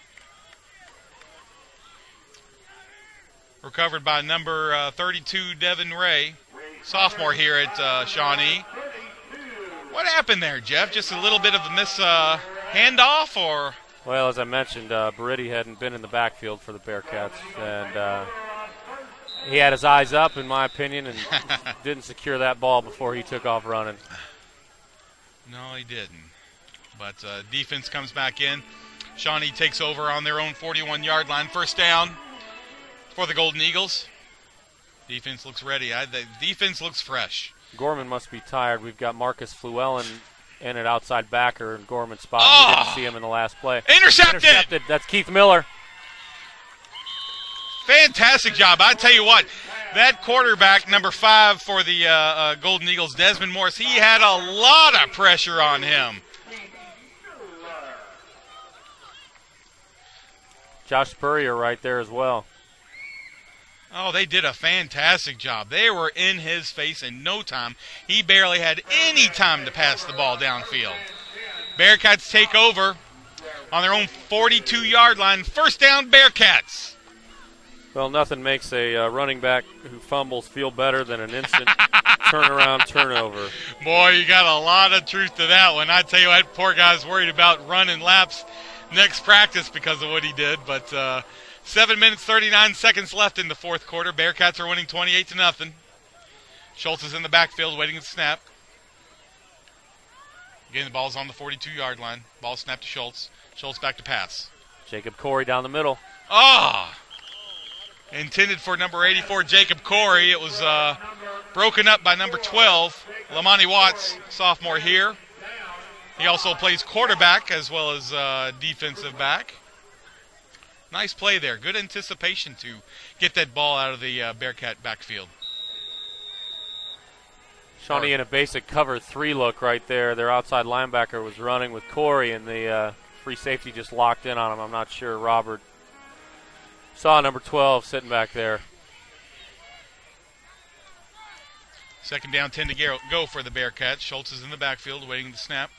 Recovered by number 32, Devin Ray, sophomore here at Shawnee. What happened there, Jeff? Just a little bit of a miss handoff, or? Well, as I mentioned, Baridi hadn't been in the backfield for the Bearcats, and he had his eyes up, in my opinion, and didn't secure that ball before he took off running. No, he didn't. But defense comes back in. Shawnee takes over on their own 41-yard line. First down for the Golden Eagles. Defense looks ready. The defense looks fresh. Gorman must be tired. We've got Marcus Fluellen in at outside backer in Gorman's spot. We didn't see him in the last play. Intercepted! That's Keith Miller. Fantastic job. I tell you what, that quarterback, number 5 for the Golden Eagles, Desmond Morris, he had a lot of pressure on him. Josh Spurrier right there as well. Oh, they did a fantastic job. They were in his face in no time. He barely had any time to pass the ball downfield. Bearcats take over on their own 42-yard line. First down, Bearcats. Well, nothing makes a running back who fumbles feel better than an instant turnaround turnover. Boy, you got a lot of truth to that one. I tell you what, poor guy's worried about running laps next practice because of what he did. But 7 minutes, 39 seconds left in the fourth quarter. Bearcats are winning 28-0. Schultz is in the backfield waiting to snap. Again, the ball's on the 42-yard line. Ball snapped to Schultz. Schultz back to pass. Jacob Corey down the middle. Intended for number 84, Jacob Corey. It was broken up by number 12, Lamani Watts, sophomore here. He also plays quarterback as well as defensive back. Nice play there. Good anticipation to get that ball out of the Bearcat backfield. Shawnee in a basic cover 3 look right there. Their outside linebacker was running with Corey, and the free safety just locked in on him. I'm not sure Robert saw number 12 sitting back there. Second down, 10 to go for the Bearcats. Schultz is in the backfield waiting to snap.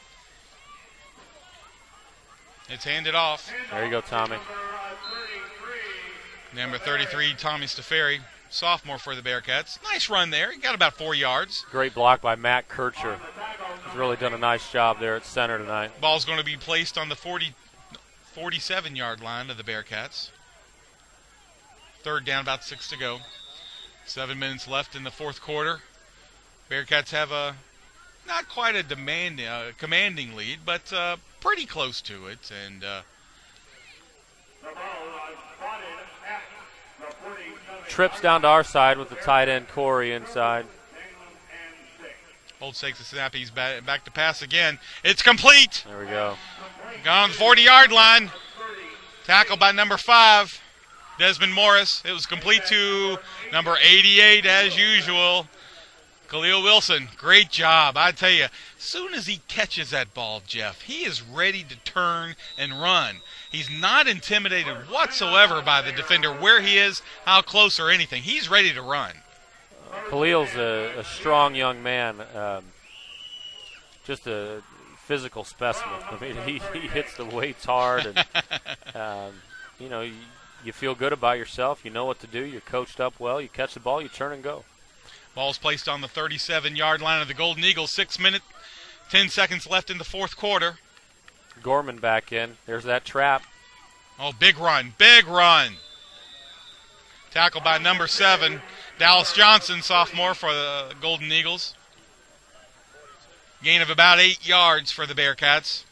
It's handed off. There you go, Tommy. Number 33, Tommy Staferi, sophomore for the Bearcats. Nice run there. He got about 4 yards. Great block by Matt Kircher. He's really done a nice job there at center tonight. Ball's going to be placed on the 47-yard line of the Bearcats. Third down, about 6 to go. 7 minutes left in the fourth quarter. Bearcats have a not quite a commanding lead, but pretty close to it. And trips down to our side with the tight end Corey inside. Holds takes the snap. He's back to pass again. It's complete. There we go. Gone on the 40-yard line. Tackled by number 5, Desmond Morris. It was complete to number 88 as usual, Khalil Wilson. Great job. I tell you, as soon as he catches that ball, Jeff, he is ready to turn and run. He's not intimidated whatsoever by the defender, where he is, how close, or anything. He's ready to run. Khalil's a strong young man, just a physical specimen. I mean, he hits the weights hard, and you know, you feel good about yourself. You know what to do. You're coached up well. You catch the ball, you turn and go. Ball's placed on the 37-yard line of the Golden Eagles. 6 minutes, 10 seconds left in the fourth quarter. Gorman back in. There's that trap. Oh, big run, big run. Tackled by number 7, Dallas Johnson, sophomore for the Golden Eagles. Gain of about 8 yards for the Bearcats.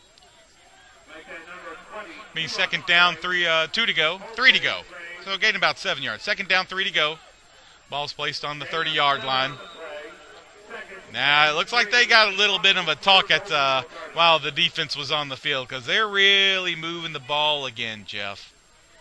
Means second down, 3 to go. So gain about 7 yards. Second down, 3 to go. Ball's placed on the 30-yard line. Now, it looks like they got a little bit of a talk while the defense was on the field, because they're really moving the ball again, Jeff.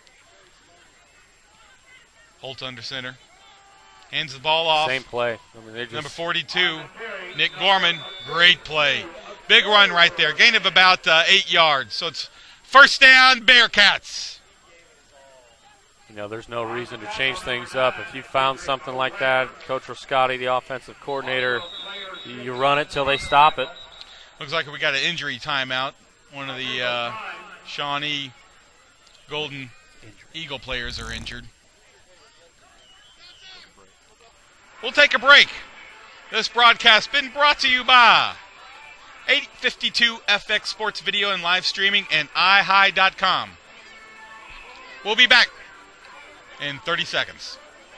Holt under center. Hands the ball off. Same play. I mean, Number 42, Nick Gorman. Great play. Big run right there. Gain of about 8 yards. So it's first down, Bearcats. You know, there's no reason to change things up. If you found something like that, Coach Roscotti, the offensive coordinator, you run it till they stop it. Looks like we got an injury timeout. One of the Shawnee Golden Eagle players are injured. We'll take a break. This broadcast been brought to you by 852 FX Sports Video and Live Streaming and iHigh.com. We'll be back in 30 seconds.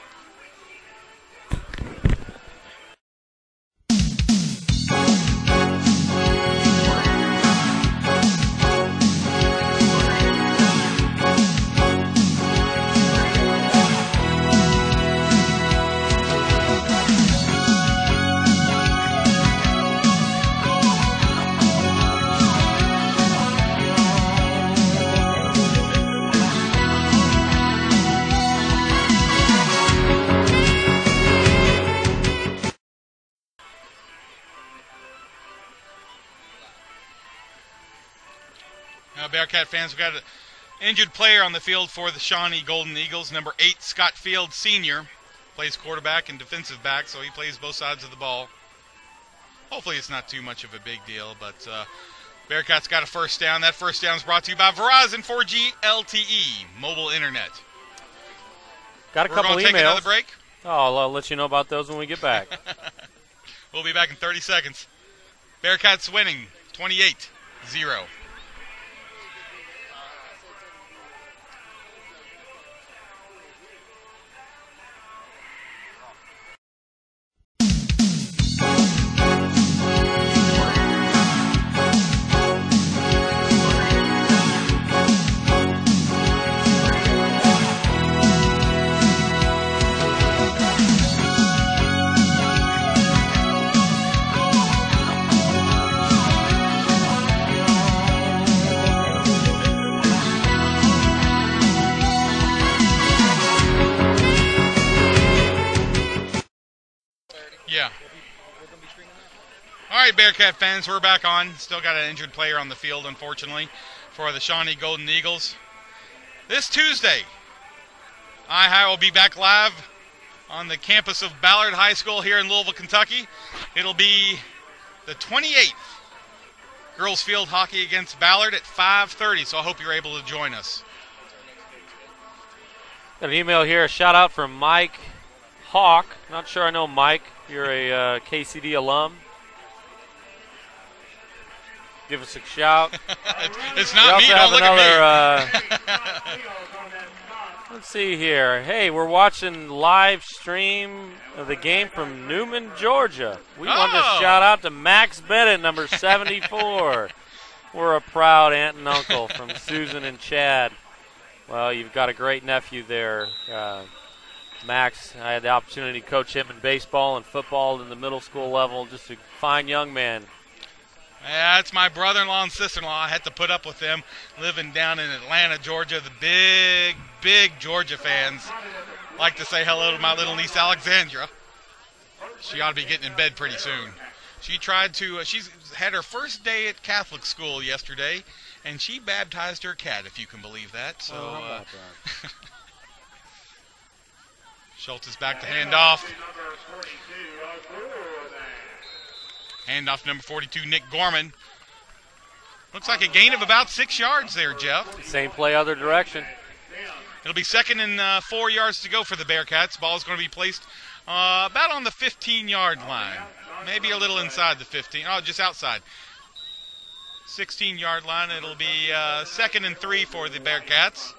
Bearcat fans, we've got an injured player on the field for the Shawnee Golden Eagles. Number 8, Scott Field, senior, plays quarterback and defensive back, so he plays both sides of the ball. Hopefully it's not too much of a big deal, but Bearcats got a first down. That first down is brought to you by Verizon 4G LTE, mobile internet. Got a couple emails. We're going to take another break. Oh, I'll let you know about those when we get back. We'll be back in 30 seconds. Bearcats winning 28-0. Yeah. All right, Bearcat fans, we're back on. Still got an injured player on the field, unfortunately, for the Shawnee Golden Eagles. This Tuesday, I will be back live on the campus of Ballard High School here in Louisville, Kentucky. It'll be the 28th girls field hockey against Ballard at 5:30, so I hope you're able to join us. Got an email here, a shout out from Mike Hawk. Not sure I know Mike. You're a KCD alum. Give us a shout. It's not me. Don't look at me. Let's see here. Hey, we're watching live stream of the game from Newman, Georgia. We want to shout out to Max Bennett, number 74. We're a proud aunt and uncle from Susan and Chad. Well, you've got a great nephew there, Max. I had the opportunity to coach him in baseball and football in the middle school level. Just a fine young man. Yeah, it's my brother-in-law and sister-in-law. I had to put up with them living down in Atlanta, Georgia. The big, big Georgia fans. Like to say hello to my little niece, Alexandra. She ought to be getting in bed pretty soon. She tried to, she's had her first day at Catholic school yesterday, and she baptized her cat, if you can believe that. So, how about that? Schultz is back to handoff. Handoff to number 42, Nick Gorman. Looks like a gain of about 6 yards there, Jeff. Same play, other direction. It'll be 2nd and 4 yards to go for the Bearcats. Ball is going to be placed about on the 15-yard line. Maybe a little inside the 15. Oh, just outside. 16-yard line. It'll be 2nd and 3 for the Bearcats.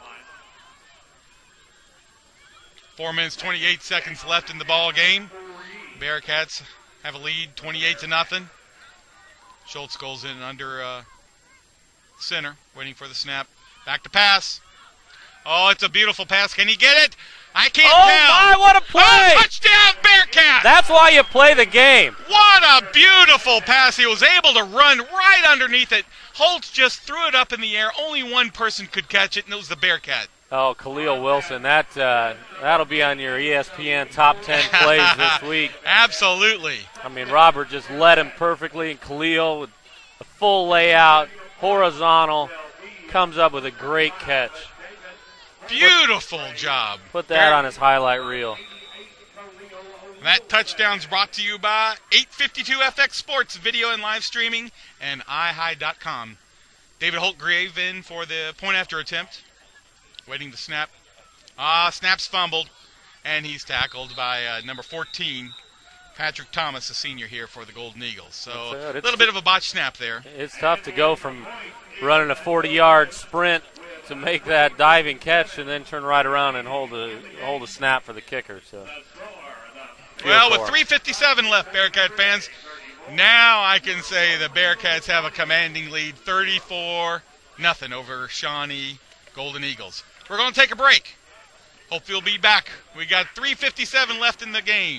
4 minutes, 28 seconds left in the ball game. Bearcats have a lead, 28-0. Schultz goes in under center, waiting for the snap. Back to pass. Oh, it's a beautiful pass. Can he get it? I can't tell. Oh, my, what a play. Oh, touchdown, Bearcats. That's why you play the game. What a beautiful pass. He was able to run right underneath it. Holtz just threw it up in the air. Only one person could catch it, and it was the Bearcat. Oh, Khalil Wilson, that'll be on your ESPN top 10 plays this week. Absolutely. I mean, Robert just led him perfectly, and Khalil with a full layout, horizontal, comes up with a great catch. Beautiful job. Put that on his highlight reel. That touchdown's brought to you by 852FX Sports, video and live streaming, and iHigh.com. David Holtgrave in for the point after attempt. Waiting to snap. Snap's fumbled, and he's tackled by number 14, Patrick Thomas, a senior here for the Golden Eagles. So a little bit of a botched snap there. It's tough to go from running a 40-yard sprint to make that diving catch and then turn right around and hold a snap for the kicker. So, well, with 3:57 left, Bearcat fans, now I can say the Bearcats have a commanding lead, 34-0 over Shawnee Golden Eagles. We're going to take a break. Hope you'll be back. We got 3:57 left in the game.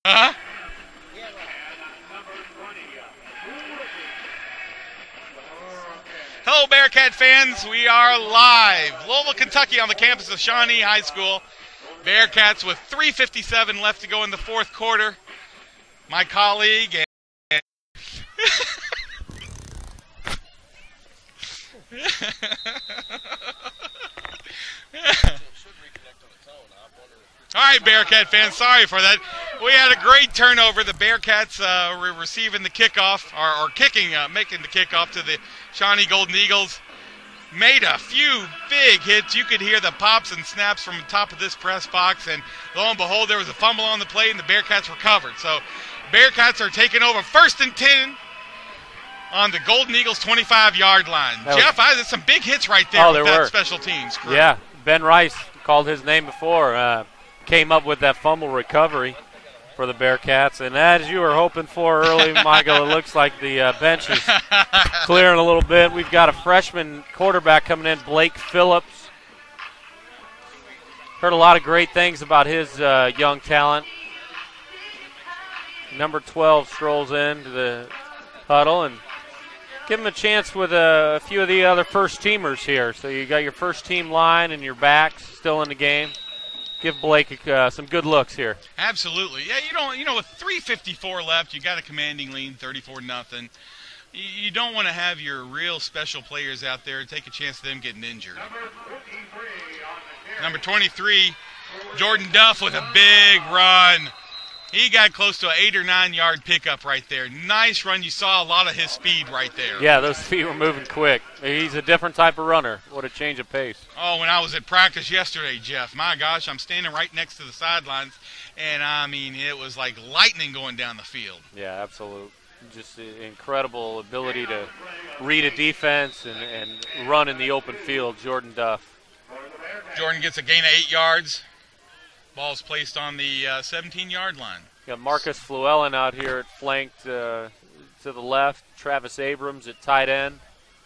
Huh? Hello, Bearcat fans. We are live. Louisville, Kentucky on the campus of Shawnee High School. Bearcats with 3:57 left to go in the fourth quarter. My colleague and All right, Bearcat fans, sorry for that. We had a great turnover. The Bearcats were receiving the kickoff, or kicking, making the kickoff to the Shawnee Golden Eagles. Made a few big hits. You could hear the pops and snaps from the top of this press box, and lo and behold, there was a fumble on the play, and the Bearcats recovered. So Bearcats are taking over 1st and 10 on the Golden Eagles 25-yard line. Jeff, there's some big hits right there with that special teams crew. Yeah, Ben Rice called his name before. Came up with that fumble recovery for the Bearcats. And as you were hoping for early, Michael, it looks like the bench is clearing a little bit. We've got a freshman quarterback coming in, Blake Phillips. Heard a lot of great things about his young talent. Number 12 strolls into the huddle and give him a chance with a few of the other first-teamers here. So you got your first-team line and your backs still in the game. Give Blake some good looks here. Absolutely. Yeah, with 3:54 left, you got a commanding lead, 34-0. You don't want to have your real special players out there and take a chance of them getting injured. Number 23, Jordan Duff with a big run. He got close to an 8 or 9 yard pickup right there. Nice run. You saw a lot of his speed right there. Yeah, those feet were moving quick. He's a different type of runner. What a change of pace. Oh, when I was at practice yesterday, Jeff, my gosh, I'm standing right next to the sidelines, and I mean, it was like lightning going down the field. Yeah, absolute. Just incredible ability to read a defense and run in the open field, Jordan Duff. Jordan gets a gain of 8 yards. Ball's placed on the 17-yard line. Got Marcus Fluellen out here at flanked to the left. Travis Abrams at tight end.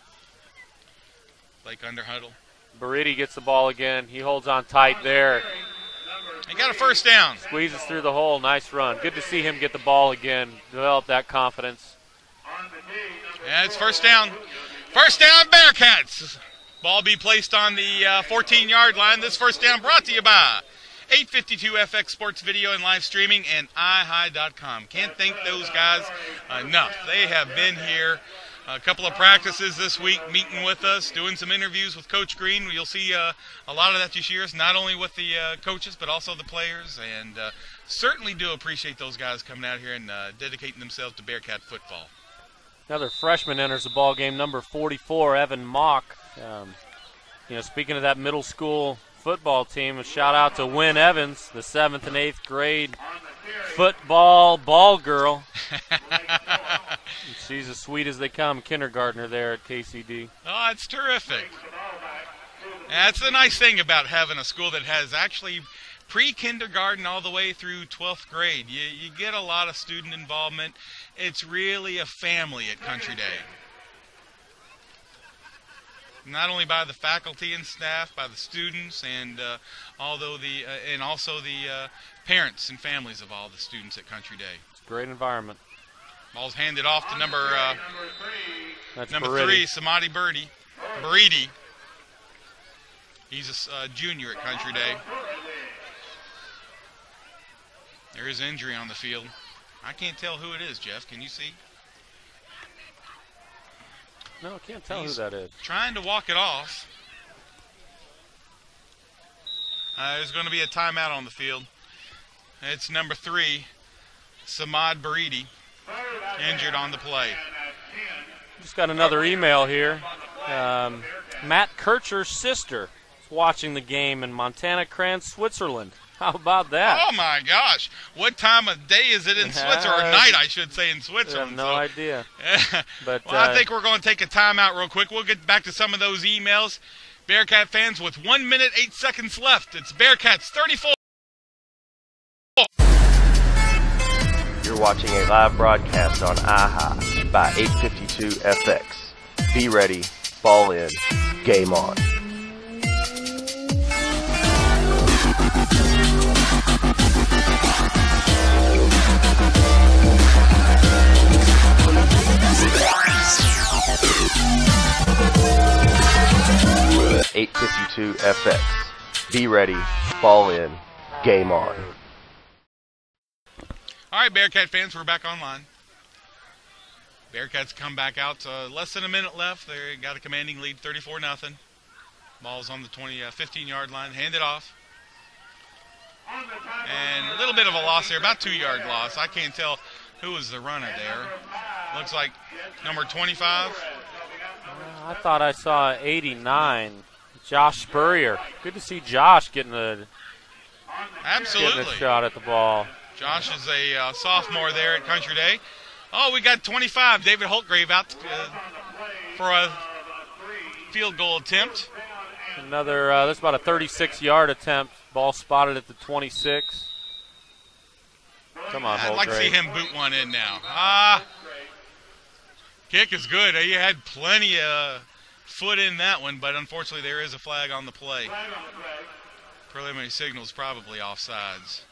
Blake under huddle. Bariti gets the ball again. He holds on tight there. He got a first down. Squeezes through the hole. Nice run. Good to see him get the ball again. Develop that confidence. Yeah, it's first down. First down, Bearcats. Ball be placed on the 14-yard line. This first down brought to you by 852 FX Sports Video and Live Streaming and iHigh.com. Can't thank those guys enough. They have been here a couple of practices this week, meeting with us, doing some interviews with Coach Green. You'll see a lot of that this year, not only with the coaches but also the players, and certainly do appreciate those guys coming out here and dedicating themselves to Bearcat football. Another freshman enters the ball game, number 44, Evan Mock. Speaking of that middle school football team, a shout out to Wynn Evans, the 7th and 8th grade football ball girl. She's as sweet as they come, kindergartner there at KCD. Oh, it's terrific. That's the nice thing about having a school that has actually pre-kindergarten all the way through 12th grade. You get a lot of student involvement. It's really a family at Country Day. Not only by the faculty and staff, by the students, and also the parents and families of all the students at Country Day. It's a great environment. Ball's handed off to number 3, Samadi Bariti. He's a junior at Country Day. There is injury on the field. I can't tell who it is, Jeff. Can you see? No, I can't tell who that is. Trying to walk it off. There's going to be a timeout on the field. It's number 3, Samad Bariti, injured on the play. Just got another email here. Matt Kircher's sister is watching the game in Montana Cran, Switzerland. How about that? Oh, my gosh. What time of day is it in Switzerland? Or night, I should say, in Switzerland. I have no idea. But I think we're going to take a timeout real quick. We'll get back to some of those emails. Bearcat fans, with 1 minute, 8 seconds left. It's Bearcats 34. You're watching a live broadcast on iHigh by 852 FX. Be ready, ball in, game on. 852FX. Be ready, ball in, game on. All right, Bearcat fans, we're back online. Bearcats come back out. Less than a minute left. They got a commanding lead, 34-0. Ball's on the 15-yard line. Hand it off. And a little bit of a loss there, about 2-yard loss. I can't tell who was the runner there. Looks like number 25. I thought I saw 89, Josh Spurrier. Good to see Josh getting a shot at the ball. Josh is a sophomore there at Country Day. Oh, we got 25, David Holtgrave out for a field goal attempt. Another, that's about a 36-yard attempt. Ball spotted at the 26. Come on, Holtgrave. I'd like to see him boot one in now. Kick is good. He had plenty of foot in that one, but unfortunately there is a flag on the play. Preliminary signal's probably offsides.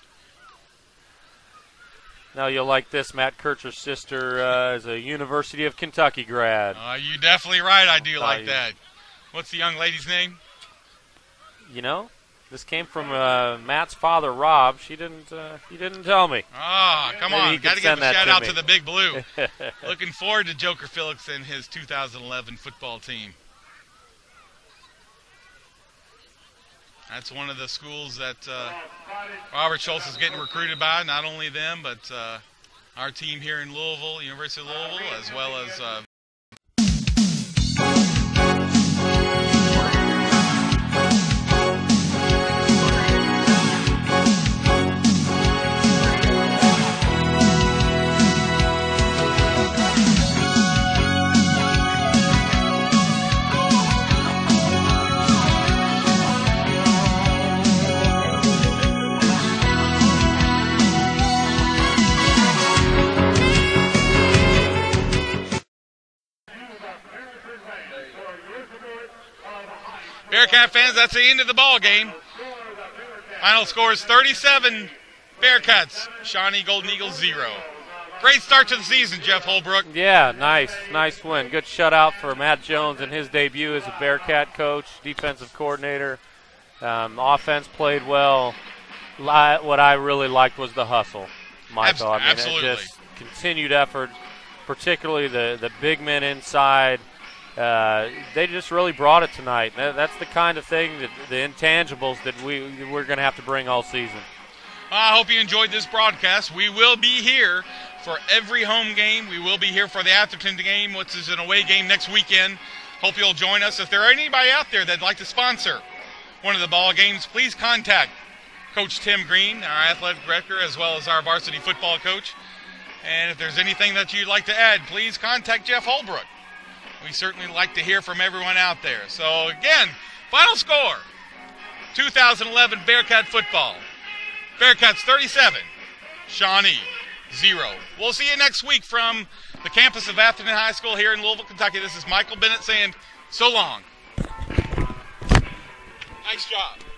Now you'll like this. Matt Kircher's sister is a University of Kentucky grad. You're definitely right. I do like that. What's the young lady's name? You know, this came from Matt's father, Rob. He didn't tell me. Come on. Got to give a shout out to the Big Blue. Looking forward to Joker Phillips and his 2011 football team. That's one of the schools that Robert Schultz is getting recruited by. Not only them, but our team here in Louisville, University of Louisville, as well as Bearcat fans, that's the end of the ball game. Final score is 37 Bearcats, Shawnee Golden Eagles 0. Great start to the season, Jeff Holbrook. Yeah, nice win. Good shutout for Matt Jones in his debut as a Bearcat coach, defensive coordinator. Offense played well. What I really liked was the hustle, Michael. Absolutely. Just continued effort, particularly the big men inside. They just really brought it tonight. That's the kind of thing, the intangibles that we're going to have to bring all season. I hope you enjoyed this broadcast. We will be here for every home game. We will be here for the Atherton game, which is an away game next weekend. Hope you'll join us. If there are anybody out there that'd like to sponsor one of the ball games, please contact Coach Tim Green, our athletic director, as well as our varsity football coach. And if there's anything that you'd like to add, please contact Jeff Holbrook. We certainly like to hear from everyone out there. So, again, final score, 2011 Bearcat football. Bearcats 37, Shawnee 0. We'll see you next week from the campus of Atherton High School here in Louisville, Kentucky. This is Michael Bennett saying so long. Nice job.